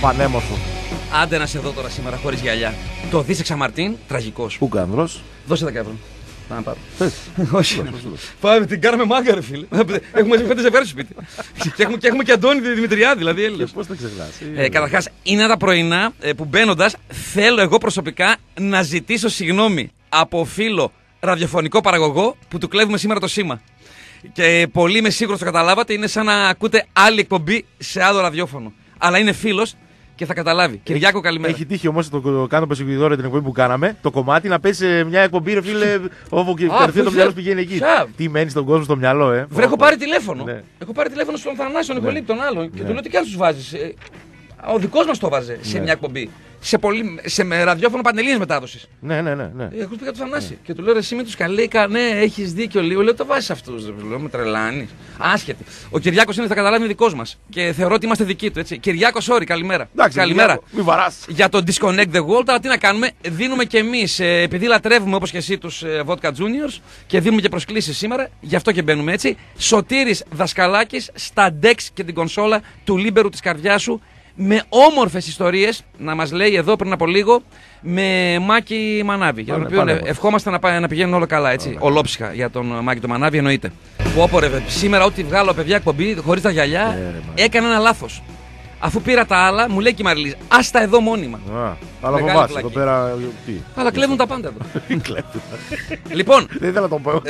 Πανέμορφο. Άντε να σε δω τώρα σήμερα χωρίς γυαλιά. Το δεις Εξαμαρτίν, τραγικός. Ούκανδρος. Δώσε 10 ευρώ. Να πάρω. Όχι. Πάμε, την κάναμε μάγκα, ρε φίλε. Έχουμε 5 ζευγάρια στο σπίτι. Και έχουμε και Αντώνη Δημητριάδη, δηλαδή Έλληνες. Πώς τα ξεχνάς. Καταρχάς, είναι τα πρωινά που μπαίνοντας θέλω εγώ προσωπικά να ζητήσω συγγνώμη από φίλο ραδιοφωνικό παραγωγό που του κλέβουμε σήμερα το σήμα. Και πολύ είμαι σίγουρος το καταλάβατε, είναι σαν να ακούτε άλλη εκπομπή σε άλλο ραδιόφωνο. Αλλά είναι φίλος και θα καταλάβει. Κυριάκο, καλημέρα. Έχει τύχει όμως το κάνω πεσικουδόρο την εκπομπή που κάναμε, το κομμάτι να πέσει σε μια εκπομπή, ρε φίλε, όπου κατευθείαν το μυαλό πηγαίνει εκεί. Τι μένει στον κόσμο στο μυαλό, Βρε, έχω πάρει τηλέφωνο. Ναι. Έχω πάρει τηλέφωνο στον Θανάση, τον Νικολίτη, τον άλλον. Και του λέω τι κάνει, του βάζει. Ο δικός μας το βάζε σε μια εκπομπή. Σε ραδιόφωνο Πανελλήνιας μετάδοσης. Ναι. Εγώ πήγα του Θανάση. Και του λέω εσύ με τους καλέκα, ναι, έχεις δίκιο λίγο. Λέω το βάζεις αυτούς. Λέω με τρελάνεις. Άσχετη. Ο Κυριάκος είναι, θα καταλάβει, είναι δικός μας. Και θεωρώ ότι είμαστε δικοί του. Έτσι. Κυριάκος, sorry, καλημέρα. Εντάξει, καλημέρα. Μη βαράς. Για το Disconnect the World, αλλά τι να κάνουμε. Δίνουμε κι εμείς, επειδή λατρεύουμε όπως και εσύ τους Vodka Juniors και δίνουμε και προσκλήσεις σήμερα, γι' αυτό και μπαίνουμε έτσι. Σωτήρης Δασκαλάκης στα DEX και την κονσόλα του Λίμπερου της καρδιάς σου. Με όμορφες ιστορίες, να μας λέει εδώ πριν από λίγο, με Μάκη Μανάβη. Για τον οποίο ευχόμαστε να πηγαίνουν όλα καλά, έτσι. Ολόψυχα για τον Μάκη το Μανάβη, εννοείται. Όπορε, σήμερα ό,τι βγάλω παιδιά εκπομπή χωρίς τα γυαλιά, έκανα ένα λάθος. Αφού πήρα τα άλλα, μου λέει και η Μαριλίζα, άστα εδώ μόνιμα. Αλλά φοβάσαι, εδώ πέρα. Τι. Αλλά κλέβουν τα πάντα εδώ. Λοιπόν. Δεν ήθελα να το πω.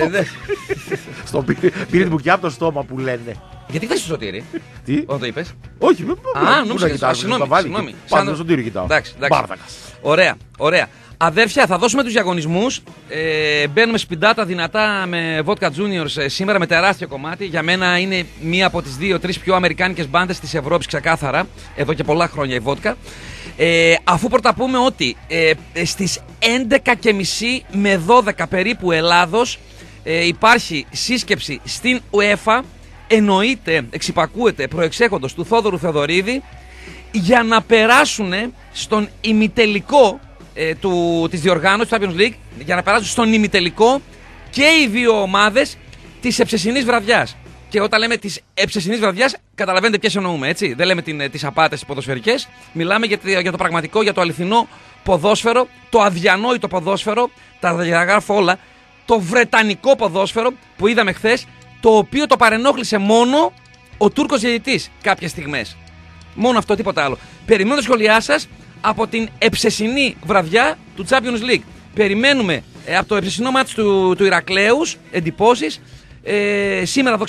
Πήρε την μπουκιά από το στόμα που λένε. Γιατί χθες στο Σωτήρι. Τι? Όταν το είπες. Όχι, νόμιζα. Συγγνώμη. Πάντα στο Σωτήρι κοιτάω. Εντάξει. Μπάρδακας. Ωραία. Αδέρφια, θα δώσουμε τους διαγωνισμούς. Μπαίνουμε σπιντάτα δυνατά με Vodka Juniors σήμερα με τεράστιο κομμάτι. Για μένα είναι μία από τις 2-3 πιο αμερικάνικες μπάντες της Ευρώπης, ξεκάθαρα. Εδώ και πολλά χρόνια η Vodka. Αφού πρώτα πούμε ότι στις 11.30 με 12 περίπου Ελλάδος υπάρχει σύσκεψη στην UEFA. Εννοείται, εξυπακούεται προεξέχοντος του Θόδωρου Θεοδωρίδη για να περάσουν στον ημιτελικό της διοργάνωσης του Champions League, για να περάσουν στον ημιτελικό και οι δύο ομάδες της εψεσινής βραδιάς. Και όταν λέμε της εψεσινής βραδιάς, καταλαβαίνετε ποιες εννοούμε, έτσι. Δεν λέμε τις απάτες ποδοσφαιρικές, μιλάμε για το πραγματικό, για το αληθινό ποδόσφαιρο, το αδιανόητο ποδόσφαιρο, τα διαγράφω όλα, το βρετανικό ποδόσφαιρο που είδαμε χθες, το οποίο το παρενόχλησε μόνο ο Τούρκος διαιτητής κάποιες στιγμές. Μόνο αυτό, τίποτα άλλο. Περιμένω τα σχόλιά σας από την εψεσινή βραδιά του Champions League. Περιμένουμε από το εψεσινό μάτς του Ηρακλέους εντυπώσεις. Σήμερα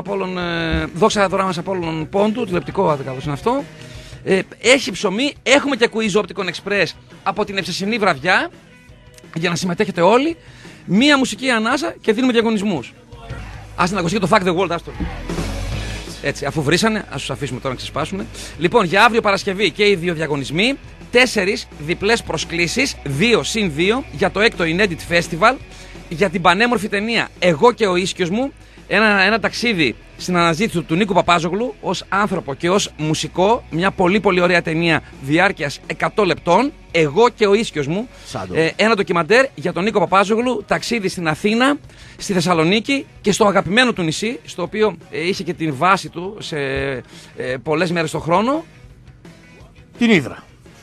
δόξα δωρά μας Απόλλων Πόντου, τηλεπτικό αδεκάδος είναι αυτό. Έχει ψωμί, έχουμε και quiz Opticon Express από την εψεσινή βραδιά για να συμμετέχετε όλοι. Μία μουσική ανάσα και δίνουμε διαγωνισμούς. Ας την ακουστεί και το Fuck the World, άστο. Έτσι, αφού βρήσανε, ας τους αφήσουμε τώρα να ξεσπάσουν. Λοιπόν, για αύριο Παρασκευή και οι δύο διαγωνισμοί. 4 διπλές προσκλήσεις, 2 συν 2, για το 6ο Inedit Festival, για την πανέμορφη ταινία Εγώ και ο Ίσκιος μου. Ένα ταξίδι στην αναζήτηση του Νίκου Παπάζογλου ως άνθρωπο και ως μουσικό. Μια πολύ πολύ ωραία ταινία διάρκειας 100 λεπτών. Εγώ και ο Ίσκιος μου. Ένα ντοκιμαντέρ για τον Νίκο Παπάζογλου. Ταξίδι στην Αθήνα, στη Θεσσαλονίκη και στο αγαπημένο του νησί, στο οποίο είχε και την βάση του σε πολλές μέρες το χρόνο. Την Ύδρα.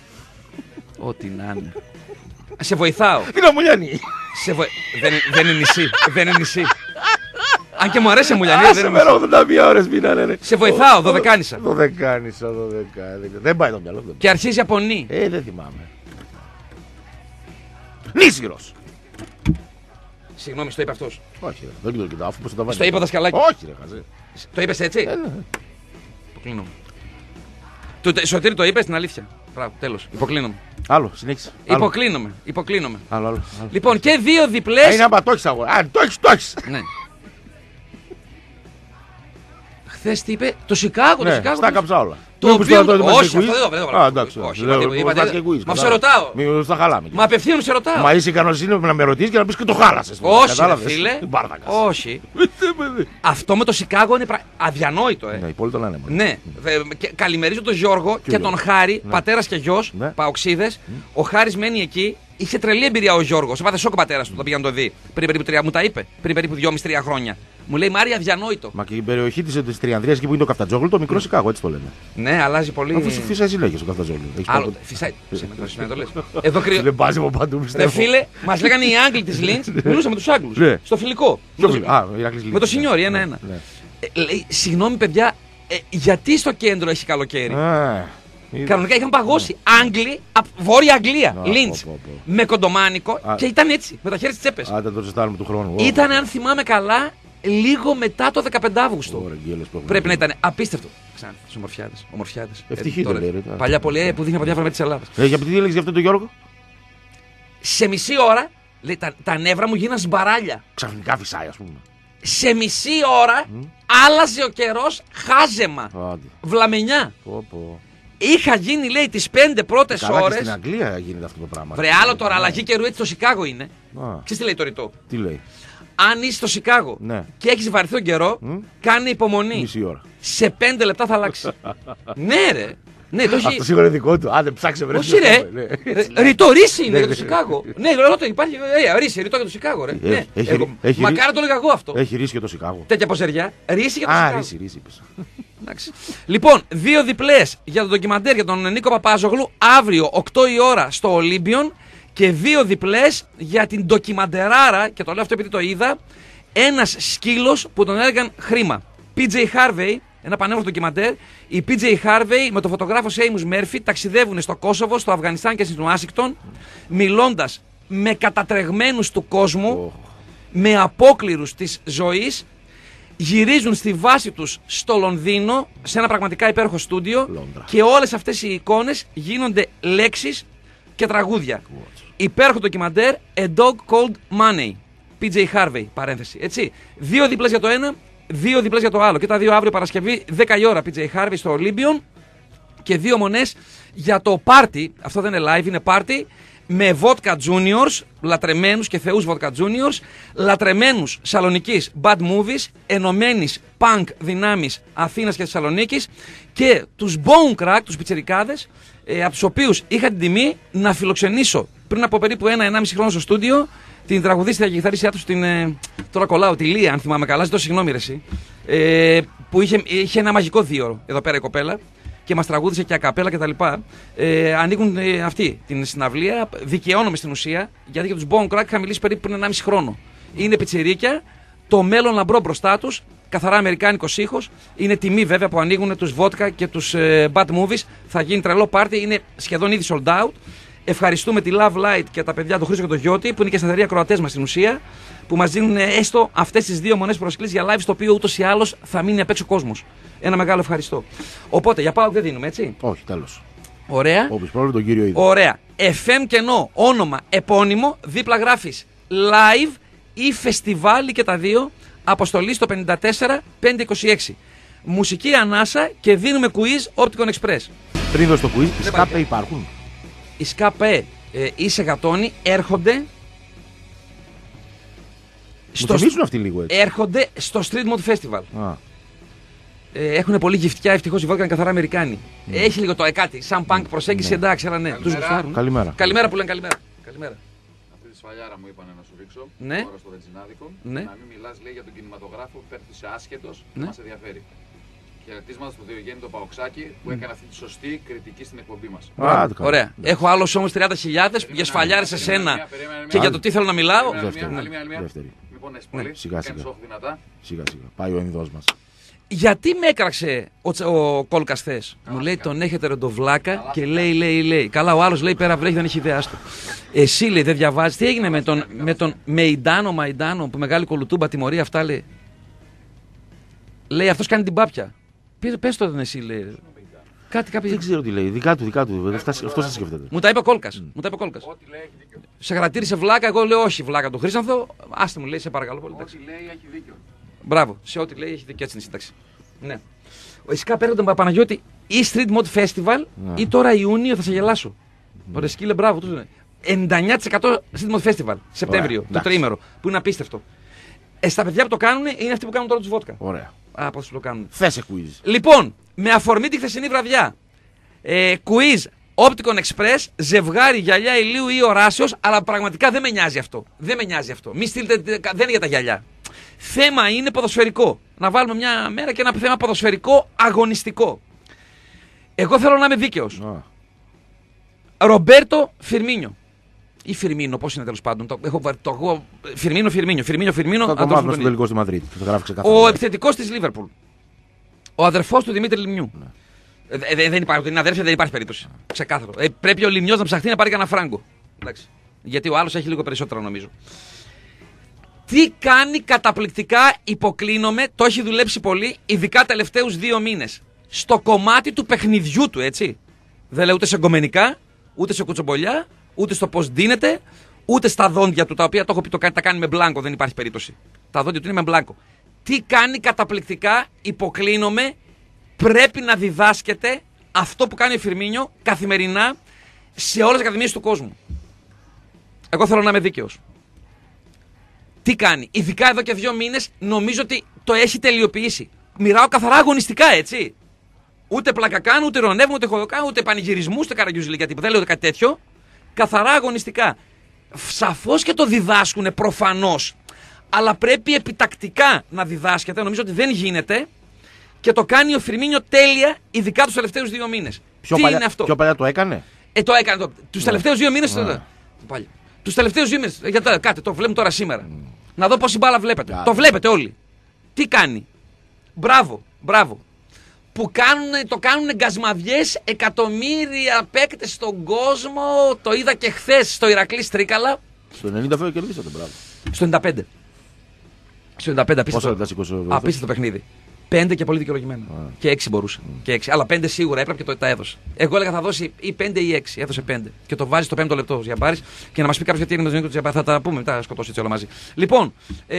Ό,τι να είναι. Σε βοηθάω. Την Αμουλιανή. Δεν είναι νησί. Δεν είναι νησί. Αν και μου αρέσει η Μουλιανή. Άσε με 81 ώρες μείνανε. Σε βοηθάω, Δωδεκάνησα. Δεν πάει το μυαλό. Και αρχίζει από νη. Δεν θυμάμαι. Νήσιρος. Συγγνώμη, στο είπε αυτός. Όχι, δεν το κοιτάω, αφού πώς το βάζει. Στο είπε ο Δασκαλάκη. Όχι, ρε χαζέ. Το είπες έτσι. Υποκλίνομαι. Σωτήρη, το είπες την αλήθεια. Μπράβο, τέλος. Υποκλίνομαι. Άλλο, συνέχισε. Υποκλίνομαι. Άλλο. Λοιπόν, και δύο διπλές. Είναι άμα το έχεις αγορά. Αν το έχεις. Ναι. Χθες τι είπε, το Σικάγο. Στα κάψα όλα. Το οποίο. Όχι, αυτό δεν το Μα σε ρωτάω. Μην στα χαλάμε. Μα απευθύνω σε ρωτάω. Μα είσαι ικανοσύνη να με ρωτήσεις και να πεις και το χάλασες. Όχι, φίλε. Όχι. Αυτό με το Σικάγο είναι αδιανόητο. Ναι, οι πολλοί το λένε. Ναι. Καλημερίζω τον Γιώργο και τον Χάρη, πατέρας και γιος, παοξίδες. Ο Χάρης μένει εκεί. Είχε τρελή εμπειρία ο Γιώργος. Έβαθε σοκ ο πατέρας του, το πήγαν να το δει. Πριν περίπου 3, μου τα είπε. Πριν περίπου 2,5-3 χρόνια. Μου λέει Μάρια, αδιανόητο. Μα και η περιοχή της Τριανδρίας, εκεί που είναι το Καφτατζόγλου, το μικρό Σικάγο, έτσι το λένε. Ναι, αλλάζει πολύ. Αφού φυσάει συνέχεια στο Καφτατζόγλου. Άλλο. Φυσάει. Το λες. Εδώ κρύο. Δεν πάζει από παντού, πιστεύω. Φίλε, μας λέγανε οι Άγγλοι της Λίντς, μιλούσαμε με τους Άγγλους. Στο φιλικό. Με το Σινιόρι, 1-1. Λέει, συγγνώμη παιδιά, γιατί στο κέντρο έχει καλοκαίρι. Κανονικά είχαν παγώσει Άγγλοι από Βόρεια Αγγλία, Λίντς, με κοντομάνικο και ήταν έτσι, με τα χέρια στις τσέπες. Άντε το ζεστάνουμε του χρόνου. Ήταν, αν θυμάμαι καλά, λίγο μετά το 15 Αύγουστο. Πρέπει να ήταν απίστευτο. Ξανά, τους ομορφιάδες. Ευτυχή το λέει. Παλιά πολύ που δείχνει από διάφορα μέρη της Ελλάδας. Για τι έλεγες για αυτό τον Γιώργο? Σε μισή ώρα, λέει, τα νεύρα μου γίναν σμπαράλια. Ξαφνικά φυσάει, ας πούμε. Σε μισή ώρα άλλαζε ο καιρός χάζεμα. Βλαμενιά. Είχα γίνει, λέει, τις 5 πρώτες ώρες. Στην Αγγλία γίνεται αυτό το πράγμα. Βρε, άλλο τώρα, αλλαγή καιρού έτσι στο Σικάγο είναι. Ξέρεις τι λέει το ρητό? Τι λέει? Αν είσαι στο Σικάγο και έχεις βαρεθεί τον καιρό, κάνε υπομονή. Μισή ώρα. Σε 5 λεπτά θα αλλάξει. Ναι, ρε. Ναι, το έχει. Αυτό σίγουρα είναι δικό του. Άντε, ψάξε βρε. Όχι, ρε. Ρητό, ρίση είναι για το Σικάγο. Ναι, ρώτα, υπάρχει. Ρίση, ρητό για το Σικάγο, ρε. Μακάρι το έλεγα εγώ αυτό. Έχει ρίση για το Σικάγο. Τέτοια ποσεριά. Ρίση για το Σικάγο. Ρίση. Λοιπόν, 2 διπλές για το ντοκιμαντέρ για τον Νίκο Παπάζογλου αύριο 8 η ώρα στο Ολύμπιον και 2 διπλές για την ντοκιμαντεράρα, και το λέω αυτό επειδή το είδα, ένας σκύλος που τον έλεγαν χρήμα. PJ Harvey, ένα πανέμορφο ντοκιμαντέρ. Η PJ Harvey με τον φωτογράφο Σέιμους Μέρφυ ταξιδεύουν στο Κόσοβο, στο Αφγανιστάν και στην Ουάσιγκτον, μιλώντας με κατατρεγμένους του κόσμου, με απόκληρους της ζωής. Γυρίζουν στη βάση τους στο Λονδίνο, σε ένα πραγματικά υπέροχο στούντιο, και όλες αυτές οι εικόνες γίνονται λέξεις και τραγούδια. Υπέροχο ντοκιμαντέρ, A Dog Called Money, PJ Harvey, παρένθεση, έτσι. 2 διπλές για το ένα, 2 διπλές για το άλλο. Και τα 2 αύριο Παρασκευή, 10 η ώρα, PJ Harvey στο Olympion. Και 2 μονές για το πάρτι, αυτό δεν είναι live, είναι πάρτι, με Vodka Juniors, λατρεμένους και θεούς Vodka Juniors, λατρεμένους Σαλονικής Bad Movies, ενωμένης punk δυνάμεις Αθήνας και Θεσσαλονίκης, και τους Bone Crack, τους πιτσιρικάδες, από τους οποίους είχα την τιμή να φιλοξενήσω πριν από περίπου 1-1,5 χρόνο στο στούντιο την τραγουδίστρια και κιθαρίστριά τους, τώρα κολλάω, τη Λία, αν θυμάμαι καλά, ζητώ συγγνώμη ρε εσύ, που είχε ένα μαγικό 2ωρο εδώ πέρα η κοπέλα και μας τραγούδισε και ακαπέλα κτλ. Ανοίγουν αυτή την συναυλία. Δικαιώνομαι στην ουσία, γιατί για τους Bone Crack είχα μιλήσει περίπου πριν 1,5 χρόνο. Είναι πιτσιρίκια, το μέλλον λαμπρό μπροστά τους, καθαρά αμερικάνικος ήχος. Είναι τιμή βέβαια που ανοίγουν τους Vodka και τους Bad Movies. Θα γίνει τρελό πάρτι, είναι σχεδόν ήδη sold out. Ευχαριστούμε τη Love Light και τα παιδιά του Χρήστο και τον Γιώτη, που είναι και σταθεροί ακροατές μας στην ουσία, που μας δίνουν έστω αυτές τις 2 μονές προσκλήσεις για live, στο οποίο ούτως ή άλλως θα μείνει απ' έξω κόσμος. Ένα μεγάλο ευχαριστώ. Οπότε για ΠΑΟΚ δεν δίνουμε, έτσι. Όχι, τέλος. Ωραία. Όπως πρόβλημα τον κύριο είδε. Ωραία. FM κενό, όνομα, επώνυμο, δίπλα γράφεις live ή φεστιβάλι και τα 2, αποστολή στο 54526. Μουσική ανάσα και δίνουμε quiz Opticon Express. Πριν δω στο quiz, οι ΣΚΑΠΕ υπάρχουν? Οι ΣΚΑΠΕ ή σε γατόνι έρχονται. Αυτοί λίγο έτσι. Έρχονται στο Street Mode Festival. Έχουν πολύ γυφτιά, ευτυχώς οι Vodka είναι καθαρά Αμερικάνοι. Έχει λίγο το κάτι, σαν punk προσέγγιση, εντάξει, αλλά ναι, τους γουστάρουν. Καλημέρα. Καλημέρα που λένε καλημέρα. Αυτή τη σφαλιάρα μου είπανε να σου ρίξω. Ναι. Τώρα στο Βενζινάδικο. Ναι. Να μην μιλάς, λέει, για τον κινηματογράφο που πέφτει άσχετος, ναι. Μας ενδιαφέρει. Χαιρετίσματα στο Διογέννη το Παοξάκι που έκανε αυτή τη σωστή κριτική στην εκπομπή μας. Ωραία. Έχω άλλους όμως 30.000 για σφαλιάρες σε σένα και για το τι θέλω να μιλάω. Μην πονέσει πολύ. Κάνεις όχ δυνατά. Σιγά. Πάει ο ενδός μας. Γιατί με έκραξε ο Κόλκας χθες? Μου λέει τον έχετε ροντοβλάκα και λέει. Καλά, ο άλλος λέει πέρα βρέχει, δεν έχει ιδέα του. Εσύ λέει δεν διαβάζεις. Τι έγινε με τον Μαϊντάνο που μεγάλη κολουτούμπα τιμωρία αυτά λέει. Λέει αυτός κάνει την πάπια. Πες το δεν εσύ λέει. Κάτι. Δεν ξέρω τι λέει. Δικά του. Αυτό σας σκέφτεται. Μου τα είπε ο Κόλκας. Σε χαρακτήρισε βλάκα, εγώ λέω όχι βλάκα του Χρήσανθο. Άστε μου λέει σε παρακαλώ πολύ. Ό,τι λέει έχει δίκιο. Μπράβο, σε ό,τι λέει έχει δίκιο, έτσι είναι η σύνταξη. Ναι. Ο Ισκά πέραν τον Παναγιώτη ή Street Mode Festival ή τώρα Ιούνιο θα σε γελάσω. Ωραία, σκύλε, μπράβο, του λένε. 99% Street Mode Festival, Σεπτέμβριο, το τριήμερο, που είναι απίστευτο. Στα παιδιά που το κάνουν είναι αυτοί που κάνουν τώρα τους Vodka. Ωραία. Από αυτούς που το κάνουν. Θέσε quiz. Λοιπόν, με αφορμή τη χθεσινή βραδιά, quiz Opticon Express, ζευγάρι γυαλιά ηλίου ή οράσεως, αλλά πραγματικά δεν με νοιάζει αυτό. Δεν με νοιάζει αυτό. Μη στείλετε, δεν είναι για τα γυαλιά. Θέμα είναι ποδοσφαιρικό. Να βάλουμε μια μέρα και ένα θέμα ποδοσφαιρικό αγωνιστικό. Εγώ θέλω να είμαι δίκαιος. Ρομπέρτο Φιρμίνιο. Ή Φιρμίνο, πώς είναι τέλος πάντων. Φιρμίνο. Θα το μάθουμε στο τελικό στη Μαδρίτη. Ο επιθετικός της Λίβερπουλ. Ο αδερφός του Δημήτρη Λιμνιού. Δεν υπάρχει, είναι αδέρφια, δεν υπάρχει περίπτωση. Ξεκάθαρο. Πρέπει ο Λιμνιός να ψαχτεί να πάρει κανένα φράγκο. Εντάξει. Γιατί ο άλλος έχει λίγο περισσότερο νομίζω. Τι κάνει καταπληκτικά, υποκλίνομαι, το έχει δουλέψει πολύ, ειδικά τελευταίους 2 μήνες. Στο κομμάτι του παιχνιδιού του, έτσι. Δεν λέει ούτε σε γκομενικά, ούτε σε κουτσομπολιά, ούτε στο πώς ντύνεται, ούτε στα δόντια του, τα οποία το έχω πει, τα κάνει με μπλάνκο, δεν υπάρχει περίπτωση. Τα δόντια του είναι με μπλάνκο. Τι κάνει καταπληκτικά, υποκλίνομαι, πρέπει να διδάσκεται αυτό που κάνει ο Φιρμίνιο καθημερινά σε όλες τις ακαδημίες του κόσμου. Εγώ θέλω να είμαι δίκαιος. Τι κάνει, ειδικά εδώ και 2 μήνες, νομίζω ότι το έχει τελειοποιήσει. Μοιράω καθαρά αγωνιστικά, έτσι. Ούτε πλακακάν, ούτε ρονεύμα, ούτε χοδοκάν, ούτε πανηγυρισμού, ούτε καραγκιουζιλί, γιατί δεν λέω κάτι τέτοιο. Καθαρά αγωνιστικά. Σαφώς και το διδάσκουν προφανώς. Αλλά πρέπει επιτακτικά να διδάσκεται. Νομίζω ότι δεν γίνεται. Και το κάνει ο Φιρμίνιο τέλεια, ειδικά τους τελευταίους 2 μήνες. Είναι αυτό. Πιο παλιά το έκανε. Το έκανε. Τους τελευταίους 2 μήνες. Τους τελευταίους 2 μήνες. Κάτι, το βλέπουμε τώρα σήμερα. Να δω πόση μπάλα βλέπετε. Το βλέπετε όλοι. Τι κάνει. Μπράβο. Που το κάνουν γκασμαδιές εκατομμύρια παίκτες στον κόσμο. Το είδα και χθες στο Ηρακλή Τρίκαλα. Στο 90 φεύγει κερδίσατε, μπράβο. Στο 95. Στο 95 απίστευτο παιχνίδι. 5 και πολύ δικαιολογημένα. Και 6 μπορούσε. Και 6. Αλλά 5 σίγουρα έπρεπε και τα έδωσε. Εγώ έλεγα θα δώσει ή 5 ή 6. Έδωσε 5. Και το βάζει στο 5ο λεπτό για πάρει και να μα πει κάποιο γιατί είναι με τον Νίκο Τζιαμπάρη. Θα τα πούμε μετά, σκοτώσει έτσι όλα μαζί. Λοιπόν,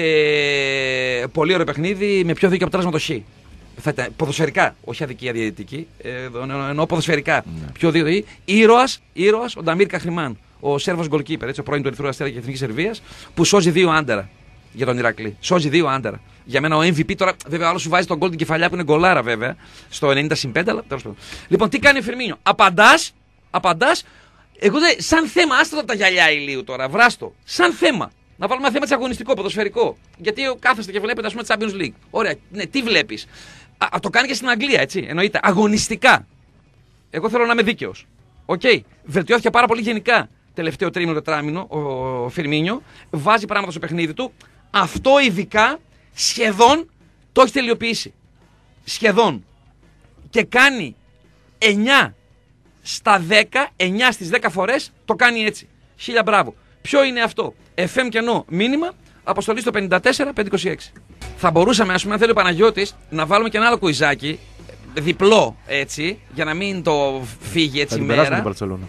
πολύ ωραίο παιχνίδι με πιο δίκαιο αποτέλεσμα το Χ. Ποδοσφαιρικά, όχι αδικία διαιτητική. Εννοώ ποδοσφαιρικά. Πιο δίκαιο. Ήρωας ο Νταμίρ Καχρημάν. Ο Σέρβος γκολκίπερ, ο πρώην του Ερυθρού Αστέρα και Εθνική Σερβίας, που σώζει 2 άντερα για τον Ηρακλή. Σώζει 2 άντερα. Για μένα ο MVP τώρα, βέβαια, άλλο σου βάζει τον γκολ την κεφαλιά που είναι γκολάρα, βέβαια, στο 90-5, αλλά τέλος πάντων. Λοιπόν, τι κάνει ο Φιρμίνιο. Απαντάς. Εγώ σαν θέμα, άστο από τα γυαλιά ηλίου τώρα, βράστο. Σαν θέμα. Να βάλουμε ένα θέμα αγωνιστικό, ποδοσφαιρικό. Γιατί κάθεστε και βλέπετε, ας πούμε, Champions League. Ωραία, ναι, τι βλέπεις. Το κάνει και στην Αγγλία, έτσι. Εννοείται. Αγωνιστικά. Εγώ θέλω να είμαι δίκαιος. Βελτιώθηκε πάρα πολύ γενικά. Τελευταίο τρίμηνο-τετράμηνο ο Φιρμίνιο βάζει πράγματα στο παιχνίδι του. Αυτό ειδικά σχεδόν το έχει τελειοποιήσει. Σχεδόν. Και κάνει 9 στα 10, 9 στις 10 φορές το κάνει έτσι. 1000 μπράβο. Ποιο είναι αυτό? FM κενό μήνυμα, αποστολή στο 54-526. Θα μπορούσαμε, ας πούμε, αν θέλει ο Παναγιώτης, να βάλουμε και ένα άλλο κουιζάκι, διπλό έτσι, για να μην το φύγει έτσι η μέρα.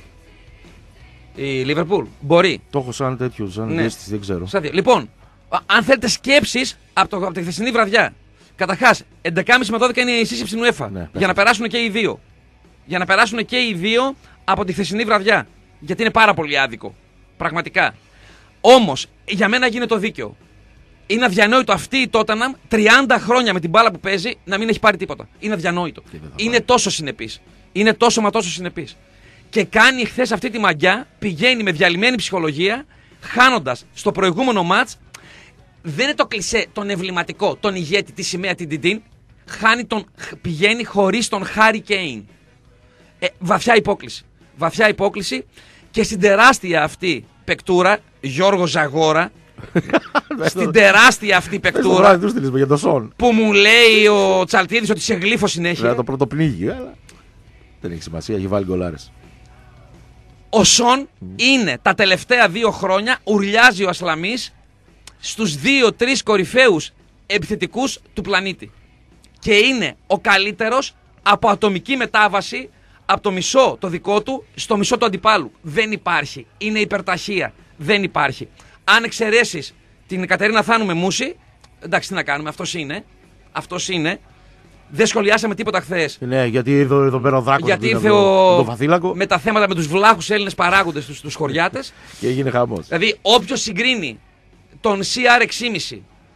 Η Λίβερπουλ. Μπορεί. Το έχω σαν τέτοιο, σαν αίσθηση, δεν ξέρω. Λοιπόν, αν θέλετε σκέψεις από τη χθεσινή βραδιά. Καταρχάς, 11.30 με 12 είναι η σύσκεψη UEFA. Ναι, για να περάσουν και οι δύο. Για να περάσουν και οι δύο από τη χθεσινή βραδιά. Γιατί είναι πάρα πολύ άδικο. Πραγματικά. Όμως, για μένα γίνεται το δίκαιο. Είναι αδιανόητο αυτή η Τόταναμ 30 χρόνια με την μπάλα που παίζει να μην έχει πάρει τίποτα. Είναι αδιανόητο. Είναι τόσο συνεπής. Είναι τόσο μα τόσο συνεπής. Και κάνει χθες αυτή τη μαγιά, πηγαίνει με διαλυμένη ψυχολογία, χάνοντας στο προηγούμενο μάτς. Δεν είναι το κλισέ, τον εμβληματικό, τον ηγέτη, τη σημαία την Τιντίν. Πηγαίνει χωρίς τον Χάρι Κέιν. Βαθιά υπόκληση. Βαθιά υπόκληση και στην τεράστια αυτή παικτούρα, Γιώργο Ζαγόρα, στην τεράστια αυτή παικτούρα που μου λέει ο Τσαλτίδης ότι σε γλύφο συνέχεια. Το πρώτο πνίγει, αλλά δεν έχει σημασία, έχει βάλει γκολάρες. Ο Σον είναι τα τελευταία 2 χρόνια, ουρλιάζει ο Ασλαμής στους 2-3 κορυφαίους επιθετικούς του πλανήτη. Και είναι ο καλύτερος από ατομική μετάβαση από το μισό το δικό του στο μισό του αντιπάλου. Δεν υπάρχει. Είναι υπερταχεία. Δεν υπάρχει. Αν εξαιρέσεις την Κατερίνα Θάνου με Μούση, εντάξει τι να κάνουμε, αυτός είναι. Δεν σχολιάσαμε τίποτα χθες. Ναι, γιατί εδώ πέρα ο Δάκος. Γιατί ήρθε με τα θέματα με τους βλάχους Έλληνες παράγοντες τους χωριάτες. Και έγινε χαμός. Δηλαδή, όποιος συγκρίνει τον CR6,5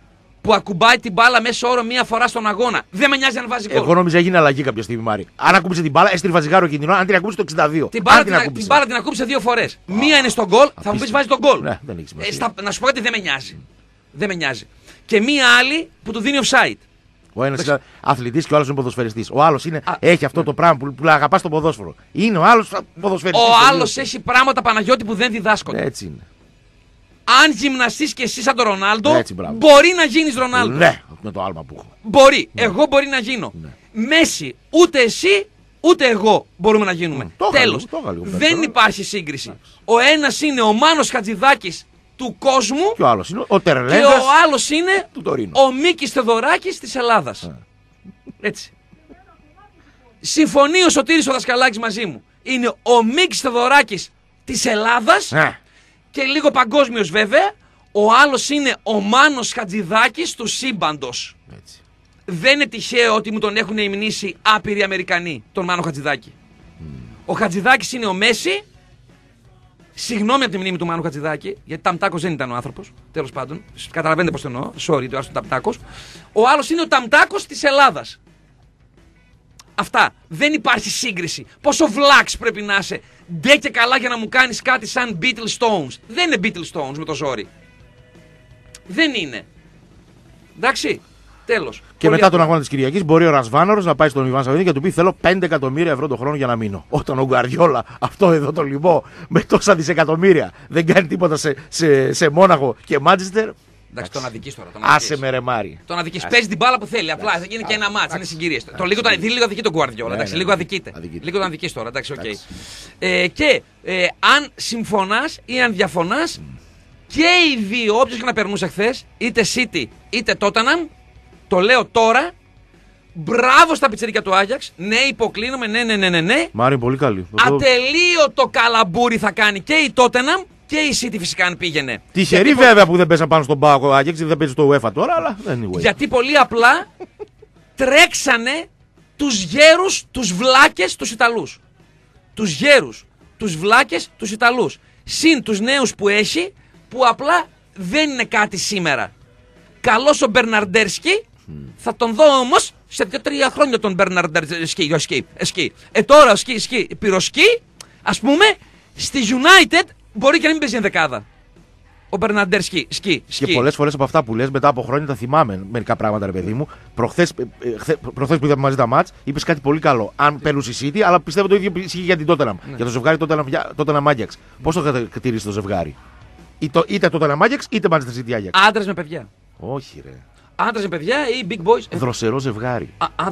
που ακουμπάει την μπάλα μέσω όρο μία φορά στον αγώνα. Δεν με νοιάζει αν βάζει γκολ. Εγώ νόμιζα έγινε αλλαγή κάποια στιγμή, Μάρη. Αν ακούμπησε την μπάλα, έστειλε βαζιγάρο κινδυνό. Αν την ακούμπησε το 62. Την μπάλα την ακούμπησε 2 φορές. Μία είναι στον γκολ, θα μου πει βάζει τον γκολ. Ναι, δεν έχει σημασία. Να σου πω γιατί δεν με νοιάζει. Δεν με νοιάζει. Και μία άλλη που του δίνει offside. Ο ένας είναι αθλητής και ο άλλος είναι ποδοσφαιριστής. Ο άλλος έχει αυτό το πράγμα που αγαπά στο ποδόσφαιρο. Είναι ο άλλος ποδοσφαιριστής. Ο άλλος έχει πράγματα, Παναγιώτη, που δεν διδάσκονται. Έτσι είναι. Αν γυμναστείς και εσύ σαν τον Ρονάλντο, μπορεί να γίνεις Ρονάλντο. Ναι, με το άλμα που έχω. Μπορεί. Ναι. Εγώ μπορεί να γίνω. Ναι. Μέση, ούτε εσύ, ούτε εγώ μπορούμε να γίνουμε. Τέλος. Δεν υπάρχει σύγκριση. Ο ένας είναι ο Μάνος Χατζηδάκης του κόσμου. Και ο άλλος είναι ο Τερλέγκας. Και ο άλλος είναι ο Μίκης Θεοδωράκης της Ελλάδας. Έτσι. Συμφωνεί ο Σωτήρης ο Δασκαλάκης μαζί μου. Είναι ο Μίκης Θεοδωράκης της Ελλάδας. Και λίγο παγκόσμιος βέβαια. Ο άλλος είναι ο Μάνος Χατζηδάκης του σύμπαντος. Έτσι. Δεν είναι τυχαίο ότι μου τον έχουν υμνήσει άπειροι Αμερικανοί, τον Μάνο Χατζηδάκη. Ο Χατζηδάκης είναι ο Μέση. Συγγνώμη από τη μνήμη του Μάνου Χατζηδάκη, γιατί Ταμτάκος δεν ήταν ο άνθρωπος. Τέλος πάντων. Καταλαβαίνετε πώς το εννοώ. Sorry, το άστο Ταμτάκος. Ο άλλος είναι ο Ταμτάκος της Ελλάδας. Αυτά. Δεν υπάρχει σύγκριση. Πόσο βλάξ πρέπει να είσαι. Ντε και καλά για να μου κάνεις κάτι σαν Beatles Stones. Δεν είναι Beatles Stones με το ζόρι. Δεν είναι. Εντάξει. Τέλος. Και μετά τον αγώνα της Κυριακής μπορεί ο Ρασβάνορος να πάει στον Ιβάν Σαββίδη και να του πει: θέλω 5 εκατομμύρια ευρώ το χρόνο για να μείνω. Όταν ο Γκουαρδιόλα, αυτό εδώ το λιμό, με τόσα δισεκατομμύρια, δεν κάνει τίποτα σε Μόναχο και Μάντσεστερ. Εντάξει, τον αδικείς τώρα. Άσε με ρε Μάρι. Τον αδικείς. Παίζει την μπάλα που θέλει. Απλά θα γίνει και ένα μάτς. Είναι συγκυρίες. Λίγο αδικεί τον Γκουαρδιόλα. Εντάξει, λίγο αδικείται. Λίγο τον αδικείς τώρα. Εντάξει, οκ. Και αν συμφωνάς ή αν διαφωνάς, και οι δύο, όποιος και να περνούσε χθες, είτε City είτε Tottenham, το λέω τώρα. Μπράβο στα πιτσιρίκια του Άγιαξ. Ναι, υποκλίνομαι. Ναι. Μάρι, πολύ καλή. Ατελείωτο καλαμπούρι θα κάνει και η Tottenham και η City φυσικά αν πήγαινε. Τυχερή βέβαια που δεν πέσαν πάνω στον πάγο ο Άγιαξ, δεν παίζει στο UEFA τώρα, αλλά anyway. Γιατί πολύ απλά τρέξανε τους γέρους, τους βλάκες, τους Ιταλούς. Τους γέρους, τους βλάκες, τους Ιταλούς. Συν τους νέους που έχει, που απλά δεν είναι κάτι σήμερα. Καλός ο Μπερναρντέρσκι, θα τον δω όμως σε 2-3 χρόνια τον Μπερναρντέρσκι. Τώρα ο Σκι πυροσκι, ας πούμε, στη United μπορεί και να μην παίζει ενδεκάδα. Ο Μπερναρντέρσκι. Και πολλές φορές από αυτά που λες, μετά από χρόνια τα θυμάμαι μερικά πράγματα, ρε παιδί μου. Προχθές που είδαμε μαζί τα μάτς, είπες κάτι πολύ καλό. Αν παίρνουν η City, αλλά πιστεύω το ίδιο ισχύει για την Tottenham. Για το ζευγάρι Tottenham Ajax. Πώς το χαρακτηρίζεις το ζευγάρι? Είτε Tottenham Ajax είτε Manchester City Ajax. Άντρες με παιδιά. Όχι, ρε. Άντρες με παιδιά ή big boys. Δροσερό ζευγάρι.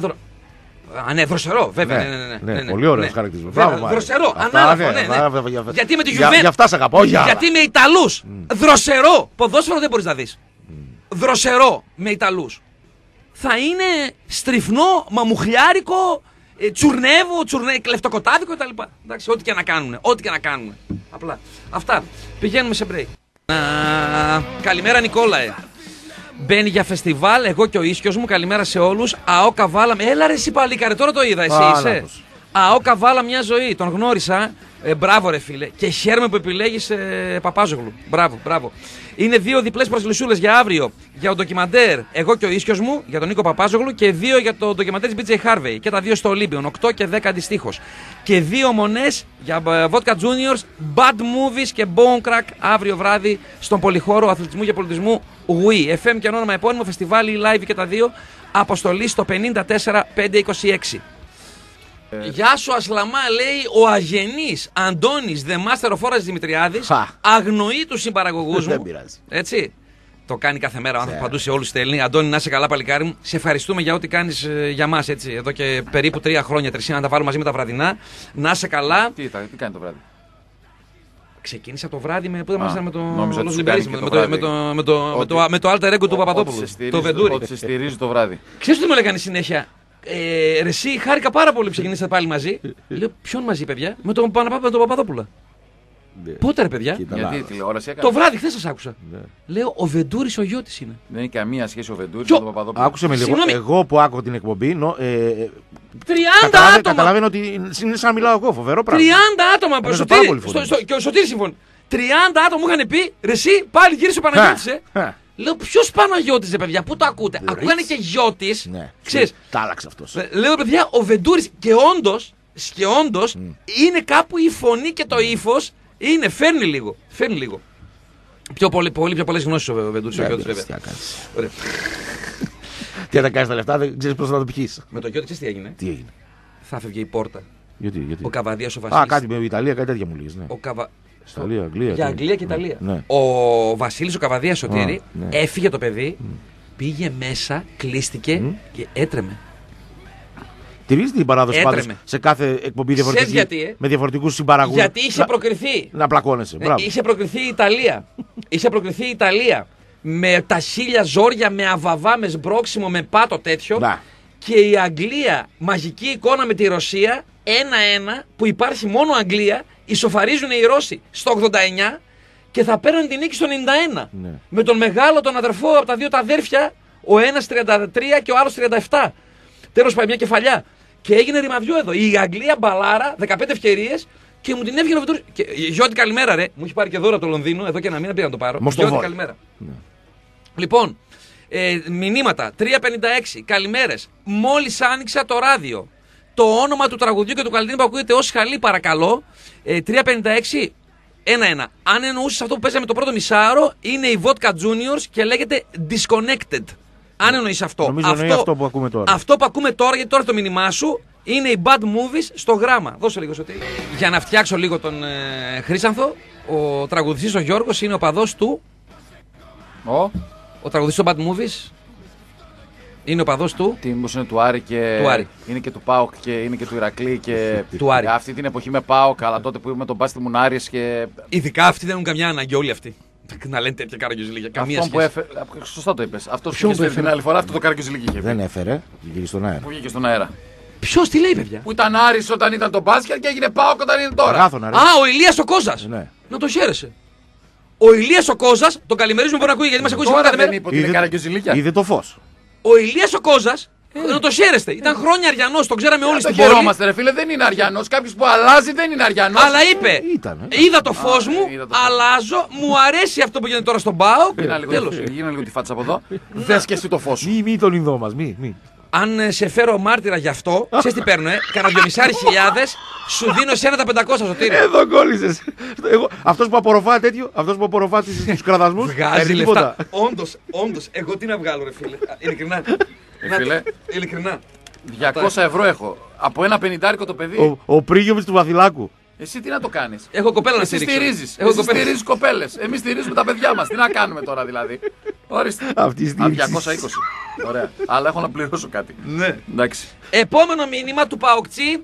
Ναι, δροσερό, βέβαια. Ναι, πολύ ωραίο χαρακτηρισμό. Δροσερό, ανάλογο. Γιατί με τη Juventus. Γι' αυτά σ' αγαπώ. Γιατί με Ιταλούς. Δροσερό. Ποδόσφαιρο δεν μπορείς να δεις. Δροσερό με Ιταλούς. Θα είναι στριφνό, μαμουχλιάρικο, κλεφτοκοτάδικο κτλ. Εντάξει, ό,τι και να κάνουν. Απλά. Αυτά. Πηγαίνουμε σε break. Καλημέρα Νικόλαε. Μπαίνει για φεστιβάλ, εγώ και ο ίσιος μου. Καλημέρα σε όλους. ΑΟ Καβάλα. Έλα ρε εσύ παλικάρε, τώρα το είδα. Εσύ είσαι. ΑΟ Καβάλα μια ζωή. Τον γνώρισα. Μπράβο ρε φίλε. Και χαίρομαι που επιλέγεις Παπάζογλου. Μπράβο. Είναι 2 διπλές προσλησούλες για αύριο. Για το ντοκιμαντέρ εγώ και ο ίσιος μου, για τον Νίκο Παπάζογλου. Και 2 για το ντοκιμαντέρ της BJ Harvey. Και τα 2 στο Olympion. 8 και 10 αντιστοίχως. Και 2 μονές για Vodka Juniors, Bad Movies και Bone Crack αύριο βράδυ στον Πολυχώρο Αθλητισμού και Πολιτισμού WE. FM και όνομα επώνυμο, φεστιβάλ live και τα 2. Αποστολή στο 54526. Γεια σου Ασλαμά, λέει ο αγενής Αντώνης The Master of Forage Δημητριάδης. Αγνοεί τους συμπαραγωγούς μου. Έτσι. Το κάνει κάθε μέρα ο άνθρωπος παντού σε όλους στέλνει. Αντώνη, να είσαι καλά, παλικάρι μου. Σε ευχαριστούμε για ό,τι κάνεις για μας. Έτσι. Εδώ και περίπου 3 χρόνια, 3,5 να τα βάλουμε μαζί με τα βραδινά. Να είσαι καλά. Τι κάνει το βράδυ? Ξεκίνησα το βράδυ με. Πού ήταν με το. Με το alter ego του Παπαδόπουλου. Το Βεντούρι. Ότι σε στηρίζει το βράδυ. Ξέρεις τι μου λέγανε συνέχεια? Ρε εσύ, χάρηκα πάρα πολύ που ξεκινήσατε πάλι μαζί. Λέω, ποιον μαζί, παιδιά? Με τον Παπαδόπουλο. Πότε ρε παιδιά? Γιατί τηλεόραση έκανε? Το βράδυ, χθες σας άκουσα. Λέω, ο Βεντούρης ο γιος είναι. Δεν έχει καμία σχέση ο Βεντούρης με τον Παπαδόπουλο. Άκουσε με λίγο. Εγώ που άκουγα την εκπομπή. 30 άτομα! Καταλαβαίνω ότι είναι σαν να μιλάω εγώ, φοβερό πράγμα. 30 άτομα! Και ο Σωτήρης συμφωνεί. 30 άτομα μου είχαν πει, ρε εσύ, πάλι γύρισε ο Παναγιώτης. Λέω ποιος Παναγιώτης, ρε παιδιά, πού το ακούτε? Ακούγανε και Γιώτης. Ναι. Ξέρεις. Τα άλλαξε αυτός. Λέω παιδιά, ο Βεντούρης και όντως είναι κάπου η φωνή και το ύφος. Φέρνει λίγο. Πολύ πιο πολλές γνώσεις ο Βεντούρης. Ωραία. Τι να κάνεις τα λεφτά, δεν ξέρεις πώς να το πιείς. Με το Γιώτη ξέρεις τι έγινε? Τι έγινε? Θα φεύγει η πόρτα. Γιατί? Ο Καβαδίας ο Βασίλης. Α, κάτι με Ιταλία, κάτι τέτοια μου λες. Ναι. Ιταλία, Αγγλία. Για Αγγλία και Ιταλία. Ναι. Ο Βασίλης ο Καβαδίας Σωτήρη ναι. έφυγε το παιδί, πήγε μέσα, κλείστηκε και έτρεμε. Τηρείς την παράδοση πάντως σε κάθε εκπομπή διαφορετική, γιατί, με διαφορετικούς συμπαραγωγούς. Γιατί είχε προκριθεί. Να πλακώνεσαι. Είχε προκριθεί η Ιταλία. Είχε προκριθεί η Ιταλία. Με τα 1000 ζόρια, με αβαβά, με σμπρόξιμο, με πάτο τέτοιο. Να. Και η Αγγλία, μαγική εικόνα με τη Ρωσία, 1-1, που υπάρχει μόνο Αγγλία, ισοφαρίζουν οι Ρώσοι στο 89 και θα παίρνουν την νίκη στο 91. Ναι. Με τον μεγάλο τον αδερφό από τα δύο τα αδέρφια, ο ένας 33 και ο άλλος 37. Τέλος πάει μια κεφαλιά. Και έγινε ρημαδιό εδώ. Η Αγγλία μπαλάρα, 15 ευκαιρίες και μου την έβγαινε ο Βεντούρης. Γιώτη, καλημέρα, ρε. Μου έχει πάρει και δώρο από το Λονδίνο, εδώ και ένα μήνα πήγα να το πάρω. Γιώτη, καλημέρα. Ναι. Λοιπόν, μηνύματα 356, καλημέρες. Μόλις άνοιξα το ράδιο. Το όνομα του τραγουδιού και του καλλιτέχνη που ακούγεται ως χαλή, παρακαλώ. 356, 1-1. Αν εννοούσες αυτό που παίζαμε το πρώτο μισάωρο, είναι η Vodka Juniors και λέγεται Disconnected. Αν εννοείς αυτό. Νομίζω αυτό που ακούμε τώρα. Αυτό που ακούμε τώρα, γιατί τώρα το μήνυμά σου είναι οι Bad Movies στο γράμμα. Δώσε λίγο Σωτήρη. Για να φτιάξω λίγο τον Χρήσανθο, ο τραγουδιστής ο Γιώργος είναι ο παδός του. Ο τραγουδιστής των Bad Movies είναι ο παδός του. Τι είναι του Άρη και. Του Άρη. Είναι και του ΠΑΟΚ και είναι και του Ηρακλή και. Του Άρη. Αυτή την εποχή με ΠΑΟΚ, αλλά τότε που είμαι τον Μπάστι Μουνάρης και. Ειδικά αυτοί δεν έχουν καμιά ανάγκη, όλοι αυτοί. Να λένε τέτοια καραγκιουζιλίκια. Καμία σχέση. Που έφερε. Σωστά το είπες. Αυτό που είχε την άλλη φορά, αυτό το καραγκιουζιλίκι είχε. Δεν έφερε. Βγήκε στον αέρα. Που βγήκε στον αέρα. Ποιος τι λέει, παιδιά? Που ήταν Άρης όταν ήταν το μπάσκετ και έγινε ΠΑΟΚ όταν είναι τώρα. Αγάθωνα, ρε. Α, ο Ηλίας ο Κόζας. Ναι. Να το χαίρεσαι. Ο Ηλίας ο Κόζας, τον καλημερίζουμε που να ακούει γιατί μας ακούει σήμερα Τώρα κάθε δεν μέρα. είπε ότι είναι καραγκιουζιλίκια. Είδε το φως. Ο Ηλίας ο Κόζας, να το χαίρεστε. Ήταν χρόνια Αριανός, τον ξέραμε όλοι Το στην πόλη. χαιρόμαστε, ρε φίλε, δεν είναι Αριανός. Κάποιος που αλλάζει δεν είναι Αριανός. Αλλά είπε, Ήταν. είδα το φως μου, είδα το φως. αλλάζω, μου αρέσει αυτό που γίνεται τώρα στον ΠΑΟΚ. Τέλος. Γίνα λίγο τη φάτσα από εδώ. Δες και εσύ το φως σου. Μη τον Ινδό μας. Μη. Αν σε φέρω μάρτυρα γι' αυτό, ξέρεις τι παίρνω, κάνα 2.500 σου δίνω εσένα τα 500 Σωτήρη. Εδώ κόλλησες. Αυτός που απορροφά τέτοιο, αυτός που απορροφά τους κραδασμούς. Βγάζει λεφτά. Όντως, εγώ τι να βγάλω, ρε φίλε. Ειλικρινά. Φίλε, Ειλικρινά. 200 ευρώ έχω. Από ένα 50 το παιδί. Ο Πρίγιοβιτς του Βαθυλάκου. Εσύ τι να το κάνεις. Έχω κοπέλα να Εσύ στηρίξω. στηρίζεις. Έχω Εσύ κοπέλα. στηρίζεις κοπέλες. Εμείς στηρίζουμε τα παιδιά μας. Τι να κάνουμε τώρα δηλαδή. Ορίστε. Αυτή η στήριξη. 220. Ωραία. Αλλά έχω να πληρώσω κάτι. Ναι. Εντάξει. Επόμενο μήνυμα του Παοκτσί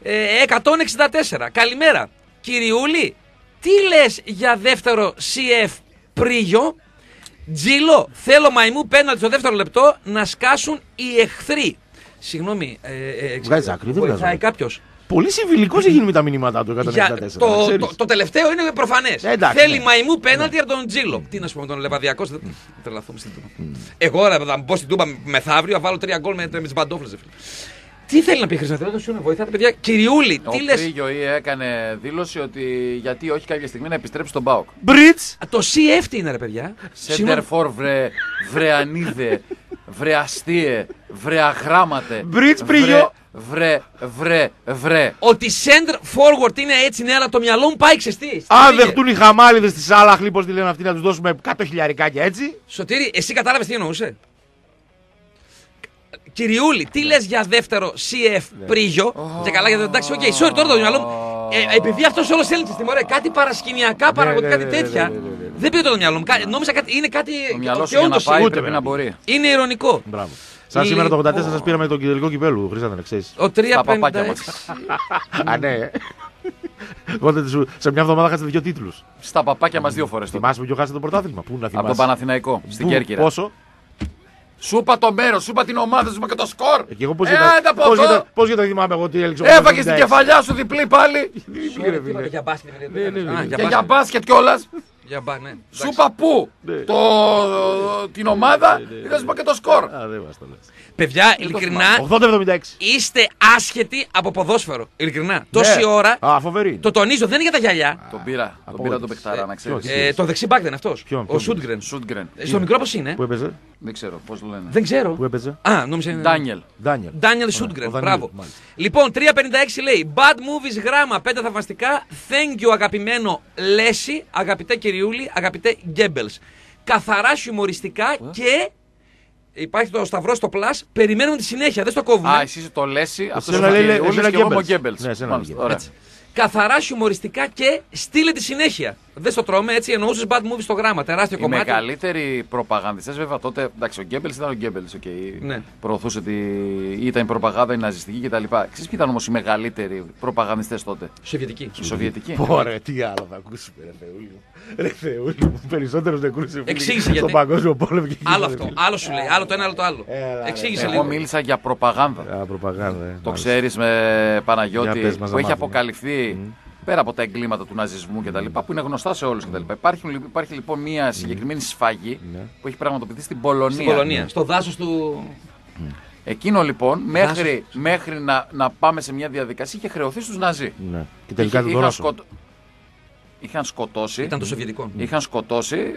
164. Καλημέρα. Κυριούλη, τι λες για δεύτερο CF Πρίγιο? Τζίλο, θέλω μαϊμού πέναλτι στο δεύτερο λεπτό να σκάσουν οι εχθροί. Συγγνώμη. Βγάζεις άκρη, δεν βοηθάει βγάζω. κάποιος. Πολύ συμβιλικός έχει γίνει με τα μηνύματά του 164. Το τελευταίο είναι προφανές. Εντάξει, Θέλει ναι. μαϊμού πέναλτι από τον Τζίλο. Τι να σου πω με τον Λεβαδιακό. Θα τρελαθούμε στην Τούμπα. Εγώ θα μπω στην Τούμπα μεθαύριο, θα βάλω 3 γκολ με τις παντόφλες. Τι θέλει να πει Χρυσανθρέο, σου βοηθάτε παιδιά. Κυριούλη, τι λες? Ο Πρίγιο έκανε δήλωση ότι γιατί όχι κάποια στιγμή να επιστρέψει στον ΠΑΟΚ. Μπριτς. Το CF τι είναι ρε παιδιά? Σέντερφορ βρε ανίδε, βρε αστείε, βρε αγράμματε. Μπριτς Πρίγιο. Βρε. Ότι center forward είναι έτσι, ναι, αλλά το μυαλό μου πάει ξεστή. Αν δεχτούν οι χαμάλιδες της Σάλαχλη, πώς τη λένε αυτοί, να τους δώσουμε 100 χιλιαρικάκια έτσι. Σωτήρη, εσύ κατάλαβες τι εννοούσε? Κυριούλη, τι λες για δεύτερο CF Πρίγιο? Και καλά, γιατί εντάξει, οκ, sorry, τώρα το μυαλό μου. Επειδή αυτός όλος έλεγε στη μωρέ, κάτι παρασκηνιακά, παραγωγικά, κάτι τέτοια. Δεν πήγε το μυαλό μου. Νόμιζα κάτι, είναι κάτι. Το μυαλό σου και για να όντως πάει είναι. πρέπει να μπορεί. Είναι ηρωνικό. Μπράβο. Σαν σήμερα το 84 σας πήραμε τον τελικό κυπέλου, Χρυσάνθρε, ξέρεις. Ο Τα παπάκια 356. μας. Α, ναι. Οπότε σε μια εβδομάδα χάσετε 2 τίτλους. Στα παπάκια μας 2 φορές τότε. Θυμάσαι που πιο χάσετε το πρωτάθλημα. Πού να Από θυμάσαι? τον Παναθηναϊκό, στην Πού, Κέρκυρα. Πόσο? Σου είπα το μέρος, σου είπα την ομάδα σου και το σκορ. Και εγώ άντε από εδώ. πώς για το θυμάμαι εγώ τι έλεξα. Έφαγες την κεφαλιά σου διπλή πάλι. Για μπάσκετ. Ναι. Και για μπάσκετ κιόλας. Για μπα, ναι. Σου είπα πού την ομάδα, δεν σου είπα και το σκορ. Α, δεν μας το λες. Παιδιά, ειλικρινά, 80-76. είστε άσχετοι από ποδόσφαιρο. Ειλικρινά. Τόση ώρα. Α, φοβερή. Το τονίζω, δεν είναι για τα γυαλιά. Τον πήρα τον παιχτάρα, να ξέρεις. Το δεξί μπακ δεν είναι αυτό. Ποιον, Ο Σούντγκρεν. Σούντγκρεν. Στο μικρό πώς είναι. Πού έπαιζε, Δεν ξέρω πώς το λένε. Δεν ξέρω. πού έπαιζε. Α, νόμιζα είναι. Ντάνιελ. Ντάνιελ. Ντάνιελ Σούντγκρεν. ο Δανίλη, Μπράβο. μάλιστα. Λοιπόν, 356 λέει Bad movies γράμμα, 5 θαυμαστικά. Thank you, αγαπημένο Λέση, αγαπητέ Κυριούλη, αγαπητέ Γκέμπελς. Καθαρά χιουμοριστικά και. Υπάρχει το σταυρό στο plus. Περιμένουμε τη συνέχεια, δεν στο κόβουμε. Α, εσύ είσαι το Λέση, αυτός Εσένα ο λέει, Κυριούλης εσένα και εγώ είμαι ο Γκέμπελς. Γκέμπελς. Ναι, εσένα Μάλιστα, Γκέμπελς. ωραία. Καθαρά χιουμοριστικά και στείλε τη συνέχεια. Δεν στο τρώμε έτσι, εννοούσε bad movies στο γράμμα. Τεράστιο Οι κομμάτι. μεγαλύτεροι προπαγανδιστές, βέβαια τότε. Εντάξει, ο Γκέμπελς ήταν ο Γκέμπελς. Ναι. Προωθούσε ήταν η προπαγάνδα, η ναζιστική κτλ. Ξέρεις ποιοι ήταν όμως οι μεγαλύτεροι προπαγανδιστές τότε? Σοβιετική. Οι Σοβιετικοί. Ωραία, τι άλλο θα ακούσουμε, ρε Θεούλη μου. Ρε Θεούλη μου, περισσότερους νεκρούς Εξήγησε στον γιατί. Παγκόσμιο Πόλεμο. και Άλλο εκεί, αυτό. ρε Άλλο σου λέει. Άλλο το ένα, άλλο το άλλο. Έλα, Εξήγησε Εγώ λίγο. μίλησα για προπαγάνδα. φίλε. Α, προπαγάνδα. Το μάλιστα. ξέρεις με Παναγιώτη Για πες μας, που να έχει μάθουμε. αποκαλυφθεί πέρα από τα εγκλήματα του ναζισμού κτλ. Που είναι γνωστά σε όλους κτλ. Υπάρχει λοιπόν μια συγκεκριμένη σφαγή Ναι. που έχει πραγματοποιηθεί στην Πολωνία. Στην Πολωνία. Στο δάσο του. Εκείνο λοιπόν μέχρι να πάμε σε μια διαδικασία είχε χρεωθεί στους Ναζί. Ναι. Και τελικά δεν το δώσω. Είχαν σκοτώσει. Ήταν το Σοβιετικό. Είχαν σκοτώσει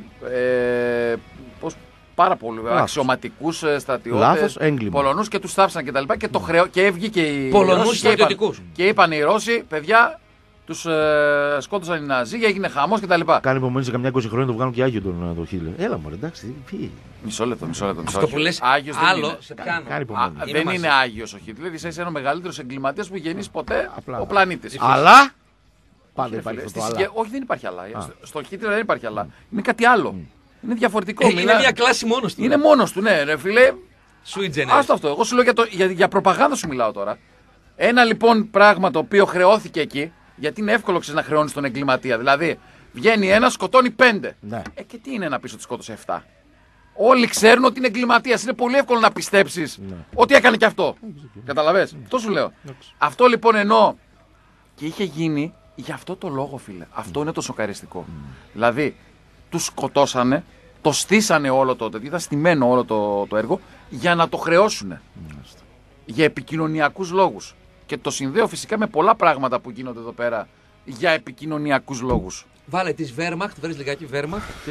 πάρα πολλού Λάθος. αξιωματικούς στρατιώτες, Λάθος, έγκλημα. Πολωνούς και τους θάψαν κτλ. Και έβγηκε η Πολωνούς Ρώσοι και είπαν- στρατιωτικούς. Και είπαν οι Ρώσοι, παιδιά, τους σκότωσαν οι Ναζί, έγινε χαμός κτλ. Κάνει υπομονή σε καμιά 20 χρόνια να το βγάλουν και Άγιο τον Χίτλερ. Έλα μου, εντάξει. Τι. Μισό λεπτό. Αυτό που λες Άγιος δεν άλλο είναι. σε πιάνω. Κάνει υπομονή. Είναι Δεν μαζί. είναι Άγιος ο Χίτλερ, ίσα-ίσα είναι ο μεγαλύτερος εγκληματίας που γεννήσει ποτέ Απλά. ο πλανήτης. Αλλά. Πάντα Φίλε, υπάρχει αυτό στη το αλλά. Όχι, δεν υπάρχει αλλά. Στο Χίτλερ δεν υπάρχει αλλά. Είναι κάτι άλλο. Είναι διαφορετικό. Είναι μια κλάση μόνο του. Είναι μόνος του, ναι, ρε φίλε. Sui generis. Άστο αυτό. Εγώ σου λέω για προπαγάνδα σου μιλάω τώρα. Ένα λοιπόν πράγμα το οποίο χρεώθηκε εκεί, γιατί είναι εύκολο ξέρεις, να χρεώνει τον εγκληματία. Δηλαδή, βγαίνει ένα, σκοτώνει 5. Ναι. Και τι είναι να πει ότι σκότωσε 7. Όλοι ξέρουν ότι είναι εγκληματίας. Είναι πολύ εύκολο να πιστέψεις ότι έκανε και αυτό. Καταλαβες. Αυτό σου λέω. Αυτό λοιπόν εννοώ. Και είχε γίνει για αυτό το λόγο, φίλε. Αυτό είναι το σοκαριστικό. Δηλαδή, τους σκοτώσανε, το στήσανε όλο το τέτοιο, ήταν στημένο όλο το έργο για να το χρεώσουν. Για επικοινωνιακούς λόγους. Και το συνδέω φυσικά με πολλά πράγματα που γίνονται εδώ πέρα για επικοινωνιακούς λόγους. Βάλε τη Wehrmacht, βρεις λιγάκι Wehrmacht.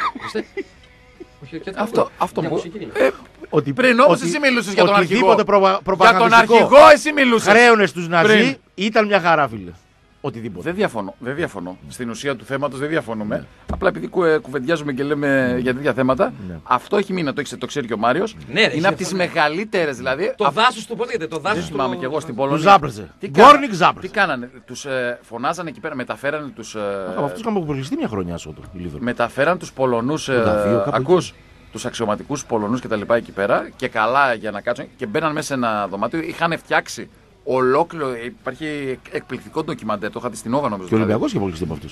Αυτό μου. Ότι Πριν όμως εσύ μιλούσες για τον αρχηγό. Οτιδήποτε Για τον προπαγανδιστικό αρχηγό εσύ μιλούσες. χρέωνε στους Ναζί Πριν. ήταν μια χαρά, φίλε. Οτιδήποτε. Δεν διαφωνώ. Στην ουσία του θέματος δεν διαφωνούμε. Απλά επειδή κουβεντιάζουμε και λέμε για τέτοια θέματα, αυτό έχει μείνει, το ξέρει και ο Μάριος. Ναι, ρε, είναι από τις μεγαλύτερες δηλαδή. Το δάσος του, πώς λέγεται, το Δεν δάσος του. θυμάμαι κι εγώ στην Του Πολωνία. Ζάμπρεζε. Τι Γκόρνικ Ζάμπρεζε. Τι κάνανε, τους φωνάζανε εκεί πέρα, μεταφέρανε τους. Από αυτού είχαμε αποπολιστεί μια χρονιά σώτο. Μεταφέραν τους Πολωνούς. 82, κάπου Ακούς. Τους αξιωματικούς Πολωνούς και τα λοιπά εκεί πέρα και καλά για να κάτσουν και μπαίναν μέσα σε ένα δωμάτιο. Είχαν φτιάξει ολόκληρο. Υπάρχει εκπληκτικό ντοκιμαντέρ. Το είχατε στην Όβα νομίζω. Και ο Ολυμπιακό είχε απολυστεί από αυτού.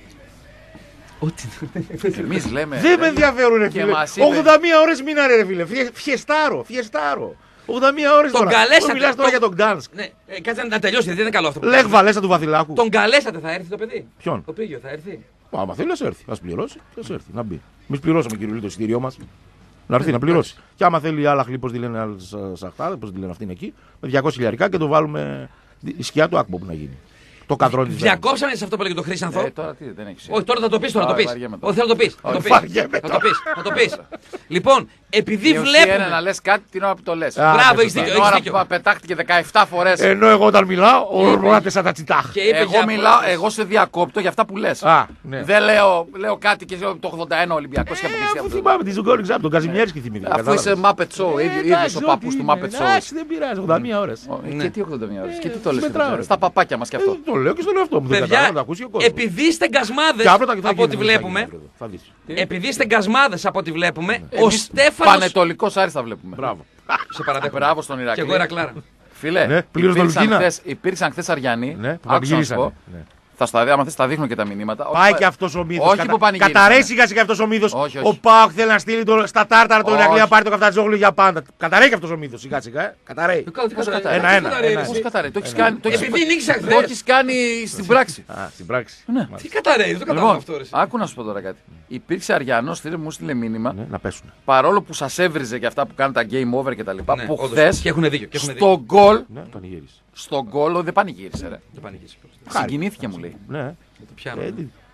Εμείς λέμε. Δεν με ενδιαφέρουν, ρε Και φίλε. μας είπε- 81 ώρες μήναρε, ρε φίλε. Φιεστάρο. 81 ώρες Τον τώρα. καλέσατε. Μιλάς τώρα για τον Gdansk. Ναι, κάτσε να τελειώσει, γιατί δεν είναι καλό αυτό. που Λέγ κάνετε. Βαλέσσα του Βαθυλάκου. Τον καλέσατε, θα έρθει το παιδί. Ποιον? Το Πίγιο θα έρθει. Άμα θέλει, α έρθει. Α πληρώσει, α έρθει. Να μπει. Εμεί πληρώσαμε, κύριε Λί, το εισιτήριό μα. Να έρθει να πληρώσει. Και άμα θέλει άλλα χλή, πώ τη λένε, Σαχτάδε, πώ τη λένε αυτή είναι εκεί, με 200 χιλιαρικά και το βάλουμε η σκιά του Άκμπο που να γίνει. Το καδρόνι τη. Διακόψαμε σε αυτό που έλεγε το Χρήσανθο. Τώρα τι δεν έχει. Όχι, τώρα θα το πει, τώρα θα το πει. βαριέμαι τώρα. Όχι, θέλω να το πει. Θα το πεις. βαριέμαι Θα το πει. Θα το πει. Λοιπόν, επειδή Η ουσία είναι να βλέπουμε. λες κάτι την ώρα που το λες. Α, Μπράβο, δεν έχει σωστά. δίκιο. Την Έχεις ώρα δίκιο. που πετάχτηκε 17 φορές. Ενώ εγώ όταν μιλάω, ορμάτε σαν τα τσιτάχ. Και είπε Εγώ για μιλάω, πρόσθεση. εγώ σε διακόπτω για αυτά που λες. Α, ναι. Δεν λέω κάτι και το 81 Ολυμπιακός και αποκλειστεί Αφού αυτό. θυμάμαι τη Ζουγκόρνικ Ζάμπ, τον Καζιμιέρσκι θυμήθηκα. Αφού είσαι Muppet Show, ίδιος ο παππούς του Muppet Show. Εντάξει, δεν πειράζει, 81 ώρες. Και τι 81 ώρες, και τι το λες. μετράω, ρε. Στα παπάκια μας και αυτό. Το λέω και στον εαυτό μου. Δεν Παιδιά, κατάλαβα, να το ακούσει ο κόσμος. επειδή είστε γκασμάδες Και αύριο θα από ό,τι γίνει, βλέπουμε. θα δεις. Επειδή είστε γκασμάδες από ό,τι βλέπουμε, ο Εμείς Στέφανος. Πανετολικός Άρης θα βλέπουμε. Μπράβο. Σε παραδέχομαι. Μπράβο στον Και Ηρακλή. εγώ Ηρακλάρα. Φίλε, Ναι, πλήρως τον Λουκίνα. υπήρξαν χθες Αριανοί. Ναι, που άκουσα να σου πανηγύρισανε. πω. Ναι. άμα θες, τα δείχνω και τα μηνύματα. Πάει και αυτό ο μύθος. Όχι που πανηγύρισαν. Καταραίει σιγά-σιγά αυτό ο μύθος. Όχι, όχι. Ο Πάοκ θέλει να στείλει στα τάρταρα τον Όχι. Ηρακλή να πάρει το Καφτατζόγλου για πάντα. Καταραίει και αυτό ο μύθος σιγά-σιγά. Καταραίει. Πώς καταραίει. Ένα-ένα. Πώς καταραίει. Το έχεις κάνει. Επειδή νίκησα Το χθες. έχεις κάνει στην πράξη. Α, στην πράξη. Ναι. Τι καταραίει, δεν το καταλαβαίνω αυτό. Ρε. Άκου να σου πω τώρα κάτι. Υπήρξε Αριανός, μου στείλε μήνυμα, Ναι, να πέσουν. παρόλο που σας έβριζε για αυτά που κάνουν τα game over κτλ. Ναι, Που όντως. χθες Και έχουν δίκιο. στο γκολ, Ναι, τον γύρισε. στο γκολ, δεν πανηγύρισε ρε. Δεν πανηγύρισε. Συγκινήθηκε μου λέει. Ναι. Το πιάνω.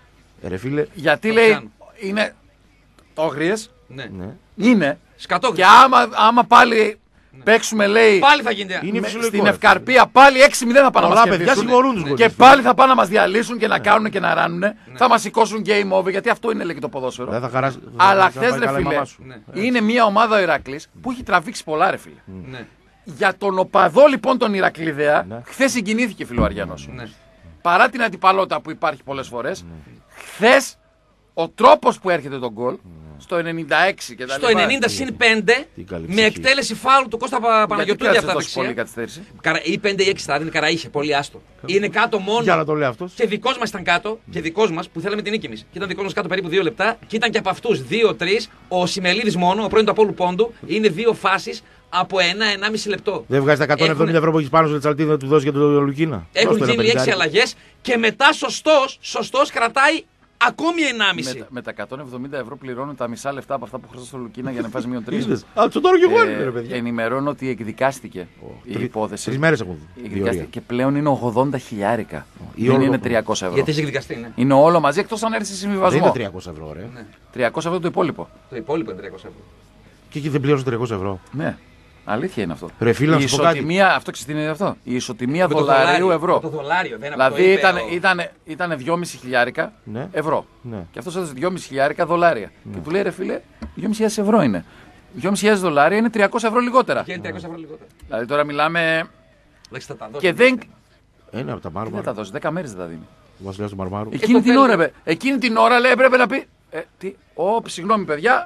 Ρε φίλε. Γιατί Το λέει, πιάνω. είναι τόγριες, Ναι. Ναι. είναι. Σκατό. Και άμα πάλι παίξουμε λέει Πάλι θα γίνεται. Είναι φυσιολογικό, στην ρε. Ευκαρπία πάλι 6-0 θα πάνε να Πολλά μας παιδιά κερδίσουν. συγχωρούν τους Και γονείς. πάλι θα πάνε να μας διαλύσουν και να κάνουν και να ράνουν. Θα μας σηκώσουν game over γιατί αυτό είναι λέει και το ποδόσφαιρο. Δεν θα χαράσει. Αλλά θα χθες πάει ρε καλά η φίλε, μαμά σου. Ναι. είναι μια ομάδα ο Ηρακλής που έχει τραβήξει πολλά ρε φίλε. Ναι. Για τον οπαδό λοιπόν τον Ηρακλήδεα, Ναι. χθες συγκινήθηκε φίλο Αριανός. Ναι. Παρά την αντιπαλότητα που υπάρχει πολλές φορές, χθες ο τρόπος που έρχεται το γκολ, στο 96 και τα Στο λοιπά. 90 συν 5 Τι καλή με ψυχή. εκτέλεση φάουλ του Κώστα Γιατί Παναγιωτούδη κράτησε αυτά τόσο πολύ δεξιά. καθυστέρηση. Ή 5 ή 6 θα δίνει Καραήχε, πολύ άστο. Είναι κάτω Για μόνο. να το λέει αυτό. Και δικό μα ήταν κάτω, και δικό μα που θέλαμε την νίκη εμείς. Και ήταν δικό μα κάτω περίπου 2 λεπτά. Και ήταν και από αυτού 2-3. Ο Σιμελίδης μόνο, ο πρώην του Απόλλου Πόντου, είναι 2 φάσεις από 1-1,5 λεπτό. Δεν βγάζει τα 170 ευρώ που έχει πάνω στο Τσαλτίδη να του δώσει για τον Λουκίνα. Έχουν Δώσ' το ένα γίνει 6 πενηντάρι. αλλαγές και μετά σωστός κρατάει ακόμη 1,5. Με τα 170 ευρώ πληρώνουν τα μισά λεφτά από αυτά που χρωστά στο Λουκίνα για να φας μείον 3. Είδες. Α, το τώρα και εγώ είναι, ρε παιδιά. Ενημερώνω ότι εκδικάστηκε η υπόθεση. 3 μέρες έχουν διορία. Εκδικάστηκε και πλέον είναι 80 χιλιάρικα. Ή Δεν όλο είναι το- 300 ευρώ. Γιατί έχει εκδικαστεί, ναι. Είναι όλο μαζί εκτός αν έρθει σε Δεν συμβιβασμό. είναι 300 ευρώ, ρε. 300 ευρώ το υπόλοιπο. Το υπόλοιπο είναι 300 ευρώ. Και εκεί δεν πλήρωσαν 300 ευρώ. Ναι. Αλήθεια είναι αυτό. Ρε φίλε, να η σου πω κάτι. ισοτιμία, αυτό ξέρεις τι είναι αυτό. Η ισοτιμία Με το δολαρίου με ευρώ. Το δολάριο, δεν αυτό Δηλαδή είπε ήταν 2,5 χιλιάρικα Ναι. ευρώ. Ναι. Και αυτό έδωσε 2,5 χιλιάρικα δολάρια. Και του λέει ρε φίλε, 2.500 ευρώ είναι. 2.500 δολάρια είναι 300 ευρώ λιγότερα. Και είναι 300 ευρώ λιγότερα. Δηλαδή τώρα μιλάμε. Εντάξει, θα τα δώσει. Και δεν. Ένα από τα Τι θα τα μάρμαρα. δώσει, 10 μέρες δεν τα δίνει. Ο βασιλιάς του Μαρμάρου. Εκείνη την ώρα, εκείνη την ώρα λέει έπρεπε να πει. Τι, συγγνώμη παιδιά,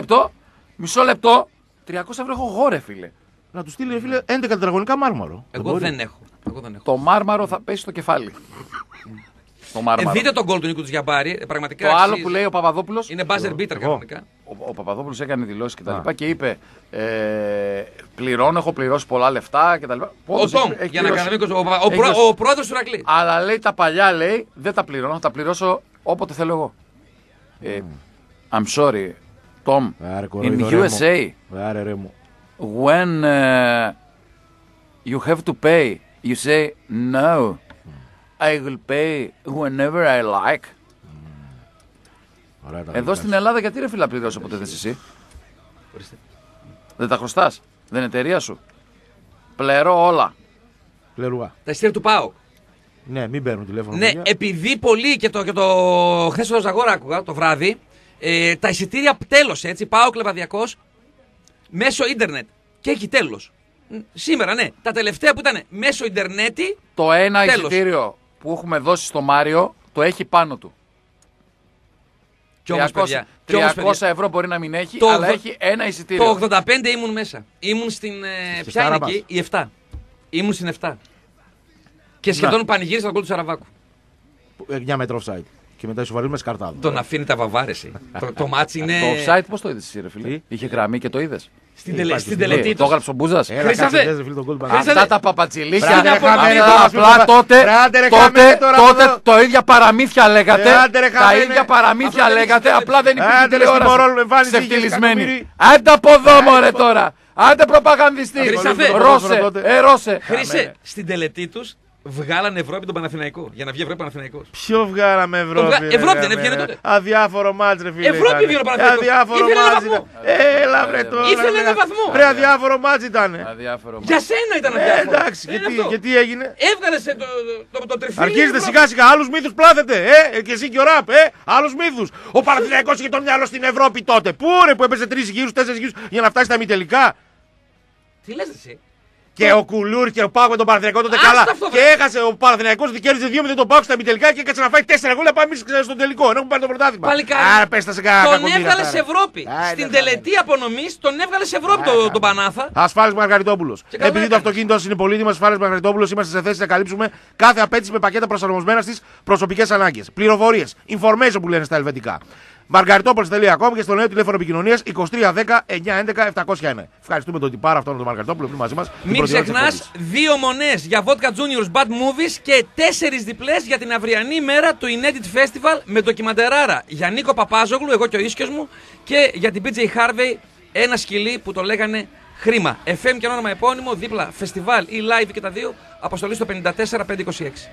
μισό λεπτό. 300 ευρώ έχω εγώ ρε φίλε. Να του στείλει, ρε φίλε, 11 τετραγωνικά μάρμαρο. Εγώ δεν έχω. Το μάρμαρο θα πέσει στο κεφάλι. Το μάρμαρο. Δείτε τον γκολ του Νίκου του Γιαμπάρη. Πραγματικά Το άλλο αξίζει. που λέει ο Παπαδόπουλος. Είναι buzzer beater κανονικά. Ο Παπαδόπουλος έκανε δηλώσεις και τα λοιπά και είπε πληρώνω, έχω πληρώσει πολλά λεφτά και τα λοιπά. Ο Τόμ, για να κάνουμε ο πρόεδρος του Ηρακλή. Αλλά λέει τα παλιά λέει δεν τα πληρώνω, θα τα πληρώσω όποτε θέλω εγώ. I'm sorry, Tom, Άρα, in κοροϊδό, ρε μου. USA, Άρα, ρε μου. when you have to pay, you say no, I will pay whenever I like. Ωραία, τα Εδώ δικά στην σου. Ελλάδα γιατί ρε φίλα πληρώσω ποτέ θες εσύ. Δεν τα χρωστάς, δεν είναι εταιρεία σου. Πληρώ όλα. Πλερουά. Τα εισιτήρια του ΠΑΟΚ. Ναι, μην παίρνουν τηλέφωνο. Ναι, παιδιά. επειδή πολλοί και το χθες στο Ζαγόρα άκουγα το βράδυ, τα εισιτήρια τέλος έτσι, ΠΑΟΚ Λεβαδιακός, μέσω ίντερνετ. Και έχει τέλος. Σήμερα, ναι. Τα τελευταία που ήταν μέσω ίντερνετη. Το ένα Τέλος. εισιτήριο που έχουμε δώσει στο Μάριο το έχει πάνω του. Κι όμως, 300, παιδιά, 300 ευρώ μπορεί να μην έχει, Το αλλά 80 έχει ένα εισιτήριο. Το 85 ήμουν μέσα. Ήμουν στην. Ποια είναι Στάραμπας. εκεί, η 7. Ήμουν στην 7. Και σχεδόν πανηγύρισα τον γκολ του Σαραβάκου. 9 μέτρα offside. Και μετά ισοβαρίζουμε σκαρτάδο. Τον αφήνει τα βαβάρεση. Το μάτσι είναι. Το offside πώς το είδες εσύ ρε φίλε. Τι? Είχε γραμμή και το είδες. Στην τελετή Το του. έγραψε ο Μπούζας. Έλα, Χρήσταθε. κάτσε, δες, ρε φίλε, τον γκολ του Χρήσταθε. Παναθηναϊκού. Αυτά τα παπατσιλίκια. Άντε, ρε, χαμένε, αυτά τώρα, απλά σου τότε, είπα. Άντε, ρε, χαμένε, τώρα, τότε εδώ. το ίδια παραμύθια λέγατε. Άντε, ρε, Τα χαμένε. ίδια παραμύθια Αυτό δεν λέγατε, είναι απλά δεν υπήρχε Άντε, ρε, στην τηλεόραση. Μωρόλου, εμφάνιση Σε είχες φτυλισμένη. εκατομμύρι. Άντε από εδώ μωρέ τώρα. Άντε προπαγανδιστή. Χρήσταθε. Ρώσε, ρώσε. Χρήσε, στην τελετή του βγάλανε Ευρώπη τον Παναθηναϊκό. Για να βγει Ευρώπη Παναθηναϊκός. Ποιο βγάλαμε Ευρώπη. ρε, Ευρώπη δεν ρε, έβγαινε ρε. τότε. Αδιάφορο μάτς ρε φίλε. Ευρώπη ήταν. βγήκε ο Παναθηναϊκός. Αδιάφορο Ήθελε ένα μάτς βαθμό. ήταν. Έλα βρε τώρα. Ήθελε ρε. ένα βαθμό. Ρε αδιάφορο μάτς ήταν. Αδιάφορο. Για σένα ήταν αδιάφορο. Εντάξει, Δεν είναι και αυτό. τι έγινε. Έβγαλε το τριφύλι. Αρχίζετε Ευρώπη. σιγά σιγά, άλλους μύθους πλάθετε. Και εσύ και ο Ραπ, άλλους μύθους. Ο Παναθηναϊκός είχε το μυαλό στην Ευρώπη τότε. Πού ρε που έπαιζε 3 γύρους, 4 γύρους για να φτάσει στα ημιτελικά. Τι λες εσύ. Και ο Κουλούρ και ο Πάοκ με τον Παναθηναϊκό τότε Άστα καλά. αυτό, Και έχασε ο Παναθηναϊκός, δικαίωσε 2-0 τον Πάοκ στα ημιτελικά και έκατσε να φάει 4 γκολ να πάμε εμείς στον τελικό. Ενώ έχουμε πάρει το πρωτάθλημα. Παλικάρι. Άρα πες τα σε κανένα. Τον έβγαλε σε Ευρώπη. Στην τελετή απονομής τον έβγαλε σε Ευρώπη τον Πανάθα. Ασφάλης Μαργαριτόπουλος. καλά Επειδή το έκανε. αυτοκίνητο είναι πολύτιμο, Ασφάλης Μαργαριτόπουλος, είμαστε σε θέση να καλύψουμε κάθε απέτηση με πακέτα προσαρμοσμένα στις προσωπικές ανάγκες. Πληροφορίες, information που λένε στα ελβετικά. Μαργαριτόπουλος.com και στο νέο τηλέφωνο επικοινωνίας 2310-911-701. Ευχαριστούμε τον τυπάρα αυτόν τον Μαργαριτόπουλο που είναι μαζί μας. Μην ξεχνάς 2 μονές για Vodka Juniors Bad Movies και 4 διπλές για την αυριανή μέρα του Inedit Festival με ντοκιμαντεράρα για Νίκο Παπάζογλου, εγώ και ο ίσκιος μου, και για την PJ Harvey ένα σκυλί που το λέγανε Χρήμα. FM και όνομα επώνυμο, δίπλα φεστιβάλ ή live και τα δύο, αποστολή στο 54526.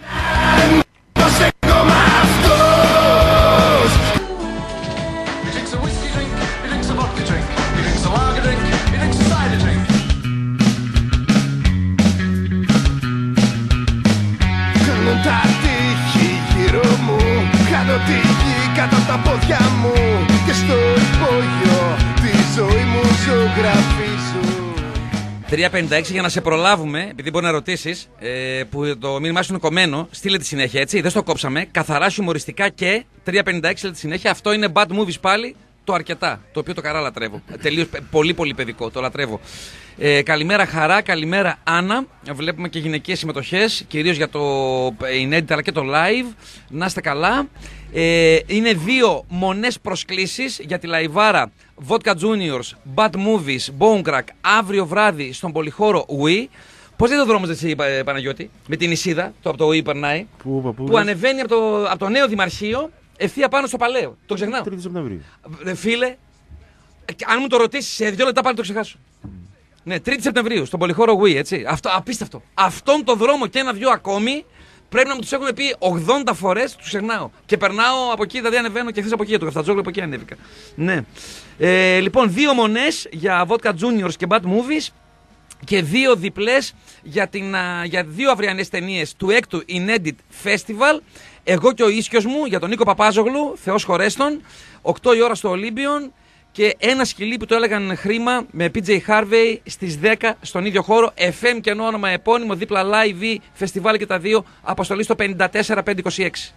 Τα τείχη γύρω μου, κάνω τη γη κάτω από τα πόδια μου και στο υπόγειο τη ζωή μου ζωγραφίζω. 3.56 για να σε προλάβουμε, επειδή μπορεί να ρωτήσεις, που το μήνυμά σου είναι κομμένο, στείλε τη συνέχεια, έτσι, δεν στο κόψαμε, καθαρά χιουμοριστικά και 3.56 λέει τη συνέχεια, αυτό είναι Bad Movies πάλι, το αρκετά, το οποίο το καρά λατρεύω, τελείως πολύ πολύ παιδικό, το λατρεύω. Καλημέρα Χαρά, καλημέρα Άννα, βλέπουμε και γυναικείες συμμετοχές, κυρίως για το Inedit αλλά και το live, να είστε καλά. Είναι 2 μονές προσκλήσεις για τη λαϊβάρα Vodka Juniors, Bad Movies, Bone Crack, αύριο βράδυ στον πολυχώρο Wii. Πώς είναι το δρόμος έτσι Παναγιώτη, με την Ισίδα, από το Wii περνάει, που ανεβαίνει από το νέο δημαρχείο ευθεία πάνω στο παλαιό. Το ξεχνάω. 3 Σεπτεμβρίου. Φίλε, αν μου το ρωτήσεις σε 2 λεπτά πάλι το ξεχάσω. Ναι, 3η Σεπτεμβρίου, στον πολυχώρο Wii, έτσι. Αυτό, απίστευτο. Αυτόν τον δρόμο και 1-2 ακόμη πρέπει να μου τους έχουν πει 80 φορές, τους ξεχνάω. Και περνάω από εκεί, δηλαδή ανεβαίνω και χθες από εκεί, το Καφτατζόγλου από εκεί ανέβηκα. Ναι. Λοιπόν, 2 μονές για Vodka Juniors και Bad Movies και 2 διπλές για 2 αυριανές ταινίες του 6ου Inedit Festival. Εγώ και ο ίσκιος μου για τον Νίκο Παπάζογλου, Θεός χωρέστον, 8 η ώρα στο Ολύμπιον. Και ένα σκυλί που το έλεγαν Χρήμα με PJ Harvey στις 10 στον ίδιο χώρο. FM και όνομα επώνυμο, δίπλα live, φεστιβάλ και τα δύο, αποστολή στο 54526.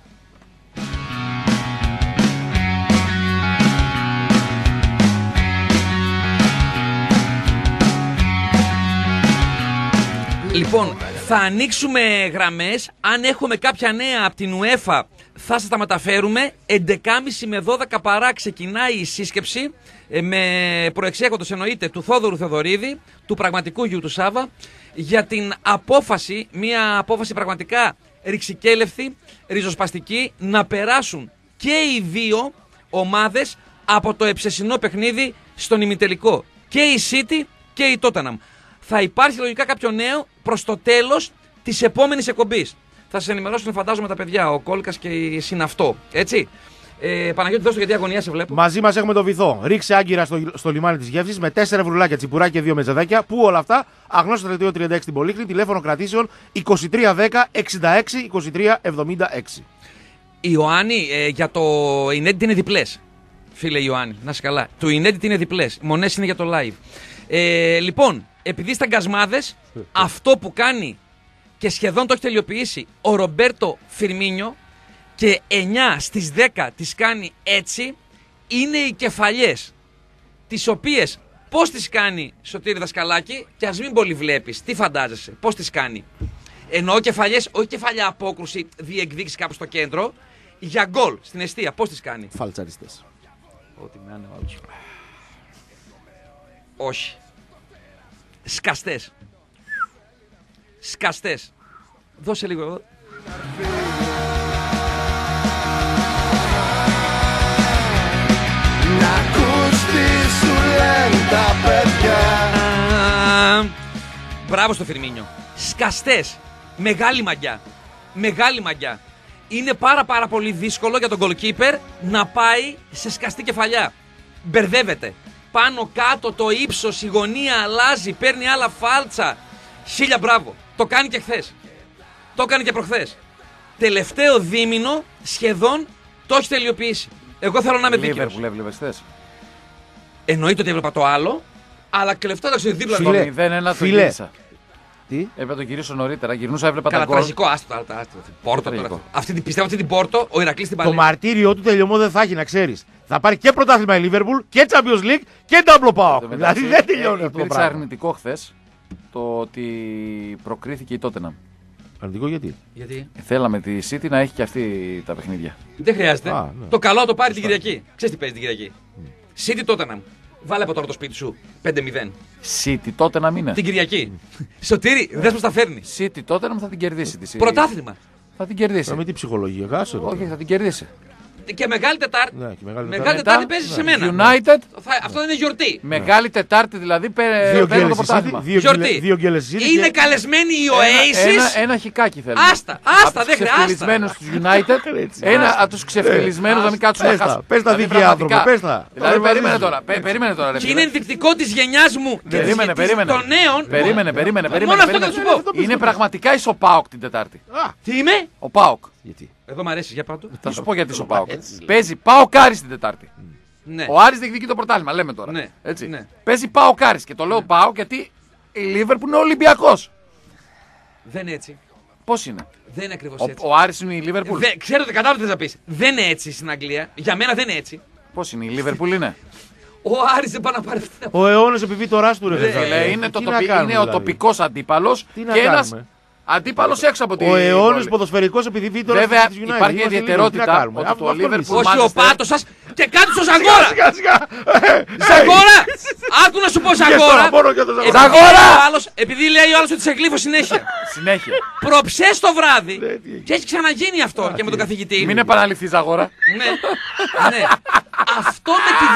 Λοιπόν, θα ανοίξουμε γραμμές. Αν έχουμε κάποια νέα από την UEFA θα σας τα μεταφέρουμε. 11.30 με 12 παρά ξεκινάει η σύσκεψη με προεξέχοντος εννοείται του Θόδωρου Θεοδωρίδη, του πραγματικού γιου του Σάβα, για την απόφαση, μια απόφαση πραγματικά ρηξικέλευθη, ριζοσπαστική, να περάσουν και οι 2 ομάδες από το εψεσινό παιχνίδι στον ημιτελικό. Και η City και η Tottenham. Θα υπάρχει λογικά κάποιο νέο προς το τέλος της επόμενης εκπομπής. Θα σας ενημερώσουν φαντάζομαι τα παιδιά, ο Κόλκας και η Συναυτό. Έτσι. Παναγιώτη, δώσ' το γιατί αγωνία σε βλέπω. Μαζί μας έχουμε το βυθό. Ρίξε άγκυρα στο λιμάνι της γεύσης με 4 βρουλάκια, τσιπουράκια και 2 μετζεδάκια. Που όλα αυτά αγνώστο 3236 στην Πολύχνη, τηλέφωνο κρατήσεων 2310 66 23 76. Ιωάννη, για το Inedit είναι διπλές. Φίλε Ιωάννη, να είσαι καλά. Το Inedit είναι διπλές. Οι μονές είναι για το live. Λοιπόν, επειδή στα γκασμάδες αυτό που κάνει και σχεδόν το έχει τελειοποιήσει ο Ρομπέρτο Φιρμίνιο και 9 στις 10 τις κάνει έτσι, είναι οι κεφαλιές, τις οποίες πώς τις κάνει Σωτήρη Δασκαλάκη, και ας μην πολύ βλέπεις, τι φαντάζεσαι, πώς τις κάνει. Εννοώ κεφαλιές, όχι κεφαλιά απόκρουση, διεκδίκηση κάπου στο κέντρο, για γκολ στην εστία, πώς τις κάνει. Φαλτσαριστές. Ό,τι να είναι ο άλλος. Όχι. Σκαστές. Σκαστές. Δώσε λίγο εδώ. Να ακούς τι σου λένε τα παιδιά. Μπράβο στο Φιρμίνιο. Σκαστές. Μεγάλη μαγιά. Μεγάλη μαγιά. Είναι πάρα πολύ δύσκολο για τον goalkeeper να πάει σε σκαστή κεφαλιά. Μπερδεύεται. Πάνω κάτω το ύψος, η γωνία αλλάζει, παίρνει άλλα φάλτσα. Χίλια μπράβο. Το κάνει και χθες. Το έκανε και προχθές. Τελευταίο δίμηνο σχεδόν το έχει τελειοποιήσει. Εγώ θέλω να είμαι δίκαιος. Λίβερπουλ έβλεπες χθες. Εννοείται ότι έβλεπα το άλλο, αλλά και λεφτά το δίπλα. Φίλε, 0-1 το φίλε, γύρισα. Τι? Έπρεπε να το γυρίσω νωρίτερα. Γυρνούσα, έβλεπα τα Καλά, γκολ. τραγικό, άστο. Πόρτο τώρα. Τραγικό. Πιστεύω αυτή την Πόρτο, ο Ηρακλής την Το παλεύει. μαρτύριό του τελειωμό δεν θα έχει, να ξέρει. Θα πάρει και πρωτάθλημα η Liverpool και Champions League και Double Power. Δηλαδή δεν τελειώνει αυτό το Υπήρξε πράγμα. αρνητικό χθες το ότι προκρίθηκε η Tottenham. Αρνητικό γιατί. Γιατί? Θέλαμε τη City να έχει και αυτή τα παιχνίδια. Δεν χρειάζεται. Α, ναι. Το καλό το πάρει την Κυριακή. Ξέρεις τι παίζει την Κυριακή. City Tottenham. Βάλε από τώρα το σπίτι σου. 5-0. City Tottenham είναι. Την Κυριακή. Σωτήρη, δες πως τα φέρνει. City Tottenham θα την κερδίσει τη City. Πρωτάθλημα. Θα την κερδίσει. Με τι ψυχολογία, κάσε. Όχι, θα την κερδίσει. Και Μεγάλη Τετάρτη. Ναι, και Μεγάλη Μεγάλη Τετάρτη παίζει σε μένα. United. Αυτό δεν είναι γιορτή. Μεγάλη Τετάρτη δηλαδή Δύο παίρνει το γκέλες πρωτάθλημα. Γιορτή. Δύο γκέλες City Είναι και- καλεσμένοι οι Oasis. Ένα χικάκι θέλει. Άστα, δεν χρειάζεται. Ξεφτυλισμένους τους United. Ένα από τους ξεφτυλισμένους να μην κάτσουν να Πες τα, χάσουν. πες τα Δηλαδή, δίκαια άνθρωποι, πραγματικά. πες τα. Δηλαδή Όλοι περίμενε μαζί τώρα. Περίμενε τώρα. ρε Και φίλε. είναι ενδεικτικό τη γενιά μου και Περίμενε, περίμενε. των νέων. Περίμενε. Μόνο αυτό θα σου πω. Είναι πραγματικά εις ο ΠΑΟΚ την Τετάρτη. Τι είμαι? Ο ΠΑΟΚ. Γιατί. Εδώ μ' αρέσει, για πάντο. Θα σου πω γιατί ο ΠΑΟΚ. Παίζει ΠΑΟΚ Άρης την Τετάρτη. Ναι. Ο Άρης διεκδικεί το πρωτάθλημα, λέμε τώρα. Ναι, Έτσι. ναι. Παίζει ΠΑΟΚ Άρης και το λέω ΠΑΟΚ γιατί η Λίβερπουλ είναι Ολυμπιακός. Δεν είναι έτσι. Πώς είναι. Δεν είναι ακριβώ έτσι. Ο Άρης είναι η Λίβερπουλ. Ξέρω ότι κατάλαβα τι θες να πει. Δεν είναι έτσι στην Αγγλία. Για μένα δεν είναι έτσι. Πώς είναι, η Λίβερπουλ είναι. Ο Άρης δεν πάει να πάρει αυτή. Ο αιώνας επιβίτοράς του ρε Φίλε, είναι ο δηλαδή. τοπικός αντίπαλος Τι να και ένας κάνουμε. αντίπαλος έξω από τη Ο αιώνας πόλη. ποδοσφαιρικός επιβίτορας Βέβαια της United. υπάρχει Είμαστε ιδιαιτερότητα λίγο, τι να κάνουμε. ότι Αυτό το είναι. Liverpool- Όχι ο Manchester. πάτος σας και κάτι στο Ζαγόρα. Σιγά, σιγά. Ζαγόρα! Άκου να σου πω Ζαγόρα. τώρα, μόνο για το Ζαγόρα. Επειδή Ζαγόρα! λέει ο άλλος- Επειδή λέει ο άλλος ότι σε γλύφω συνέχεια. Συνέχεια. Προψές το βράδυ Ναι, τι έγινε. και έχει ξαναγίνει αυτό και με τον καθηγητή. Μην επαναληφθείς αγόρα. Ναι, ναι. Αυτό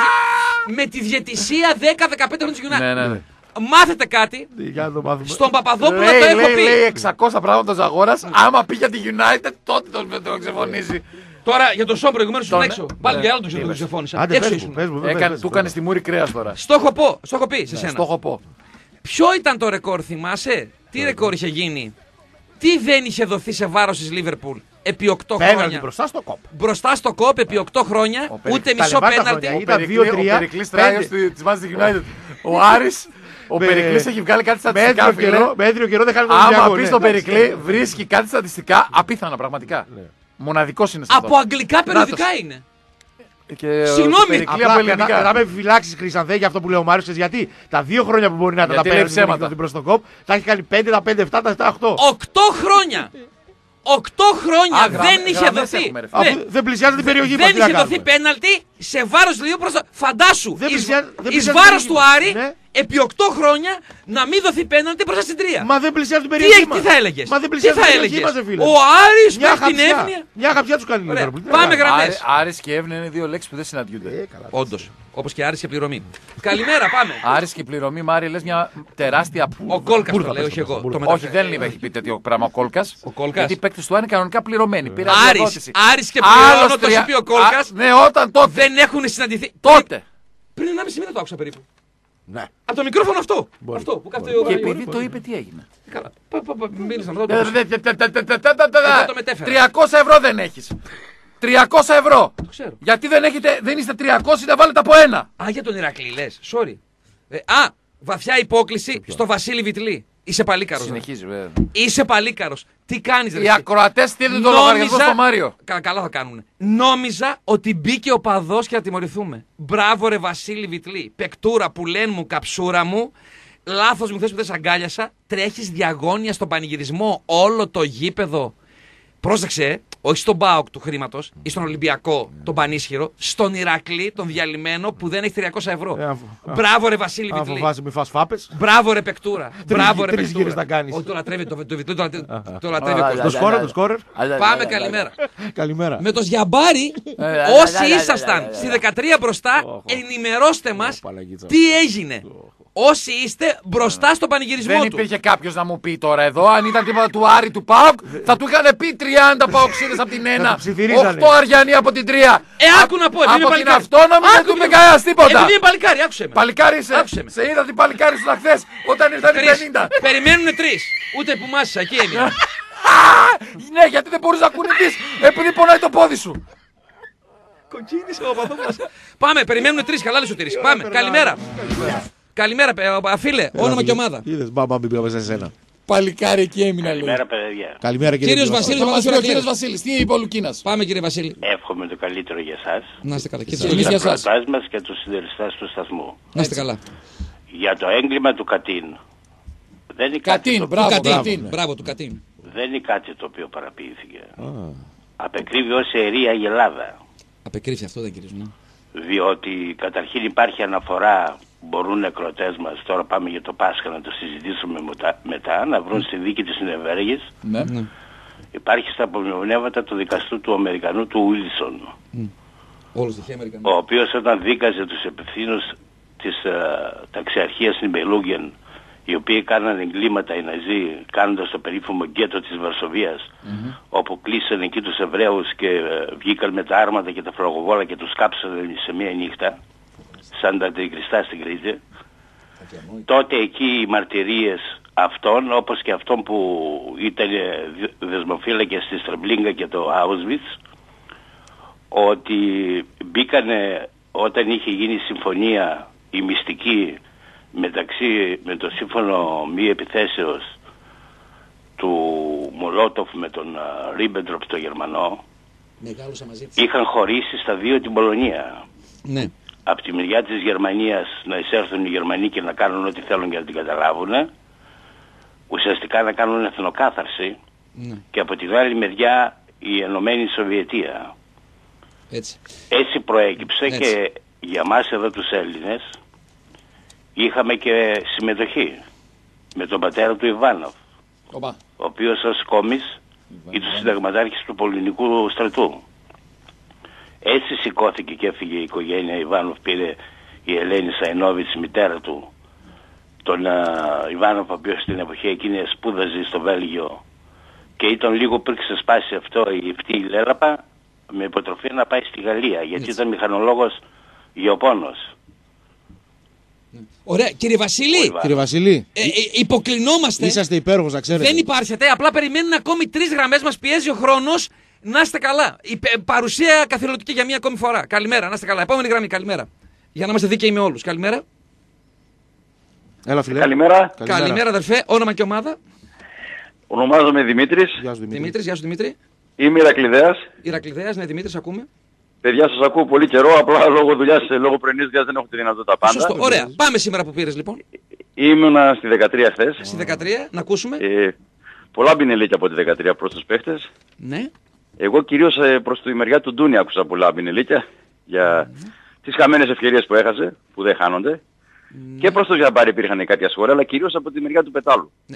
με τη διαιτησία 10-15 χρόνια της United. Ναι. Μάθετε κάτι. Για να το μάθουμε. Στον Παπαδόπουλο το έχω πει. Λέει 600 πράγματα ο Ζαγόρας. Άμα πει για τη United, τότε τον ξεφωνίζει. Τώρα για τον Σον προηγουμένως ήσουν Τον, έξω. ναι. Πάλι Ναι. για άλλο τον ξεφώνησα. Άντε, Έξω πες μου, ήσουν. πες μου, πες, Του έκανε τη μούρη κρέας τώρα. Στο έχω πει σε σένα. Στο έχω πω. Ποιο ήταν το ρεκόρ, θυμάσαι? Τι ρεκόρ είχε γίνει? Τι δεν είχε δοθεί σε βάρος της Λίβερπουλ επί 8 Πέναλτι χρόνια? μπροστά στο κόπ. Μπροστά στο κόπ επί 8 χρόνια, ούτε τα μισό λεβάντα πέναλτι. χρόνια. Ήταν Ο 2-3, Περικλής Τράγιος πέντε. της Manchester United. Ο Άρης, ο Με- Περικλής έχει βγάλει κάτι Με στατιστικά, έτριο φίλε. καιρό, με έτριο καιρό δεν χάνει τον Άμα Ολυμπιακό, πει ναι. στον Περικλή, βρίσκει κάτι στατιστικά απίθανα πραγματικά. Μοναδικός είναι σε αυτό. Από αγγλικά περιοδικά είναι. Και Συγγνώμη. ο Περικλή από Απλά ελληνικά. μετά με επιφυλάξει Χρυσανθέ για αυτό που λέει ο Μάριος, ξέρεις γιατί. Τα 2 χρόνια που μπορεί να τα Γιατί λέει παίρνει ψέματα. την προς το κόπ, τα έχει κάνει 5, τα 5, 7, τα 7, 8. 8 χρόνια! 8 χρόνια Α, δεν είχε γραμμές δοθεί. έχουμε, ρε φίλε. Ναι. Αφού δεν πλησιάζει την περιοχή μας, Δεν τι να είχε δοθεί κάνουμε. πέναλτι σε βάρος λίγο προς το. Φαντάσου! Δεν πλησιάζει- δεν Εις πλησιάζει βάρος την του περιοχή. Άρη Ναι. επί 8 χρόνια να μην δοθεί πέναλτι προς τα στην 3. Μα δεν πλησιάζει την Τι, περιοχή μας. τι θα έλεγες? Μα δεν Τι πλησιάζει θα την περιοχή έλεγες? μας, ρε φίλε. Ο Άρης Μια με την χαψιά. εύνοια. Μια χαψιά τους κάνει η Ωραία. Liverpool. Τι να Πάμε κάνουμε. γραμμές. Άρης και εύνοια είναι δύο λέξεις που δεν συναντιούνται. Όντως. Όπως και Άρης και πληρωμή. Καλημέρα, πάμε. Άρης και πληρωμή, Μάρι, λες μια τεράστια. Ο Κόλκας το Μπούρδα, λέει, πες όχι το, εγώ. μπούρδα. Το Όχι, μεταφέρει. δεν έχει πει τέτοιο πράγμα ο Κόλκας. Ο Κόλκας. Γιατί οι παίκτες του είναι κανονικά πληρωμένοι. Πήρα Άρης, διαδότηση. Άρης και πληρώνω, Άλλος το τρία- έχει πει ο Κόλκας. Ναι, όταν τότε. Δεν έχουν συναντηθεί. Τότε. Πριν 1,5 μήνα το άκουσα περίπου. Ναι. Από το μικρόφωνο αυτό. Αυτό που κάθεται ο Και Βαγγέλης. επειδή το είπε, τι έγινε. Καλά. Μίλησα με Ε, το. το μετέφερα. 300 ευρώ δεν έχεις. 300 ευρώ. Το ξέρω. Γιατί δεν είστε 300 να βάλετε από ένα. Α, για τον Ηρακλή λες. Sorry. Βαθιά υπόκληση στο Βασίλη Βιτλή. Είσαι παλίκαρος. Συνεχίζει, βέβαια. Είσαι παλίκαρος. Τι κάνεις, ρε? Οι ακροατές στείλουν τον λογαριασμό στο Μάριο. Καλά θα κάνουν. Νόμιζα ότι μπήκε ο παδός και να τιμωρηθούμε. Μπράβο, ρε Βασίλη Βιτλή. Πεκτούρα που λένε μου, καψούρα μου. Λάθος μου θες που δεν σ' αγκάλιασα. Τρέχεις διαγώνια στον πανηγυρισμό όλο το γήπεδο. Πρόσεξε, όχι στον ΠΑΟΚ του χρήματος ή στον Ολυμπιακό, τον πανίσχυρο, στον Ηρακλή, τον διαλυμένο που δεν έχει 300 ευρώ. Μπράβο, ρε Βασίλη Αν Βιτλή. φοβάσαι μη φας φάπες. Μπράβο, ρε Πεκτούρα. Μπράβο, ρε τρεις Πεκτούρα. γύρες θα κάνεις. Όχι, το λατρεύει το Βιτλή, το λατρεύει ο Το κόσμος. σκόρερ, το σκόρερ. Πάμε, καλημέρα. Καλημέρα. Με το Σγιαμπάρι, όσοι ήσασταν στη 13 μπροστά, ενημερώστε μας Παλαγίτσα. τι έγινε. Όσοι είστε μπροστά στο πανηγυρισμό Δεν του. υπήρχε κάποιο να μου πει τώρα εδώ, αν ήταν τίποτα του Άρη του ΠΑΟΚ, θα του είχαν πει 30 ΠΑΟΚσίδες από την το 1, ψιθυρίζανε. 8 Αριανοί από την 3. Άκου να πω, επειδή είμαι Από την παλικάρι. αυτόνομη δεν Άκου του είπε να- κανένα τίποτα. Επειδή είμαι παλικάρι, άκουσε με. Παλικάρι είσαι. Άκουσε με. Σε είδα την παλικάρι σου χθες όταν ήρθαν οι 50. Περιμένουνε 3. Ούτε που μάσησα, εκεί έμεινα. Ναι, γιατί δεν μπορείς να κουνηθείς επειδή πονάει το πόδι σου. Κοκκίνησε ο παδό μας. Πάμε, περιμένουνε 3. Καλά λες ο Τήρης. Πάμε, καλημέρα. Καλημέρα, φίλε, όνομα και ομάδα. Είδες, μπαμπά, μην πήγαμε σε σένα. Παλικάρι εκεί έμεινα, λέει. Καλημέρα, παιδιά. Καλημέρα, κύριε Κύριος Βασίλη. Βασίλης, Ο κύριος Βασίλης, τι είπε ο Λουκίνας? Πάμε, κύριε Βασίλη. Εύχομαι το καλύτερο για εσάς. Να είστε καλά. Και Εμείς εσείς. για Για σας. τους μας και τους συντελεστές του σταθμού. Να είστε καλά. Για το έγκλημα του Κατίν. Δεν είναι κάτι Κατίν, το- μπράβο, Κατίν. Κατίν. Μπράβο του Κατίν. Δεν είναι κάτι το οποίο παραποιήθηκε. Απεκρίβει ως ιερή Αγελάδα. Απεκρίθη αυτό, δεν κύριε. Ναι. Διότι καταρχήν υπάρχει αναφορά, μπορούν οι ακροατές μας, τώρα πάμε για το Πάσχα να το συζητήσουμε μετά, να βρουν στη δίκη της Νεβέργης. Ναι. Υπάρχει στα απομνημονεύματα του δικαστού του Αμερικανού του Ουίλσον, Όλος τυχαία Αμερικανοί. ο οποίος όταν δίκαζε τους υπευθύνους της ταξιαρχίας στην Μπελούγεν, οι οποίοι κάνανε εγκλήματα οι Ναζί, κάνοντας το περίφημο γκέτο της Βαρσοβίας, όπου κλείσανε εκεί τους Εβραίους και βγήκαν με τα άρματα και τα φραγοβόλα και τους κάψανε σε μία νύχτα, σαν τα αντικριστά στην Κρήτη. Τότε εκεί οι μαρτυρίες αυτών, όπως και αυτών που ήταν δεσμοφύλακες στη Στρεμπλίνκα και το Auschwitz, ότι μπήκανε όταν είχε γίνει η συμφωνία η μυστική μεταξύ με το σύμφωνο μη επιθέσεως του Μολότοφ με τον Ρίμπεντροπ το Γερμανό, Μεγάλωσα μαζί της. είχαν χωρίσει στα δύο την Πολωνία. Ναι. Από τη μεριά της Γερμανίας να εισέρθουν οι Γερμανοί και να κάνουν ό,τι θέλουν για να την καταλάβουν, ουσιαστικά να κάνουν εθνοκάθαρση, Ναι. και από την άλλη μεριά η Ενωμένη Σοβιετία. Έτσι. Έτσι προέκυψε. Έτσι. Και για μας εδώ τους Έλληνες είχαμε και συμμετοχή με τον πατέρα του Ιβάνοφ, Οπα. ο οποίος ως κόμις ήταν συνταγματάρχης του Πολωνικού στρατού. Έτσι σηκώθηκε και έφυγε η οικογένεια Ιβάνοφ, πήρε η Ελένη Σαϊνόβιτς, η μητέρα του, τον Ιβάνοφ, ο οποίος στην εποχή εκείνη σπούδαζε στο Βέλγιο και ήταν λίγο πριν ξεσπάσει αυτό αυτή η λέλαπα, με υποτροφία να πάει στη Γαλλία, γιατί ήταν μηχανολόγος γεωπόνος. Ωραία, κύριε Βασίλη, Κύριε Βασίλη, υποκλεινόμαστε. είσαστε υπέροχος, να ξέρετε. Δεν υπάρχετε, απλά περιμένουν ακόμη 3 γραμμές, μας πιέζει ο χρόνος. Να είστε καλά. Παρουσία καθηλωτική για μία ακόμη φορά. Καλημέρα, να είστε καλά. Επόμενη γραμμή, καλημέρα. Για να είμαστε δίκαιοι με όλους. Καλημέρα. Έλα, φίλε. Καλημέρα. Καλημέρα, αδερφέ. Όνομα και ομάδα. Ονομάζομαι Δημήτρης. Γεια σου, Δημήτρη. Δημήτρης, γεια σου Δημήτρη. Είμαι Ηρακλειδέας. Ηρακλειδέας, ναι, Δημήτρης, ακούμε. Παιδιά, σας ακούω πολύ καιρό. Απλά λόγω δουλειάς, λόγω πρωινής δουλειάς δεν έχω τη δυνατότητα πάντα. Σωστό. Ωραία. Πάμε σήμερα που πήρες λοιπόν. Ήμουνα στη 13 χθες. Στη 13, να ακούσουμε. Πολλά μπινελίκια από τη 13 προς τους παίχτες. Ναι. Εγώ κυρίως προς τη μεριά του Ντούνι άκουσα πολλά μπινελίκια για τις χαμένες ευκαιρίες που έχασε, που δεν χάνονται. Και προς τον Γιαμπάρη υπήρχαν κάποια σχόλια, αλλά κυρίως από τη μεριά του Πετάλου. Ναι.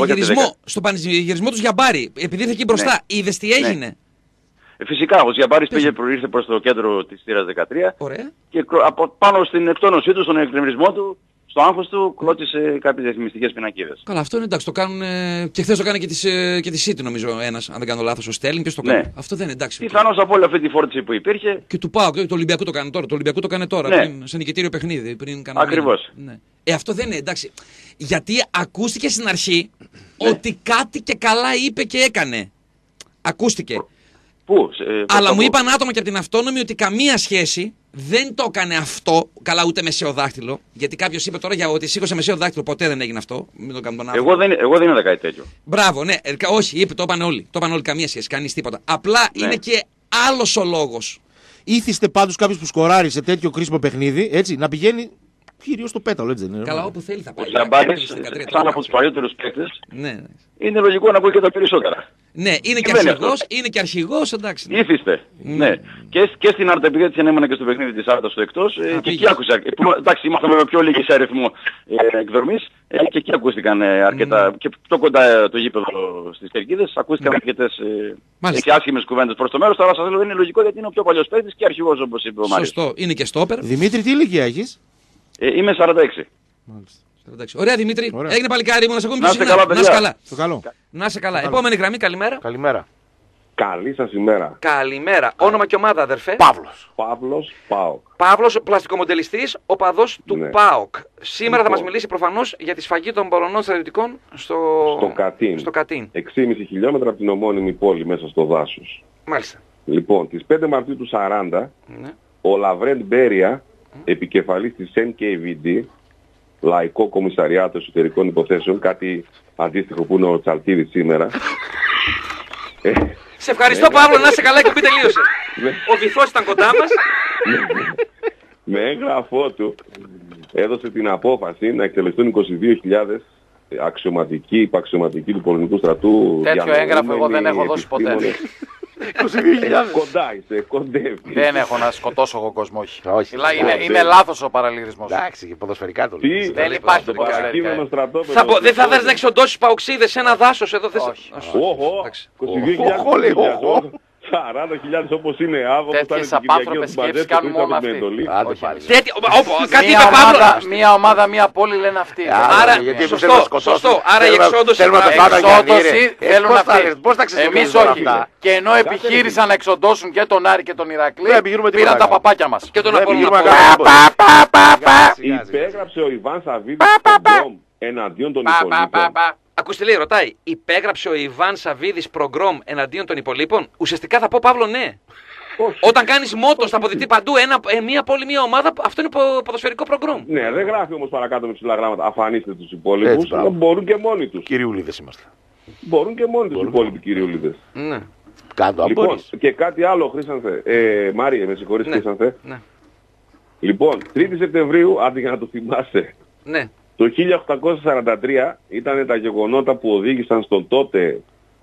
Στο πανηγυρισμό του Γιαμπάρη, επειδή ήρθε εκεί μπροστά, είδες τι έγινε. Φυσικά, ο Γιαμπάρης ήρθε προς το κέντρο της θύρας 13 Ωραία. και από πάνω στην εκτόνωσή του, στον εκνευρισμό του, στο άγχος του, κλώτησε κάποιες διαφημιστικές πινακίδες. Καλά, αυτό είναι εντάξει, το κάνουν και χθες το κάνει και τη City νομίζω ένας, αν δεν κάνω λάθος, ο Στέλιν, ποιος το κάνει. Ναι. Αυτό δεν είναι εντάξει. Πιθανώς από όλη αυτή τη φόρτιση που υπήρχε. Και του ΠΑΟΚ, το Ολυμπιακό το κάνει τώρα. Το Ολυμπιακό το κάνει τώρα, Ναι. πριν, σε νικητήριο παιχνίδι. Πριν κανένα Ακριβώς. μήνα. Ναι. Αυτό δεν είναι εντάξει. Γιατί ακούστηκε στην αρχή ότι κάτι και καλά είπε και έκανε. Ακούστηκε. Πού? Αλλά μου είπαν άτομα και από την αυτόνομη ότι καμία σχέση δεν το έκανε αυτό. Καλά, ούτε μεσαίο δάχτυλο. Γιατί κάποιος είπε τώρα για ότι σήκωσε μεσαίο δάχτυλο. Ποτέ δεν έγινε αυτό. Μην το κάνουμε τον άνθρωπο. Εγώ δεν είδα κάτι τέτοιο. Μπράβο, ναι. Όχι, είπε, το είπαν όλοι. Το είπαν όλοι, καμία σχέση. Κανείς τίποτα. Απλά Ναι. είναι και άλλος ο λόγος. Ήθιστε πάντως κάποιος που σκοράρει σε τέτοιο κρίσιμο παιχνίδι, έτσι, να πηγαίνει κυρίως στο πέταλο, έτσι δεν είναι? Καλά, όπου θέλει θα Ο πάει. Γιαμπάρης, Στα 13, σαν από τους παλιότερους παίκτες, Ναι, ναι. είναι λογικό να ακούει και τα περισσότερα. Ναι, είναι και Συμβαίνει αρχηγός, αυτό. είναι και αρχηγός, εντάξει. Ναι. Ήθιστε. Ναι. Και στην Άρτα, επειδή έτσι έμενα και στο παιχνίδι της Άρτας στο εκτός, και εκεί πήγες. άκουσα. Εντάξει, ήμασταν με πιο λίγη σε αριθμό εκδρομής, και εκεί ακούστηκαν αρκετά. Και πιο κοντά το γήπεδο στις Κερκίδες, ακούστηκαν αρκετές Μάλιστα. και άσχημες κουβέντες προς το μέρος. Τώρα σας λέω είναι λογικό γιατί είναι ο πιο παλιός παίκτης και αρχηγός, όπως είπε ο Μάριος. Σωστό, είναι και στόπερ. Δημήτρη, τι ηλικία έχεις? Είμαι 46. Εντάξει. Ωραία, Δημήτρη. Ωραία. Έγινε παλικάρι μου, να σε ακούμε Να πιο είστε συχνά. καλά, Να είσαι παιδιά. καλά. Στο καλό. Να είσαι καλά. Επόμενη γραμμή, καλημέρα. Καλημέρα. Καλή σας ημέρα. Καλημέρα. Όνομα και ομάδα, αδερφέ. Παύλος. Παύλος Πάοκ. Παύλος, πλαστικομοντελιστής, οπαδός του Ναι. ΠΑΟΚ. Σήμερα θα Λοιπόν. μας μιλήσει προφανώς για τη σφαγή των Πολωνών στρατιωτικών Στο Κατίν. στο Κατίν. 6,5 χιλιόμετρα από την ομώνυμη πόλη μέσα στο δάσος. Μάλιστα. Λοιπόν, τις 5 Μαρτίου του 40, Ναι. ο Λαβρέντ Μπέρια, επικεφαλής της NKVD, Λαϊκό Κομμισαριάτο Εσωτερικών Υποθέσεων, κάτι αντίστοιχο που είναι ο Τσαλτίδης σήμερα. Σε ευχαριστώ Παύλο, να είσαι καλά, η εκπομπή τελείωσε. Ο βυθός ήταν κοντά μας. Με έγγραφό του έδωσε την απόφαση να εκτελεστούν 22.000 αξιωματικοί, υπαξιωματικοί του Πολωνικού στρατού. Τέτοιο έγγραφο εγώ δεν έχω δώσει ποτέ. 22.000. Κοντά είσαι, κοντεύει. Δεν έχω να σκοτώσω εγώ κόσμο, όχι. Όχι. Είναι λάθος ο παραλυρισμός. Εντάξει, και ποδοσφαιρικά το Τι, λέει. Δεν υπάρχει το ποδοσφαιρικά. παρακείμενο στρατόπεδο. Δεν θα θες να εξοντώσεις παοξίδες σε ένα δάσος εδώ θες. Όχι. Όχο, Εντάξει. 22.000. 40.000 όπως είναι Άβο, όπως Τέτοιες ήταν την Κυριακή απάνθρωπες του Μπαζέτου, σκέψεις κάνουν που ήρθαν μόνο με αυτοί. εντολή. Άντε Όχι, πάλι. Κάτι είπε Παύλο. Μια ομάδα, μια πόλη λένε αυτοί. Άρα, γιατί σωστό, θέλουν να σκοτώσουν. σωστό. Άρα η εξόντωση. Θέλουν να πεθάνουν για Εξόντωση θέλουν αυτοί. Πώς τα ξεσυμβείς Εμείς τώρα όχι. αυτά. Και ενώ επιχείρησαν να εξοντώσουν και τον Άρη και τον Ηρακλή, Δεν επιχειρούμε τίποτα πήραν τα να κάνουμε. παπάκια μας. Και τον Δεν Απόλλωνα. επιχειρούμε να κάνουμε τίποτα. Υπέγραψε ο Ιβάν Σαββίδης στον Γκρόμ εναντίον των υπολείπων. Ακούστε λέει, ρωτάει, υπέγραψε ο Ιβάν Σαββίδης προγκρόμ εναντίον των υπολείπων. Ουσιαστικά θα πω Παύλο ναι. Όταν κάνεις μότο στα αποδυτή παντού, μία πόλη, μία ομάδα, αυτό είναι ποδοσφαιρικό προγκρόμ. Ναι, δεν γράφει όμως παρακάτω με ψηλά γράμματα. Αφανίστε τους υπόλοιπους, Έτσι, αλλά μπράβο. μπορούν και μόνοι τους. Κυριούλιδες είμαστε. Μπορούν και μόνοι τους οι υπόλοιποι κυριούλιδες. Ναι. Κάτω από Λοιπόν, μπορείς. και κάτι άλλο, Χρήστανθε. Μάριε, με συγχωρείς, Ναι. Χρήστανθε. Ναι. Λοιπόν, 3η Σεπτεμβρίου, άντε για να το θυμάσαι, Ναι. το 1843 ήταν τα γεγονότα που οδήγησαν στον τότε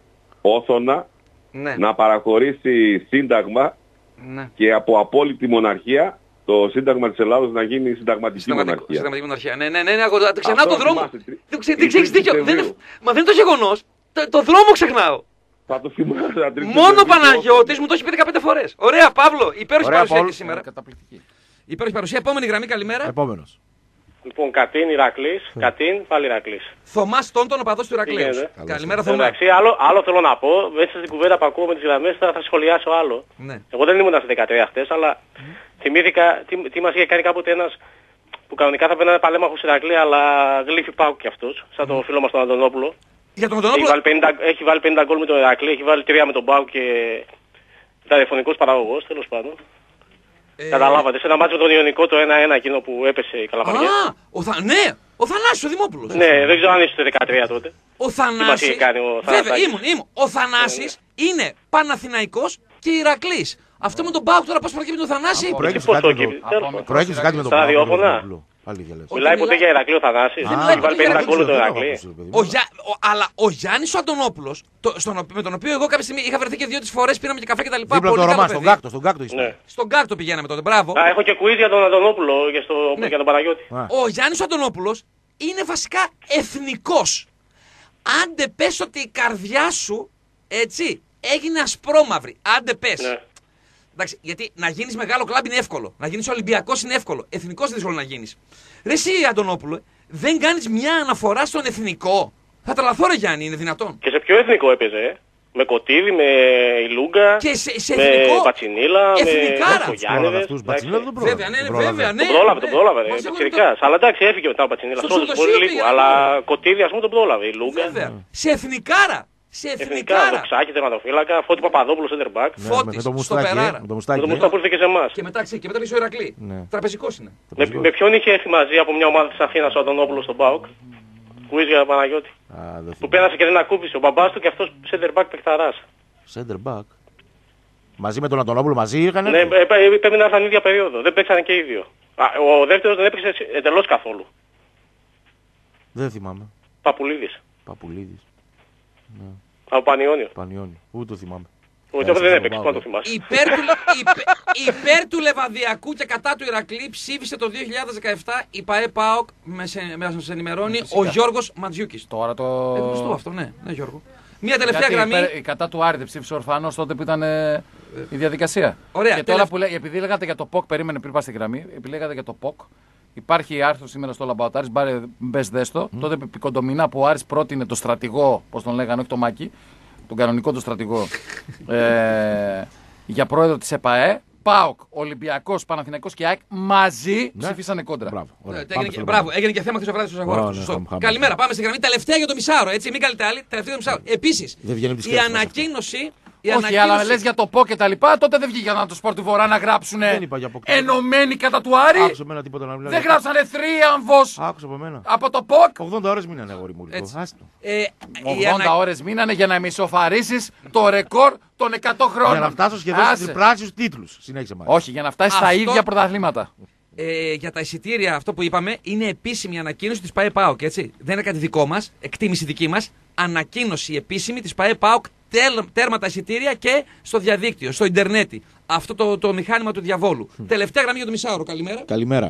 Όθωνα Ναι. να παραχωρήσει σύνταγμα Ναι. και από απόλυτη μοναρχία το σύνταγμα της Ελλάδος να γίνει συνταγματική μοναρχία. Συνταγματική μοναρχία. Ναι, ξεχνάω Αυτό τον δρόμο. θυμάσαι, Δεν η ξέρεις Τρίτη δίκιο. Σεπτεμβρίου. Μα δεν είναι το γεγονός. Το δρόμο ξεχνάω. Θα το θυμάσαι. τα Τρίτη Μόνο ο Σεπτεμβρίου. Παναγιώτης μου το έχει πει 15 φορές. Ωραία, Παύλο. Υπέροχη Ωραία, παρουσία Παύλο. και σήμερα. Καταπληκτική. Υπέροχη παρουσία. Επόμενη γραμμή, καλημέρα. Επόμενος. Λοιπόν, Κατίν, Ηρακλής, Κατίν, πάλι Ηρακλής. Θωμάς Τόντον, οπαδός του Ηρακλέους. γίνεται? Καλημέρα, Θωμά. Εντάξει, άλλο θέλω να πω, μέσα στην κουβέντα που ακούω με τις γραμμές θα σχολιάσω άλλο. Ναι. Εγώ δεν ήμουν στη 13 χτες, αλλά θυμήθηκα τι μας είχε κάνει κάποτε ένας που κανονικά θα πένανε παλέμαχος Ηρακλή, αλλά γλύφει πάω κι αυτός, σαν τον φίλο μας τον Αντωνόπουλο. Για τον Έχει Αντωνόπουλο. βάλει 50 γκολ με τον Ηρακλή, έχει βάλει 3 με τον Πάου και ραδιοφωνικός παραγωγός, τέλος πάντων. Καταλάβατε, σε ένα μάτσο με τον Ιωνικό το 1-1 εκείνο που έπεσε η Καλαμαριά. Ναι, ο Θανάσης ο Δημόπουλος. Ναι, δεν ξέρω αν είσαι στο 13 τότε. Ο Τι Θανάσης. μας είχε κάνει ο Βέβαια, Θανασάκης. ήμουν. Ο Θανάσης είναι Παναθηναϊκός και Ηρακλής. Αυτό με τον Πάουκ τώρα πώς προκύπτει το Θανάση. Προέκυψε Πώς κάτι το με κύβει, το- τέλος πάντων. προέκυψε κάτι με τον Στα Παύλο ραδιόφωνα. Δημόπουλο. Αλήθεια λες. Μιλάει ποτέ για Ηρακλή ο Θανάσης. μιλάει Έχει βάλει ποτέ για 50 γκολ με τον Ηρακλή. Αλλά ο Γιάννης ο Αντωνόπουλος, με τον οποίο εγώ κάποια στιγμή είχα βρεθεί και 2-3 φορές, πήραμε και καφέ και τα λοιπά. Δίπλα Πολύ το καλό Ρωμά, παιδί. στον κάκτο είσαι. Ναι. Στον Κάκτο πηγαίναμε τότε, μπράβο. Α, έχω και quiz για τον Αντωνόπουλο για τον Παναγιώτη. Ο Γιάννης ο Αντωνόπουλος είναι βασικά εθνικός. Άντε πες ότι η καρδιά σου, έτσι, έγινε ασπρόμαυρη. Άντε πες. Ναι. Εντάξει, γιατί να γίνεις μεγάλο κλαμπ είναι εύκολο. Να γίνεις Ολυμπιακός είναι εύκολο. Εθνικός είναι δύσκολο να γίνεις. Ρε εσύ Αντωνόπουλο, δεν κάνεις μια αναφορά στον εθνικό. Θα τρελαθώ ρε Γιάννη, είναι δυνατόν. Και σε ποιο εθνικό έπαιζε, με Κωτίδη, με Ηλούγκα, Και σε με εθνικό. Πατσινίλα, Εθνικάρα. με Κογιάννηδες. Αυτούς Μπατσινίλα δεν τον πρόλαβε. Βέβαια, ναι, Τον πρόλαβε. βέβαια, ναι. Τον πρόλαβε, ρε, Μας έχουν πιτσιρικάς. Αλλά εντάξει, έφυγε μετά ο Πατσινίλα. Στο Αυτός ξενοδοχείο πολύ λίγο. πήγαινε, Αλλά ναι. Κωτίδη ας πούμε τον πρόλαβε. Ηλούγκα. Βέβαια. Σε εθνικάρα. Σε Εθνικά, εθνικάρα. Δοξάκη, τερματοφύλακα, Φώτη Παπαδόπουλο, center back. Ναι, Φώτης, με το στο μουστάκι, Περάρα. με το Με μουστάκι. τον Μούστα που ήρθε και σε εμάς. Και μετά πήγε στο Ηρακλή. Ναι. Τραπεζικός είναι. Με ποιον είχε έρθει μαζί από μια ομάδα της Αθήνας ο Αντωνόπουλος στον ΠΑΟΚ. Quiz για Παναγιώτη. Που πέρασε και δεν ακούμπησε. Ο μπαμπάς του και αυτός center back παιχταράς. Center back. Μαζί με τον Αντωνόπουλο μαζί είχαν. Ναι, πρέπει να έρθαν ίδια περίοδο. Δεν παίξανε και οι δύο. Ο δεύτερος δεν έπαιξε εντελώς καθόλου. Δεν θυμάμαι. Παπουλίδης. Παπουλίδης. Από Πανιόνιο. Πανιόνι. Ούτε το θυμάμαι. Ο Τζόφερ δεν έπαιξε, πάνω το θυμάσαι. Υπέρ του Λεβαδιακού και κατά του Ηρακλή ψήφισε το 2017 η ΠαΕ ΠΑΟΚ, μας ενημερώνει ο Γιώργος Ματζιούκης. Τώρα το... Γνωστό αυτό, ναι, Γιώργο. Μια τελευταία γραμμή. Κατά του Άρη δεν ψήφισε ο Ορφανός τότε που ήταν η διαδικασία. Ωραία, και τώρα που λέει, επειδή λέγατε για το ΠΟΚ, περίμενε πριν πας στη γραμμή, επειδή λέγατε για το ΠΟΚ, υπάρχει άρθρο σήμερα στο Λαμπαοτάρης, μπες δέστο, τότε επί Κοντομινά που ο Άρης πρότεινε το στρατηγό, πώς τον λέγανε, όχι το Μάκη, τον κανονικό του στρατηγό, για πρόεδρο της ΕΠΑΕ, ΠΑΟΚ, Ολυμπιακός, Παναθηναϊκός και ΑΕΚ μαζί ψηφίσανε κόντρα. Μπράβο, έγινε και θέμα χθες το βράδυ στους αγώνες. Καλημέρα, πάμε στη γραμμή. Τελευταία για το μισάωρο, έτσι, μην καλείτε άλλη. Τελευταία για το μισάωρο. Επίσης, η ανακοίνωση Όχι, αλλά λες για το ΠΟΚ και τα λοιπά, τότε δεν βγήκε να το Σπορ του Βορρά να γράψουν ενωμένοι κατά του Άρη. Άκουσε εμένα τίποτα να μιλάω. Δεν γράψανε θρίαμβος Άκουσε από μένα. από το ΠΟΚ. 80 ώρες μείνανε, αγόρι μου. 80 ώρες μείνανε για να μισοφαρίσεις το ρεκόρ των 100 χρόνων. Για να φτάσω σχεδόν στους τριπλάσιους τίτλους. Συνέχισε μάλιστα. Όχι, για να φτάσει στα ίδια πρωταθλήματα. Για τα εισιτήρια, αυτό που είπαμε, είναι επίσημη ανακοίνωση της ΠΑΕ ΠΑΟΚ, έτσι. Δεν είναι κάτι δικό μας, εκτίμηση δική μας. Ανακοίνωση επίσημη της ΠΑΕ ΠΑΟΚ, τέρμα τα εισιτήρια και στο διαδίκτυο, στο Ιντερνετ. Αυτό το μηχάνημα του διαβόλου. Τελευταία γραμμή για το μισάωρο. Καλημέρα. Καλημέρα.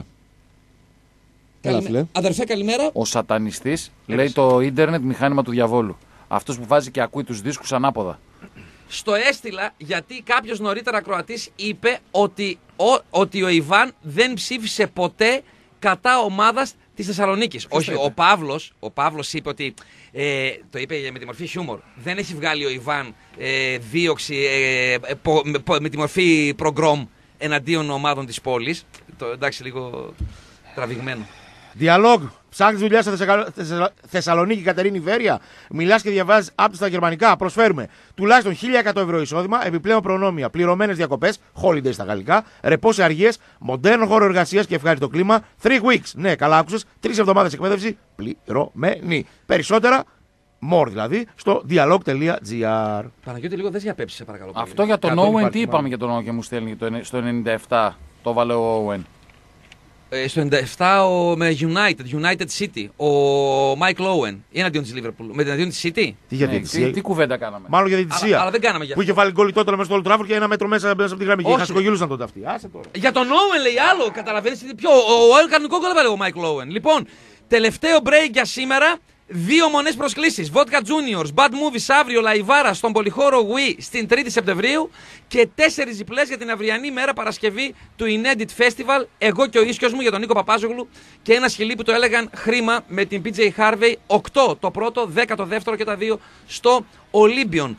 Αδερφέ, καλημέρα. Ο σατανιστής λέει το ίντερνετ μηχάνημα του διαβόλου. Αυτός που βάζει και ακούει τους δίσκους ανάποδα. Στο έστειλα γιατί κάποιος νωρίτερα ακροατής είπε ότι ο Ιβάν δεν ψήφισε ποτέ κατά ομάδας της Θεσσαλονίκης. Όχι, ο Παύλος είπε ότι, το είπε με τη μορφή χιούμορ, δεν έχει βγάλει ο Ιβάν δίωξη με τη μορφή προγκρόμ εναντίον ομάδων της πόλης. Εντάξει, λίγο τραβηγμένο. Διαλόγ. Ψάχνεις δουλειά στη Θεσσαλονίκη, Κατερίνη, Βέρεια. Μιλάς και διαβάζεις άπτυ στα γερμανικά. Προσφέρουμε τουλάχιστον 1.100 ευρώ εισόδημα, επιπλέον προνόμια, πληρωμένες διακοπές, holidays στα γαλλικά, ρεπό σε αργίες, μοντέρνο χώρο εργασίας και ευχάριστο κλίμα. 3 weeks. Ναι, καλά άκουσες. 3 εβδομάδες εκπαίδευση πληρωμένη. Περισσότερα, more δηλαδή, στο dialog.gr. Παναγιώτη, λίγο δες για Πέψη, σε παρακαλώ. Αυτό για τον Owen, τι είπαμε για τον Owen και μου στέλνει στο 97. Το βάλε ο Owen. Στο 97 με United City, ο Michael Owen, εναντίον της Liverpool. Με εναντίον της City. Τι κουβέντα κάναμε. Μάλλον για διαιτησία. Αλλά δεν κάναμε για αυτό. Που είχε βάλει γκολ τότε μέσα στο Old Trafford και ένα μέτρο μέσα από τη γραμμή. Και χασκογελούσαν τότε αυτοί. Άσε τώρα. Για τον Owen λέει άλλο, καταλαβαίνεις ποιο. Ο Owen κανονικό γκολ έβαλε ο Michael Owen. Λοιπόν, τελευταίο break για σήμερα. 2 μονές προσκλήσεις. Vodka Juniors, Bad Movies αύριο, Λαϊβάρα στον πολυχώρο Wii στην 3η Σεπτεμβρίου και 4 διπλές για την αυριανή μέρα Παρασκευή του Inedit Festival. Εγώ και ο ίσιος μου για τον Νίκο Παπάζογλου και ένα σκυλί που το έλεγαν χρήμα με την PJ Harvey. 8 το πρώτο, 10 το δεύτερο και τα 2 στο Olympion.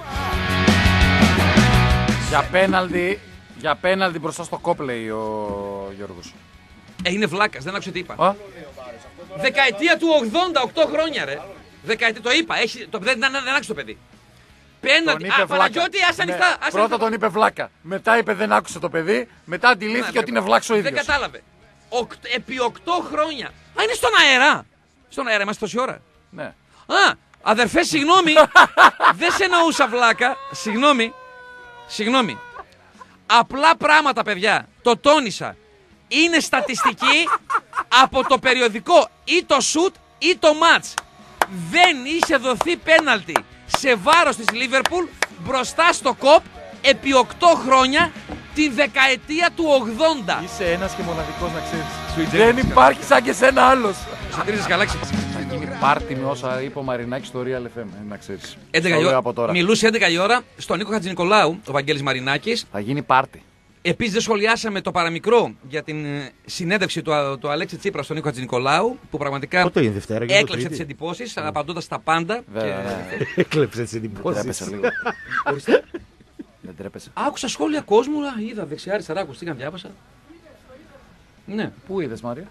Για πέναλτι μπροστά στο κόπ, λέει ο Γιώργος. Είναι βλάκας, δεν άκουσα τι είπα. Δεκαετία του 80, 8 χρόνια ρε. Το είπα, δεν άκουσε το παιδί. Πέναλτι. Παναγιώτη, άσε ανοιχτά. Πρώτα τον είπε βλάκα. Μετά είπε δεν άκουσε το παιδί. Μετά αντιλήφθηκε ότι είναι βλάξο ο ίδιος. Δεν κατάλαβε. Επί 8 χρόνια. Α, είναι στον αέρα. Στον αέρα είμαστε τόση ώρα. Ναι. Α, αδερφέ, συγγνώμη. Δεν σε εννοούσα βλάκα. Συγγνώμη. Απλά πράγματα, παιδιά. Το τόνισα. Είναι στατιστική από το περιοδικό ή το σουτ ή το μάτς. Δεν είχε δοθεί πέναλτι σε βάρος της Λίβερπουλ μπροστά στο κοπ επί 8 χρόνια τη δεκαετία του 80. Είσαι ένας και μοναδικός, να ξέρεις. Δεν υπάρχει σαν και σένα άλλος. Σε τρίζεις καλά, θα γίνει πάρτι με όσα είπε ο Μαρινάκης στο Real FM, να ξέρεις. 11 μιλούσε 11 η ώρα στον Νίκο Χατζηνικολάου, ο Βαγγέλης Μαρινάκης. Θα γίνει πάρτι. Επίσης δεν σχολιάσαμε το παραμικρό για την συνέντευξη του Αλέξη Τσίπρα στον Νίκο Χατζηνικολάου, που πραγματικά έκλεψε τις εντυπώσεις απαντώντας στα πάντα. Έκλεψε τις εντυπώσεις. Τρέπεσε λίγο. Δεν τρέπεσε. Άκουσα σχόλια κόσμου, είδα δεξιά αριστερά, ακουστήκαν, διάβασα. Ναι. Πού είδες, Μάρια?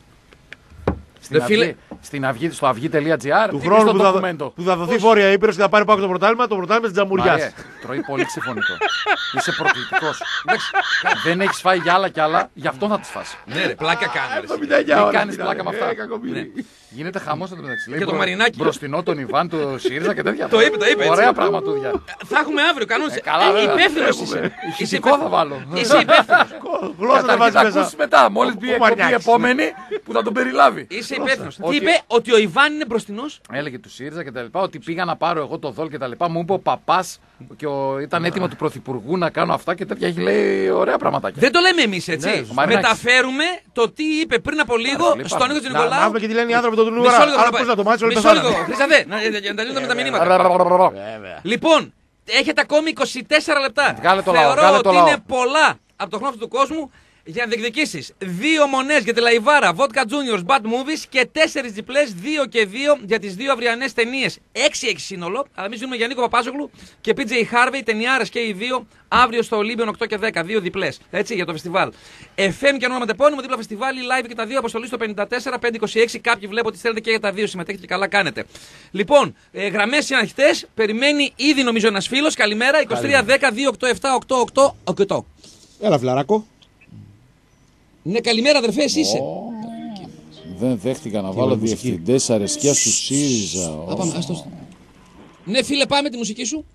Στο αυγή.gr του χρόνου που θα δοθεί Βόρεια Ήπειρος και θα πάρει πάνω το πρωτάθλημα της Τζαμουριάς. Τρώει πολύ ξεφωνητό. Είσαι προκλητικός. Δεν έχεις φάει γυάλα κι άλλα, γι' αυτό θα τις φας. Ναι, ρε, πλάκα κάνεις. Δεν κάνεις πλάκα με αυτά. Γίνεται χαμός εδώ μεταξύ. Και το Μαρινάκι. Μπροστινό τον Ιβάν, το ΣΥΡΙΖΑ και τέτοια. Το είπε. Ωραία πραγματούδια. Θα έχουμε αύριο, κανόνισε. Υπεύθυνος είσαι. Ηχητικό θα βάλω. Είσαι υπεύθυνος. Καταρχήν θα ακούσεις μετά, μόλις μπει η εκπομπή επόμενη που θα τον περιλάβει. Είσαι υπεύθυνος. Τι είπε, ότι ο Ιβάν είναι μπροστινός. Έλεγε του ΣΥΡΙΖΑ και τα λοιπά, ότι πήγα να πάρω εγώ το δόλ και τα λοιπά. Μου είπε ο παπάς και ήταν έτοιμο του Πρωθυπουργού να κάνω αυτά και τέτοια. Έχει λέει ωραία πραγματάκια. Δεν το λέμε εμείς, έτσι. Μεταφέρουμε το τι είπε πριν από λίγο στον Νίκο Χατζηνικολάου. Να μάθουμε και τι λένε οι άνθρωποι του Νούρα. Άρα πώς να το μάθεις όλοι πεθάνουν. Μισό λίγο, Χρυσαδέ, να τελειώνουμε με τα μηνύματα. Λοιπόν, έχετε ακόμη 24 λεπτά. Θεωρώ ότι είναι πολλά από το χρόνο του κόσμου. για να διεκδικήσεις 2 μονές για τη Λαϊβάρα, Vodka Juniors, Bad Movies και 4 διπλές 2 και 2 για τις 2 αυριανές ταινίες. 6 σύνολο. Αλλά εμείς δίνουμε για Νίκο Παπάζογλου και PJ Harvey, ταινιάρες και οι 2, αύριο στο Ολύμπιον 8 και 10. 2 διπλές. Έτσι για το φεστιβάλ. FM και όνομα μετεπώνυμο, δίπλα φεστιβάλ, live και τα 2, αποστολή στο 54-526. Κάποιοι βλέπω ότι στέλνετε και για τα 2, συμμετέχετε και καλά κάνετε. Λοιπόν, γραμμές είναι ανοιχτές. Περιμένει ήδη νομίζω ένας φίλος. Καλημέρα. 2310-287-888. Έλα, φιλαράκο. Ναι, καλημέρα, αδερφέ, εσύ είσαι. Δεν δέχτηκα να βάλω διευθυντές αρεσκιά του ΣΥΡΙΖΑ. Πάμε, ναι, φίλε, πάμε τη μουσική σου.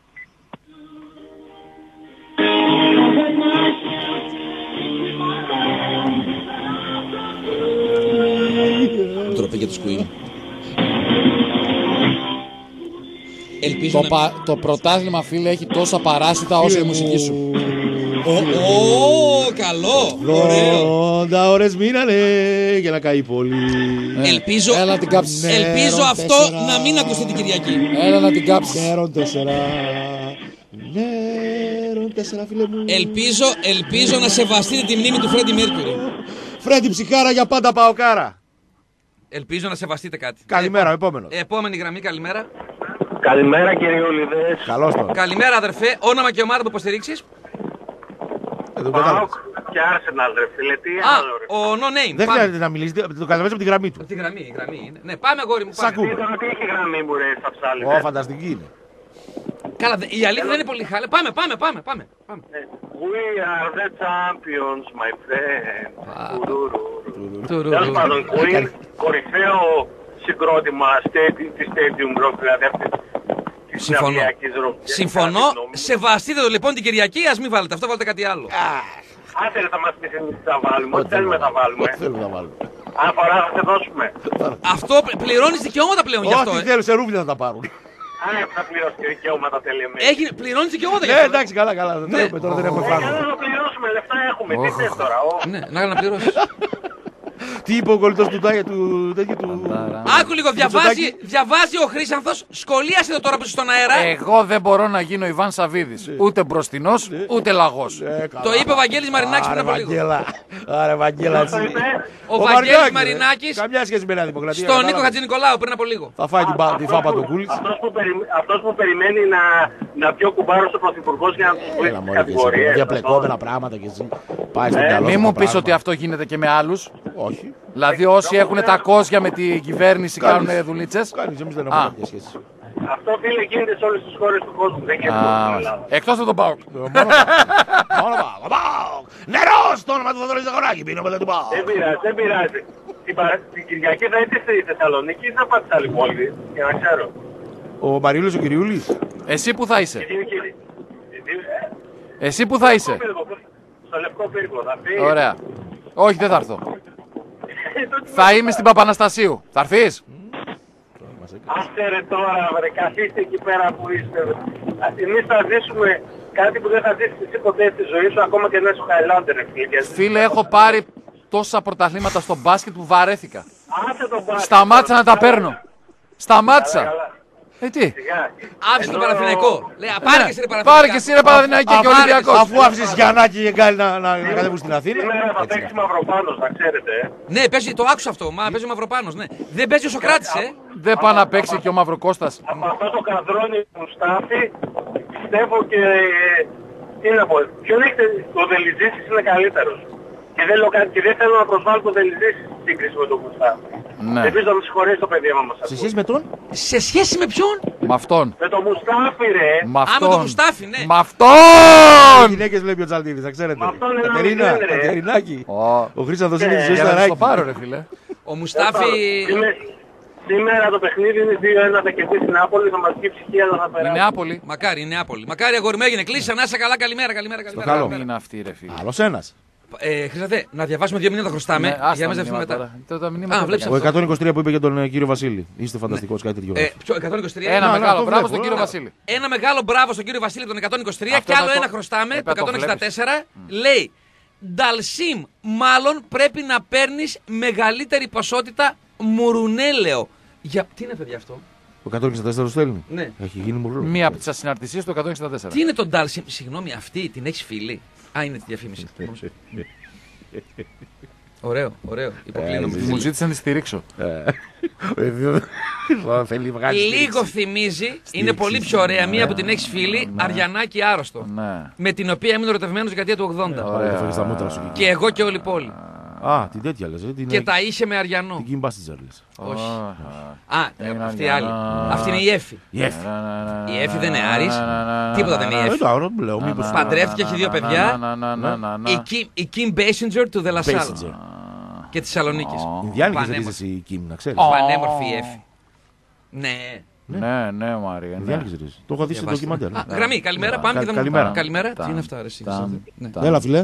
Τροπή για τους Queen. Ελπίζω Το πρωτάθλημα, φίλε, έχει τόσα παράσιτα όσο η μουσική σου. Καλό! Ωραίο! 80 ώρες μείνανε για να καεί πολύ. Ελπίζω αυτό να μην ακουστεί την Κυριακή. Έλα να την κάψεις. Νέρον 4. Νέρον 4, φίλε μου. Ελπίζω να σεβαστείτε τη μνήμη του Φρέντι Μέρκουρι. Φρέντι ψυχάρα για πάντα παοκάρα. Ελπίζω να σεβαστείτε κάτι. Καλημέρα, επόμενος. Επόμενη γραμμή, καλημέρα. Καλημέρα κύριε Ολυδές. Καλώς τον. Καλημέρα αδερφέ, όνομα και ομάδα που υποστηρίξεις. ΠΑΟΚ και Arsenal ρε φίλε, τι άλλο ρε. Ο no name. Δεν χρειάζεται να μιλήσει, το καταλαβαίνεις από τη γραμμή του. Η γραμμή είναι. Ναι, πάμε αγόρι μου. Σ' ακούμε. Τι έχει γραμμή μου ρε στα ψάλια. Ω, φανταστική είναι. Καλά, η αλήθεια δεν είναι πολύ χάλια. Πάμε. We are the champions my friend. Τέλος πάντων, Queen, κορυφαίο συγκρότημα της Stadium Rock, δηλαδή αυτή της συναυλιακής rock. Συμφωνώ. Σεβαστείτε το λοιπόν την Κυριακή, ας μην βάλετε αυτό, βάλετε κάτι άλλο. Άντε θα μας πεις εμείς τι θα βάλουμε, ό,τι θέλουμε θα βάλουμε. Ό,τι θέλουμε να βάλουμε. Αν φορά θα σε δώσουμε. Αυτό πληρώνεις δικαιώματα πλέον γι' αυτό. Ό,τι θέλουν σε ρούβλια θα τα πάρουν. Θα πληρώσει και δικαιώματα τελειωμένα. Πληρώνεις δικαιώματα γι' Ναι, αυτό. εντάξει, καλά. Τώρα δεν έχουμε φράγμα. Να πληρώσουμε, λεφτά έχουμε. Τι θες τώρα. Ναι, να πληρώσεις. Τι είπε ο κολλητός του Τάγια του τέτοιου του. Άκου λίγο, διαβάζει ο Χρύσανθος, σχολίασε το τώρα που είσαι στον αέρα. Εγώ δεν μπορώ να γίνω Ιβάν Σαββίδης. Ούτε μπροστινός, ούτε λαγός. Το είπε ο Βαγγέλης Μαρινάκης πριν από λίγο. Άρα, Βαγγέλα, έτσι. Ο Βαγγέλης Μαρινάκης καμιά σχέση με Νέα Δημοκρατία. στον Νίκο Χατζηνικολάου πριν από λίγο. Θα φάει τη φάπα του Κούλης. Αυτός που περιμένει να πιω κουμπάρος ο Πρωθυπουργός για να του βρει τις κατηγορίες. Διαπλεκόμενα πράγματα κι εσύ. Πάει στο μυαλό. Μη μου πεις ότι αυτό γίνεται και με άλλους. Όχι. Δηλαδή όσοι έχουν τα κόσια με την κυβέρνηση κάνουν δουλίτσες. Κανείς, εμείς δεν έχουμε τέτοια σχέση. Αυτό φίλε γίνεται σε όλες τις χώρες του κόσμου. Δεν γίνεται στην Ελλάδα. Εκτός από τον ΠΑΟΚ. Μόνο ΠΑΟΚ. Νερό στο όνομα του Θοδωρή Ζαγοράκη. Πίνω δεν του ΠΑΟΚ. Δεν πειράζει. Την Κυριακή θα είστε στη Θεσσαλονίκη ή θα πάτε σε άλλη πόλη, για να ξέρω. Ο Μαριούλης ο Κυριούλης. Εσύ που θα είσαι. Εσύ που θα είσαι. Στο Λευκό Πύργο θα πει. Ωραία. Όχι, δεν θα έρθω. Θα είμαι στην Παπαναστασίου. Θα έρθεις? Άστε ρε τώρα, βρε, καθίστε εκεί πέρα που είστε. Εμείς θα ζήσουμε κάτι που δεν θα ζήσεις εσύ ποτέ στη ζωή σου, ακόμα και να είσαι Χαϊλάντερ, ρε φίλε. Φίλε, έχω πάρει τόσα πρωταθλήματα στο μπάσκετ που βαρέθηκα. Άσε τον μπάσκετ. Σταμάτησα να τα παίρνω. Σταμάτησα. Τι. Άφησε τον Παναθηναϊκό. Λέει, πάρε και εσύ ρε Παναθηναϊκή και Ολυμπιακός. Αφού άφησες Γιαννάκη και Γκάλι να κατέβουν στην Αθήνα. Σήμερα θα παίξει Μαυροπάνος, να ξέρετε. Ναι, παίζει, το άκουσα αυτό. Μα παίζει ο Μαυροπάνος, ναι. Δεν παίζει ο Σοκράτης, Δεν πάει να παίξει και ο Μαυροκώστας. Από αυτό το καδρόνι που στάφει, πιστεύω και... Τι να πω, ποιον έχετε, ο Δελιζήσης είναι καλύτερος. Και δεν θέλω να προσβάλλω το Δελιζήσης στην σύγκριση με τον Μουστάφη. Ναι. Ελπίζω να με συγχωρέσει το παιδί μας. Σε σχέση με τον? Σε σχέση με ποιον? Με αυτόν. Με τον Μουστάφη ρε. Με αυτόν. Με τον Μουστάφη, ναι. Με αυτόν. Οι γυναίκες βλέπει ο Τζαλτίδης, θα ξέρετε. Με αυτόν είναι Κατερίνα, ρε. Κατερινάκη. Ο Χρήσταθος είναι της ζωής Για να Σταράκη. το πάρω ρε φίλε. Ο Μουστάφη... Σήμερα το παιχνίδι είναι 2-1, θα κερδίσει η Νάπολη, θα μας πει ψυχή, αλλά θα περάσει. Η Νεάπολη. Μακάρι, η Νεάπολη. Μακάρι, αγόρι μου, έγινε. Κλείσα, να είσαι καλά. Καλημέρα. καλό. Είναι αυτή ρε φίλε. Άλλος ένας. Χρυσαδέ, να διαβάσουμε 2 μηνύματα να χρωστάμε. Για να μαζευτούμε μετά. μετά. Ο 123 που είπε για τον κύριο Βασίλη. Είστε φανταστικός, κάτι τέτοιο. Ποιο, 123. Ένα μεγάλο μπράβο στον κύριο Βασίλη. Ένα μεγάλο μπράβο στον κύριο Βασίλη τον 123 και άλλο ένα χρωστάμε, το 164. Λέει, Νταλσίμ, μάλλον πρέπει να παίρνεις μεγαλύτερη ποσότητα μουρουνέλαιο. Τι είναι παιδιά αυτό? Το 164 το στέλνει. Ναι. Έχει γίνει μουρλό. Μία από τις ασυναρτησίες του 164. Τι είναι το Νταλσίμ, συγγνώμη, αυτή την έχεις φίλη? Α, είναι τη διαφήμιση. Ωραίο, ωραίο. Υποκλίνομαι. Μου ζήτησε να τη στηρίξω. Λίγο θυμίζει, είναι πολύ πιο ωραία, μία που την έχει φίλη, Αριανάκη Άρρωστο. Με την οποία ήμουν ερωτευμένος δεκαετία του 80. Και εγώ και όλη η πόλη. Α, την τέτοια λες. Και τα είχε με Αριανό. Την Kim Basinger λες. Όχι. Αυτή η άλλη. Αυτή είναι η Έφη. Η Έφη δεν είναι Άρης. Τίποτα δεν είναι η Έφη. Παντρεύτηκε, έχει 2 παιδιά. Η Kim Basinger του Δελασάλ. Και της Θεσσαλονίκης. Ινδιάνικες δεν είσαι η Kim, να ξέρεις. Πανέμορφη η Έφη. Ναι. Ναι, Μαρία. Ινδιάνικες δεν είσαι. Το έχω δει σε ντοκιμαντέρ. Γραμμή, καλημέρα. Πάμε και θα καλημέρα. Τι είναι αυτά, ρε. Έλα, φιλέ.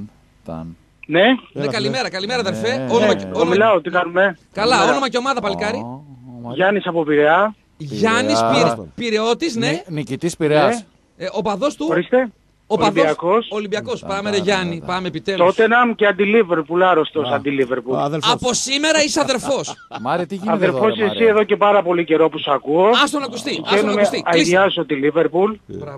Ναι. Καλημέρα, αδερφέ. Μιλάω, τι κάνουμε. Καλά, όνομα και ομάδα, παλικάρι. Γιάννης από Πειραιά. Γιάννης Πειραιώτης, ναι. Νικητής Πειραιάς. Ο παδός του. Ορίστε. Ολυμπιακός. Πάμε ρε Γιάννη, πάμε επιτέλους. Τότεναμ και αντι-Λίβερπουλ, άρρωστος αντι-Λίβερπουλ. Από σήμερα είσαι αδερφός. Μάρε, τι γίνεται αδερφός εδώ, εσύ εδώ και πάρα πολύ καιρό που σ' ακούω. Ας τον ακουστεί. Αειδιάζω τη Λίβερπουλ.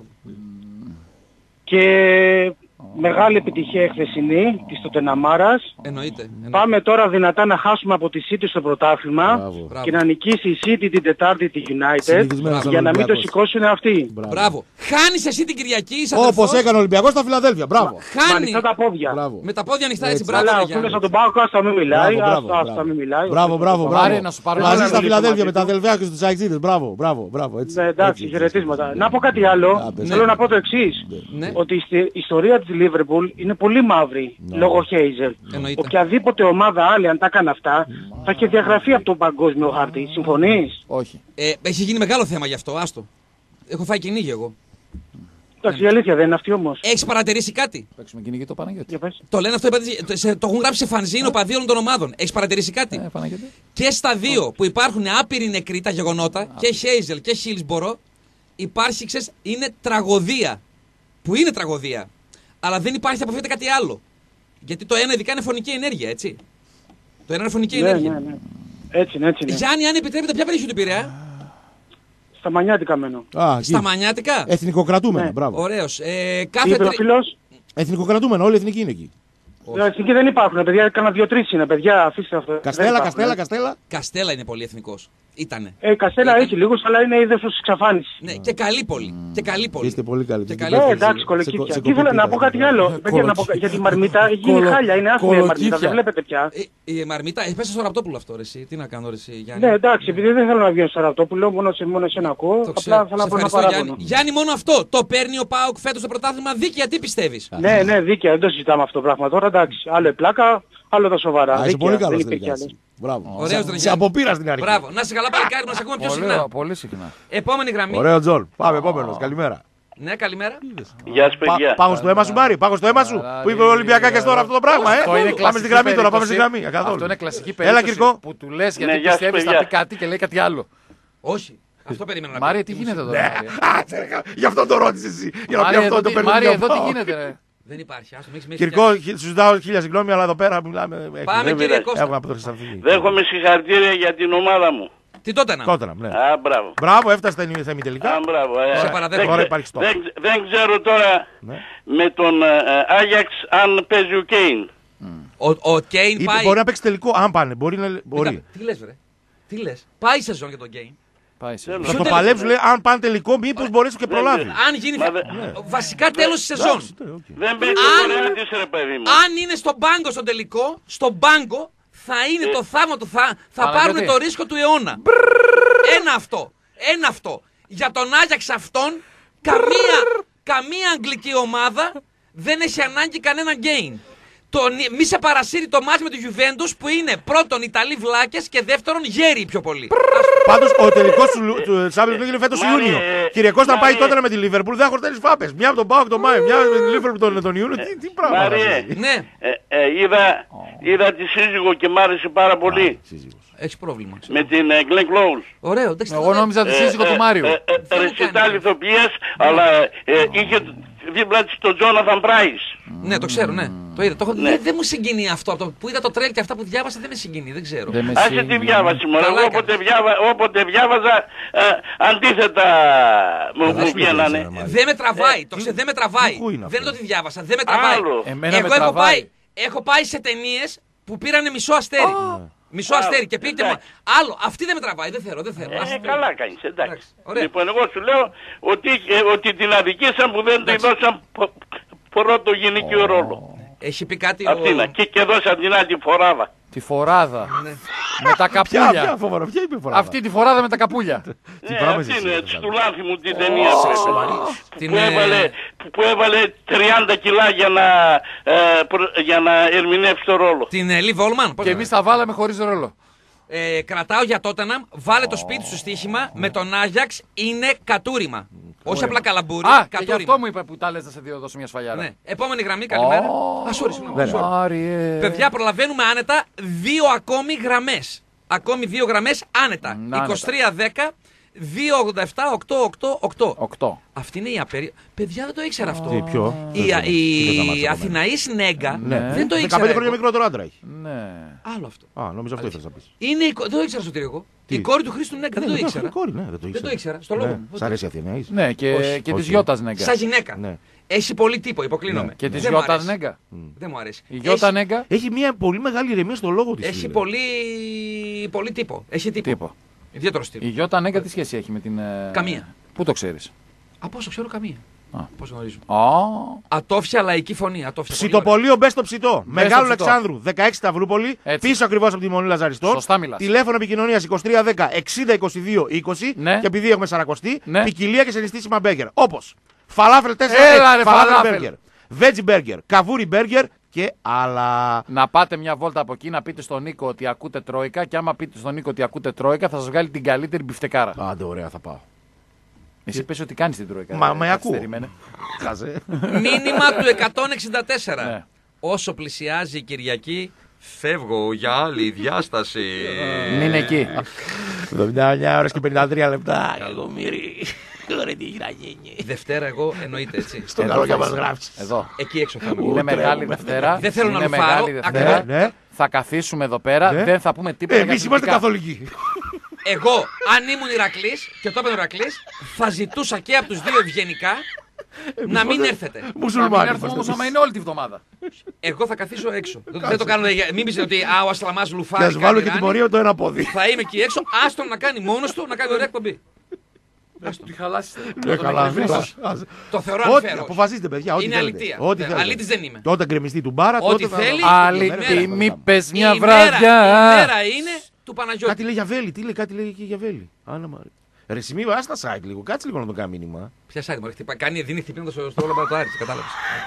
Και μεγάλη επιτυχία χθεσινή της Τοτεναμάρας. Εννοείται. Πάμε τώρα δυνατά να χάσουμε από τη City στο πρωτάθλημα και να νικήσει η City την Τετάρτη τη United για να μην το σηκώσουν αυτοί. Μπράβο. Χάνεις εσύ την Κυριακή. Όπως έκανε ο Ολυμπιακός στα Φιλαδέλφια. Μπράβο. Χάνει. Με τα πόδια. Με τα πόδια ανοιχτά έτσι. Μπράβο. Αλλά ο φίλος από τον Πάοκ άστα μην μιλάει. Μπράβο. Μαζί στα Φιλαδέλφια με τα αδελφιά και στους Αεξίδες. Μπράβο. Εντάξει, χαιρετίσματα. Να πω κάτι άλλο. Θέλω να πω το εξής. Ότι η ιστορία της Liverpool είναι πολύ μαύρη λόγω Χέιζελ. Οποιαδήποτε ομάδα άλλη αν τα έκανε αυτά θα είχε διαγραφεί από τον παγκόσμιο χάρτη. Συμφωνείς? Όχι. Έχει γίνει μεγάλο θέμα γι' αυτό, άστο. Έχω φάει κυνήγι εγώ. Εντάξει, η αλήθεια δεν είναι αυτή όμως. Έχεις παρατηρήσει κάτι? Παίξουμε κυνήγι το Παναγιώτη. Το λένε αυτό, το έχουν γράψει σε φανζίνο παδί όλων των ομάδων. Έχεις παρατηρήσει κάτι? Και στα δύο που υπάρχουν άπειροι νεκροί τα γεγονότα, και Χέιζελ και Χίλσμπορο, υπάρχει, ξέρεις, είναι τραγωδία. Που είναι τραγωδία. Αλλά δεν υπάρχει αποφύγεται κάτι άλλο. Γιατί το ένα ειδικά είναι φωνική ενέργεια, έτσι. Το ένα είναι φωνική ενέργεια. Ναι. Έτσι είναι. Γιάννη, αν επιτρέπετε, ποια περιοχή του Πειραιά? Στα Μανιάτικα μένω. Στα Μανιάτικα. Εθνικοκρατούμενο, μπράβο. Ωραίος. Εθνικοκρατούμενο, όλοι οι εθνικοί είναι εκεί. Εθνικοί δεν υπάρχουν, παιδιά. Κάνα 2-3 είναι, παιδιά. Αφήστε αυτό. Καστέλα. Καστέλα είναι πολύ εθνικός. Ήτανε. Καστέλα έχει λίγους, αλλά είναι είδος της εξαφάνισης. Ναι, και καλή πόλη. Είστε πολύ καλοί. Εντάξει, κολοκύθια. Και ήθελα να πω κάτι άλλο. Για τη Μαρμίτα, έχει γίνει χάλια. Είναι άθλια η Μαρμίτα, δεν βλέπετε πια. Η Μαρμίτα, πες στο Ραπτόπουλο αυτό, ρε εσύ. Τι να κάνω, ρε εσύ, Γιάννη. Ναι, εντάξει, επειδή δεν θέλω να βγαίνω στο Ραπτόπουλο, μόνο σε ένα ακούω. Απλά θέλω να πω ένα παράπονο. Γιάννη, μόνο αυτό. Το παίρνει ο ΠΑΟΚ φέτος στο πρωτάθλημα δίκαια, τι πιστεύεις? Ναι, δίκαια, δεν το συζητάμε αυτό το πράγμα τώρα. Εντάξει, άλλο η πλάκα, άλλο τα σοβαρά. Είσαι πολύ καλός τελικά. Μπράβο. Σε αποπείρα στην αρχή. Μπράβο. Να σε καλά, παλικάρι, να σε ακούμε πιο συχνά. Πολύ συχνά. Επόμενη γραμμή. Ωραίο Τζον. Πάμε, επόμενος. Καλημέρα. Ναι, καλημέρα. Γεια σας, παιδιά. Πάγω στο αίμα σου, Μάρι. Πάγω στο αίμα σου. Που είπε Ολυμπιακά και τώρα αυτό το πράγμα, Πάμε στην γραμμή τώρα, πάμε στην γραμμή. Αυτό είναι κλασική περίπτωση που του λες γιατί πιστεύεις θα πει κάτι και λέει κάτι άλλο. Όχι. Αυτό περίμενα να πει. Μάρι, τι γίνεται εδώ? Γι' αυτό το ρώτησες εσύ. Μάρι, εδώ τι γίνεται, ρε? Δεν υπάρχει. Κυρκό, σου ζητάω 1000 συγγνώμη, αλλά εδώ πέρα μιλάμε. Πάμε, κύριε Κώστα. Δέχομαι συγχαρητήρια για την ομάδα μου. Τι Τότεναμ. Ναι. Μπράβο. Μπράβο, έφτασε στα ημιτελικά. Μπράβο. Σε παραδέχομαι. Δεν ξέρω τώρα με τον Άγιαξ αν παίζει ο Κέιν. Ο Κέιν πάει. Μπορεί να παίξει τελικό, αν πάνε. Μπορεί. Τι λες, βρε? Τι λες? Πάει η σεζόν για τον Κέιν. Θα το παλέψουν, λέει, αν πάνε τελικό, μήπως μπορέσει και προλάβει. Αν γίνει. Βασικά τέλος της σεζόν. Δεν παίζει ρε παιδί μου. Αν είναι στον πάγκο στον τελικό, στον πάγκο θα είναι το θαύμα του. Θα πάρουν το ρίσκο του αιώνα. Ένα αυτό. Για τον Άγιαξ αυτόν, καμία αγγλική ομάδα δεν έχει ανάγκη κανένα gain. Μη σε παρασύρει το μάτς με τη Juventus που είναι πρώτον Ιταλοί βλάκες και δεύτερον γέροι πιο πολύ. Πάντως ο τελικός του Champions League είναι φέτος Ιούνιο. Κυριακός θα πάει τότε με τη Liverpool, δεν θα χορτέλεις φάπες. Μια από τον ΠΑΟΚ τον Μάιο, μια με τη Liverpool τον Ιούνιο. Τι πράγμα. Ναι. Είδα τη σύζυγο και μ' άρεσε πάρα πολύ. Έχει πρόβλημα. Με την Glenn Close. Ωραίο. Εγώ νόμιζα τη σύζυγο του Μάριου. Ρεσιτάλ ηθοποιίας, αλλά είχε δίπλα της τον Τζόναθαν Πράις. Ναι, το ξέρω, ναι. Το είδα. Δεν μου συγκινεί αυτό. Που είδα το τρέλ και αυτά που διάβασα δεν με συγκινεί, δεν ξέρω. Άσε τη διάβαση μου. Εγώ όποτε διάβαζα αντίθετα μου βγαίνανε. Δεν με τραβάει. Δεν με τραβάει. Δεν είναι το ότι διάβασα. Δεν με τραβάει. Εγώ έχω πάει Έχω πάει σε ταινίες που πήρανε μισό αστέρι. Μισό αστέρι και πείτε μου. Άλλο, αυτή δεν με τραβάει, δεν θέλω. Καλά κάνεις, εντάξει. Ωραία. Λοιπόν, εγώ σου λέω ότι την αδικήσαν που δεν την δώσαν πρώτο γυναικείο ρόλο. Έχει πει κάτι Αυτή και δώσαν την άλλη φοράδα. Τη φοράδα. Με τα καπούλια. Ποια είπε φοράδα? Αυτή τη φοράδα με τα καπούλια. Αυτή είναι του λάθη μου την ταινία. Που έβαλε 30 κιλά για να ερμηνεύσει το ρόλο. Την Λιβ Όλμαν. Και εμείς τα βάλαμε χωρίς ρόλο. Κρατάω για Τότεναμ, βάλε το σπίτι σου στοίχημα με τον Άγιαξ, είναι κατούριμα. Όχι απλά καλαμπούρι, και γι' αυτό μου είπε που τα λες να σε δώσω μια σφαλιάρα. Ναι. Επόμενη γραμμή, καλημέρα. Συγγνώμη. Παιδιά, προλαβαίνουμε άνετα 2 ακόμη γραμμές. Ακόμη 2 γραμμές άνετα. 2310 287-888. Αυτή είναι η απερί... Παιδιά, δεν το ήξερα αυτό. Η Αθηναής Νέγκα δεν το ήξερα. 15 χρόνια μικρότερο άντρα έχει. Άλλο αυτό. Νομίζω αυτό ήθελες να πεις. Δεν το ήξερα στο εγώ. Η κόρη του Χρήστου Νέγκα, δεν το ήξερα. Δεν το ήξερα. Στο λόγο μου. Σ' αρέσει η Αθηναής? Ναι, και της Γιώτας Νέγκα. Σαν γυναίκα. Έχει πολύ τύπο, υποκλίνομαι. Και της Γιώτας Νέγκα. Δεν μου αρέσει. Η Γιώτα Νέγκα έχει μια πολύ μεγάλη ηρεμία στο λόγο της. Έχει πολύ τύπο. Έχει τύπο. Ιδιαίτερο τύπο. Η Γιώτα Νέγκα τι σχέση έχει με την. Καμία. Πού το ξέρεις? Από όσο ξέρω, καμία. Πώς γνωρίζω. Ατόφια λαϊκή φωνή. Ψητοπολείο μπε στο ψητό. Μεγάλου Αλεξάνδρου 16 Σταυρούπολη. Πίσω ακριβώς από τη Μονή Λαζαριστών. Σωστά μιλάς. Τηλέφωνο επικοινωνίας 2310 60 22 20. Και επειδή έχουμε σαρακοστή, ποικιλία και σε νηστίσιμα μπέργκερ. Όπως φαλάφελ 4 μπέργκερ, veggie burger, καβούρι μπέργκερ και άλλα. Να πάτε μια βόλτα από εκεί να πείτε στον Νίκο ότι ακούτε Τρόικα. Και άμα πείτε στον Νίκο ότι ακούτε Τρόικα, θα σας βγάλει την καλύτερη μπιφτεκάρα. Άντε, ωραία, θα πάω. Εσύ πες ότι κάνεις την Τρόικα. Μα με ακούω. Μήνυμα του 164. Όσο πλησιάζει η Κυριακή, φεύγω για άλλη διάσταση. Μην εκεί. 79 ώρες και 53 λεπτά. Κακομοίρη. Ωραία, τι έχει να γίνει. Δευτέρα, εγώ εννοείται έτσι. Στο καλό για μας γράψεις. Εδώ. Εκεί έξω θα είμαι. Είναι μεγάλη Δευτέρα. Δεν θέλω να λουφάρω. Θα καθίσουμε εδώ πέρα. Δεν θα πούμε τίποτα. Εμείς είμαστε καθολικοί. Εγώ, αν ήμουν Ηρακλής και το έπαιρνε ο Ηρακλής, θα ζητούσα και από τους δύο ευγενικά να μην έρθετε. Μουσουλμάνοι. Να μην έρθω όμως άμα είναι όλη τη βδομάδα. Εγώ θα καθίσω έξω. Δεν το κάνω. Μην πεις ότι ο Αστραλαμάς λουφάρει. Και ας βάλω και την πορεία το ένα πόδι. Θα είμαι εκεί έξω, άστον να κάνει μόνος του, να κάνει ωραία εκπομπή. Ας του τη χαλάσετε. Το θεωρώ ανφέρον. Αποφασίστε, παιδιά. Είναι αλητία. Αλήτης δεν είμαι. Τότε γκρεμιστεί του μπάρα. Ό,τι θέλει. Αλήτη, μη πες μια βραδιά. Η μέρα είναι του Παναγιώτη. Κάτι λέει για Βέλη. Τι λέει, κάτι λέει και για Βέλη. Ρε σημείο, ας τα site λίγο. Κάτσε λίγο να το κάνει μήνυμα. Ποια site μου δίνει χτυπήματα στο λαμπρατοάρι. Κατάλαβες.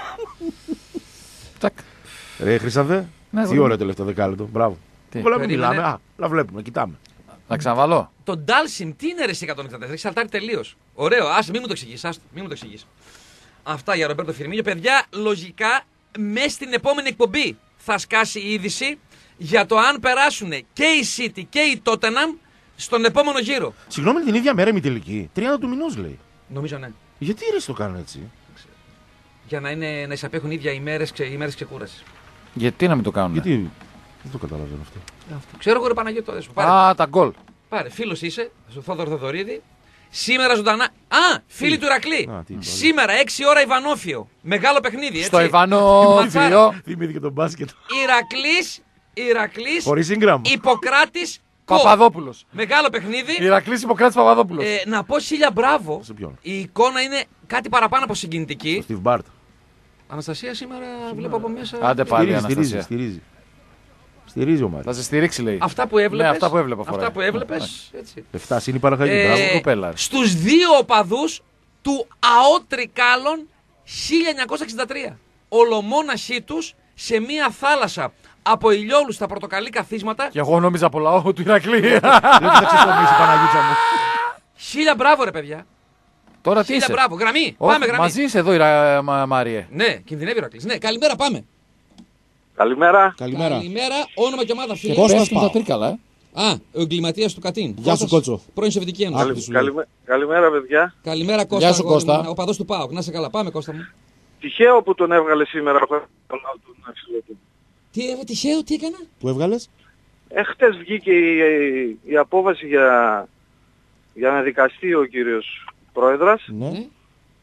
Ρε Χρυσαβέ. Τι ωραίο τελευταίο δεκάλεπτο. Μπράβο. Μιλάμε. Να βλέπουμε, κοιτάμε. Να ξαναβαλώ. Το Dalsim, τι είναι ρε 164, έχει σαλτάρει τελείως. Ωραίο, μην μου το εξηγείς. Αυτά για Ρομπέρτο Φιρμίνιο. Παιδιά, λογικά, μέσα στην επόμενη εκπομπή θα σκάσει η είδηση για το αν περάσουν και η City και η Tottenham στον επόμενο γύρο. Συγγνώμη, την ίδια μέρα ημιτελική. 30 του μηνός λέει. Νομίζω ναι. Γιατί ρε το κάνουν έτσι? Για να εισαπέχουν ίδια ημέρες ξεκούρασης. Γιατί να μην το κάνουν? Γιατί δεν το καταλαβαίνω αυτό. Ξέρω εγώ ρε Παναγιώτο. Τα γκολ. Πάρε, φίλος είσαι, στο Θόδωρο Θοδωρίδη. Σήμερα ζωντανά. Φίλοι του Ηρακλή. Σήμερα 6 ώρα Ιβανόφιο. Μεγάλο παιχνίδι, έτσι. Στο Ιβανόφιο. Θυμήθηκε τον μπάσκετ. Ηρακλής. Χωρίς Ingram. Ιπποκράτης Παπαδόπουλος. Μεγάλο παιχνίδι. Ηρακλής Ιπποκράτης Παπαδόπουλος. Να πω 1000 μπράβο. Η εικόνα είναι κάτι παραπάνω από συγκινητική. Steve Bart. Αναστασία σήμερα βλέπω από μέσα. Άντε πάλι Αναστασία. Στηρίζει ο Μάριος. Θα σε στηρίξει λέει. Αυτά που έβλεπες. Ναι, αυτά που έβλεπα. Αυτά που έβλεπες. Έτσι. 7 είναι η Παναχαϊκή. Μπράβο, κοπέλα. Στους δύο οπαδούς του ΑΟ Τρικάλων 1963. Ολομόναχοί τους σε μια θάλασσα από ηλιόλουστα πορτοκαλί καθίσματα. Και εγώ νόμιζα από λαό του Ηρακλή. Δεν θα ξεχωρίσει η Παναγίτσα μου. 1000 μπράβο ρε παιδιά. Τώρα τι είσαι? Μπράβο. Γραμμή. Πάμε γραμμή. Μαζί είσαι εδώ Μάριε. Ναι, κινδυνεύει ο Ηρακλής. Ναι, καλημέρα πάμε. Καλημέρα. Καλημέρα. Όνομα και ομάδα φίλε. Κώστας τα Τρίκαλα, ο εγκληματίας του Κατίν. Γεια σου Κότσο. Πρώην Σοβιετική Ένωση. Καλημέρα παιδιά. Καλημέρα Κώστα. Γεια σου Κώστα. Ο παδός του ΠΑΟΚ. Να σε καλά. Πάμε Κώστα μου. Τυχαίο που τον έβγαλε σήμερα τον Αξιλόπουλο. Τι τυχαίο, τι έκανα? Που έβγαλες? Χτες βγήκε η απόβαση για να δικαστεί ο κύριος Πρόεδρας. Ναι.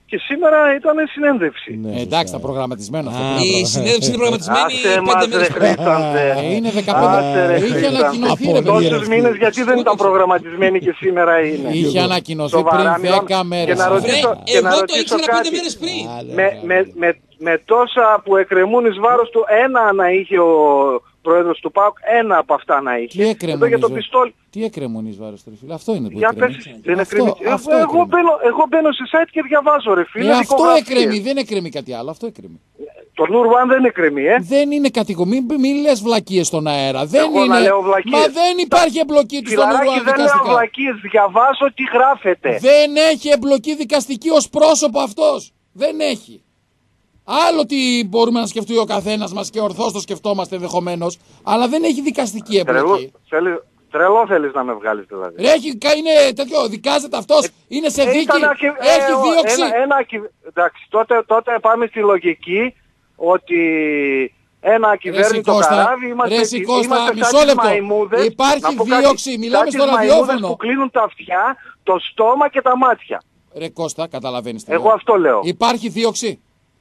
Και σήμερα ήταν συνέντευξη. Ναι, Εντάξει, τα προγραμματισμένα αυτό. Η συνέντευξη είναι προγραμματισμένη Άσε 5 μας μέρες ρε πριν. Χρήσταντε. Είναι 15. Άσε ρε Είχε Χρήσταντε. ανακοινωθεί, ρε Τόσους παιδιά. μήνες γιατί δεν ήταν προγραμματισμένη και σήμερα είναι. Είχε ανακοινωθεί Σοβαρά πριν μιλάω. 10 μέρες. Και να ρωτήσω, και να Εγώ το ρωτήσω ήξερα 5 κάτι. μέρες πριν. Με τόσα που εκκρεμούν εις βάρος του, ένα να είχε ο πρόεδρος του ΠΑΟΚ, ένα από αυτά να είχε. Τι έκρεμον Εδώ για το εις πιστόλι. Τι έκρεμον εις βάρος, ρε φίλε. Αυτό είναι που Για έκρεμε. πες, δεν Αυτό- εκκρεμεί. αυτό Εγώ έκρεμε. μπαίνω σε site και διαβάζω ρε φίλε. Αυτό δικογραφίες. έκρεμει, δεν έκρεμει κάτι άλλο. Αυτό έκρεμει. Το Νουρβάν δεν εκκρεμεί, Δεν είναι κατηγορία. Μην λες βλακίες στον αέρα. Δεν Εγώ είναι. να λέω βλακίες. Μα δεν υπάρχει εμπλοκή του στον Φιλαράκι, Ουρουάν δεν λέω δικαστικά. βλακίες, διαβάζω τι γράφεται. Δεν έχει εμπλοκή δικαστική ως πρόσωπο αυτός. Δεν έχει. Άλλο τι μπορούμε να σκεφτούμε ο καθένας μας και ορθώς το σκεφτόμαστε ενδεχομένως, αλλά δεν έχει δικαστική εμπλοκή. Τρελό θέλεις να με βγάλεις δηλαδή. Ρε, είναι τέτοιο, δικάζεται αυτός, είναι σε δίκη, έχει δίωξη. Εντάξει, τότε πάμε στη λογική ότι ένα κυβέρνητο Κώστα, καράβι ρε, είμαστε Κώστα, σαν μισό τις λεπτό. μαϊμούδες. Υπάρχει Να πω δίωξη, κάτι, μιλάμε σαν στο τις ραδιόφωνο. μαϊμούδες που κλείνουν τα αυτιά, το στόμα και τα μάτια. Ρε Κώστα, καταλαβαίνεις τι Εγώ λέω. αυτό λέω. Υπάρχει δίωξη.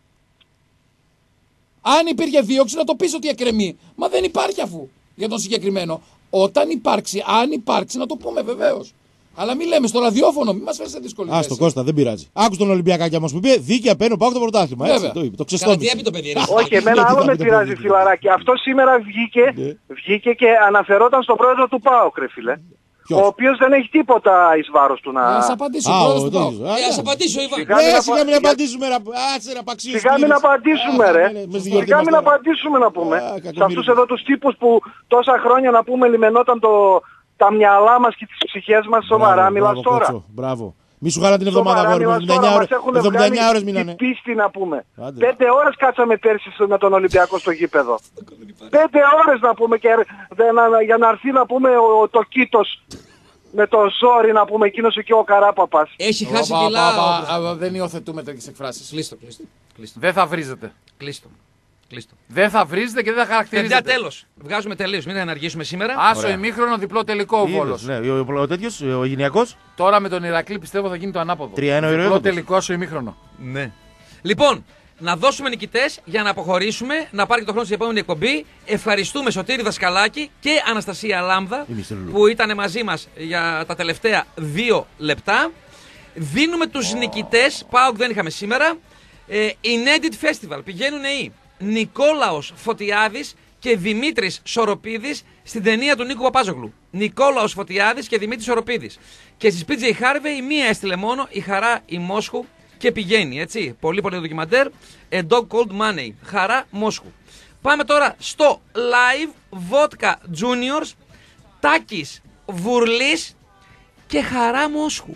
Αν υπήρχε δίωξη να το πεις ότι εκκρεμεί. Μα δεν υπάρχει αφού για τον συγκεκριμένο. Όταν υπάρξει, αν υπάρξει να το πούμε βεβαίως. Αλλά μην λέμε στο ραδιόφωνο, μην μας φέρει σε δύσκολη θέση. Άστο Κώστα, δεν πειράζει. Άκου τον Ολυμπιακάκια μας που είπε δίκαια παίρνω πάω το πρωτάθλημα. Έτσι, Βέβαια. το είπε, το Καλά, τι ξεστόμησε. έπει το παιδί. ρε. Όχι, εμένα άλλο με πειράζει φιλαράκι. Αυτό σήμερα βγήκε και αναφερόταν στον πρόεδρο του ΠΑΟΚ, ρε φίλε. Ποιος? Ο οποίος δεν έχει τίποτα εις βάρος του να... Ας απαντήσω. Α, πρόεδρος ο του ΠΑΟΚ. τέτοιος. Ας απαντήσω, Ιβάν. Σιγά μην απαντήσουμε, άσε να παξίσεις. Σιγά μην απαντήσουμε ρε. Σιγά μην απαντήσουμε να πούμε. Σε αυτούς εδώ τους τύπους που τόσα χρόνια να πούμε λιμενόταν τα μυαλά μας και τις ψυχές μας σοβαρά. Μιλάς τώρα. Μπράβο. Μη σου χάλα την εβδομάδα, Σοβαρά αγόρι μου. μιλάς τώρα. Μας έχουν 79 βγάλει ώρες την μείνανε. πίστη να πούμε. Άντε. 5 ώρες κάτσαμε πέρσι με τον Ολυμπιακό στο γήπεδο. 5 ώρες να πούμε και για να έρθει να πούμε το κήτος με το ζόρι να πούμε εκείνος εκεί ο Καράπαπας. Έχει χάσει Πα, κιλά. πα, πα, δεν υιοθετούμε τέτοιες εκφράσεις. Κλείστο. Δεν θα βρίζετε. Κλείστο. Δεν θα βρίζετε και δεν θα Παιδιά, χαρακτηρίζετε. τέλος. Βγάζουμε τελείως. Μην εναργήσουμε σήμερα. Άσο ημίχρονο, διπλό τελικό ο Βόλος. Ναι, ο τέτοιος, ο γυναικός. Τώρα με τον Ηρακλή πιστεύω θα γίνει το ανάποδο. 3-1 ο Διπλό Ηρακλής. τελικό άσο ημίχρονο. Ναι. Λοιπόν, να δώσουμε νικητές για να αποχωρήσουμε, να πάρει και το χρόνο στην επόμενη εκπομπή. Ευχαριστούμε Σωτήρη Δασκαλάκη και Αναστασία Λάμδα που ήταν μαζί μας για τα τελευταία 2 λεπτά. Δίνουμε τους νικητές, ΠΑΟΚ δεν είχαμε σήμερα. Inedit Festival πηγαίνουν οι Νικόλαος Φωτιάδης και Δημήτρης Σοροπίδης στην ταινία του Νίκου Παπάζογλου. Νικόλαος Φωτιάδης και Δημήτρης Σοροπίδης. Και στις PJ Harvey μία έστειλε μόνο, η Χαρά η Μόσχου και πηγαίνει, έτσι. Πολύ πολύ ντοκιμαντέρ. A Dog Called Money. Χαρά Μόσχου. Πάμε τώρα στο live Vodka Juniors, Τάκης Βουρλής και Χαρά Μόσχου.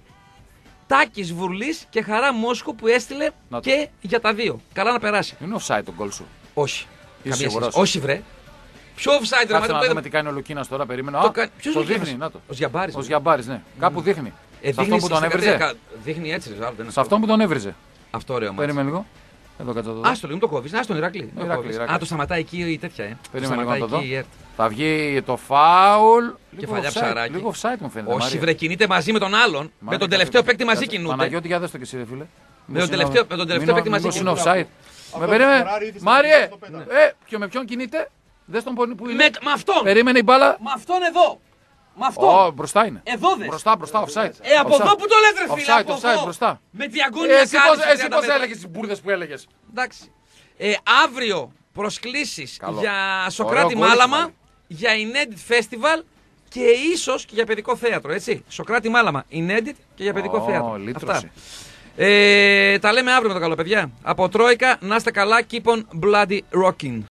Τάκης Βουρλής και Χαρά Μόσχου που έστειλε και για τα δύο. Καλά να περάσει. Είναι offside το γκολ σου. Όχι. Είσαι Καμία σίγουρος? σχέση. Όχι, βρε. Ποιο offside, ρε Κάτσε να μάτε, δούμε τι κάνει ο Λουκίνας τώρα, περίμενα. Ποιος Το Λουκίνας? δείχνει, να το. Ο Ζιαμπάρης. Ο Ζιαμπάρης, ναι. Κάπου δείχνει. Σε Δείχνει αυτόν που τον στην έβριζε. κατεύθυνση. Δείχνει έτσι, ρε, άλλο, δεν είναι Σε αυτόν που τον έβριζε. αυτό ωραίο μάτς. Περίμενε λίγο. Εδώ κάτω εδώ. Άστο λίγο, το κόβεις. Άστο τον Ηρακλή. Το Ηρακλή, κόβεις. Ηρακλή. Α, το σταματάει εκεί η τέτοια, Το Περίμενε λίγο σταματάει να το εκεί η δω. ΕΡΤ. Θα βγει το φάουλ. Κεφαλιά ψαράκι. Λίγο offside μου φαίνεται. Όχι, Μαρία. βρε, κινείται μαζί με τον άλλον. Με τον τελευταίο παίκτη μαζί κινούνται. Παναγιώτη, για δες το και εσύ, ρε φίλε. Με τον τελευταίο παίκτη μαζί είναι κινούνται. offside. Με περίμενε. Μάριε, με ποιον κινείται. Δες τον που είναι. Με αυτόν. Περίμενε η μπάλα. Με αυτόν εδώ. Με αυτόν. Μπροστά είναι. Εδώ δες. Μπροστά, offside. Από εδώ που το λες, ρε φίλε. Από Offside, εδώ. μπροστά. Με διαγώνια Εσύ κάλυψη. πώς έλεγες τις μπουρδες που έλεγες. Εντάξει. Αύριο προσκλήσεις Καλό. για Ωραίο Σοκράτη γκολ Μάλαμα, έχει για Inedit Festival και ίσως και για παιδικό θέατρο, έτσι. Σοκράτη Μάλαμα, Inedit και για παιδικό θέατρο. Λύτρωση. Τα λέμε αύριο με το καλό, παιδιά. Από Τρόικα, να είστε καλά, keep on bloody rocking.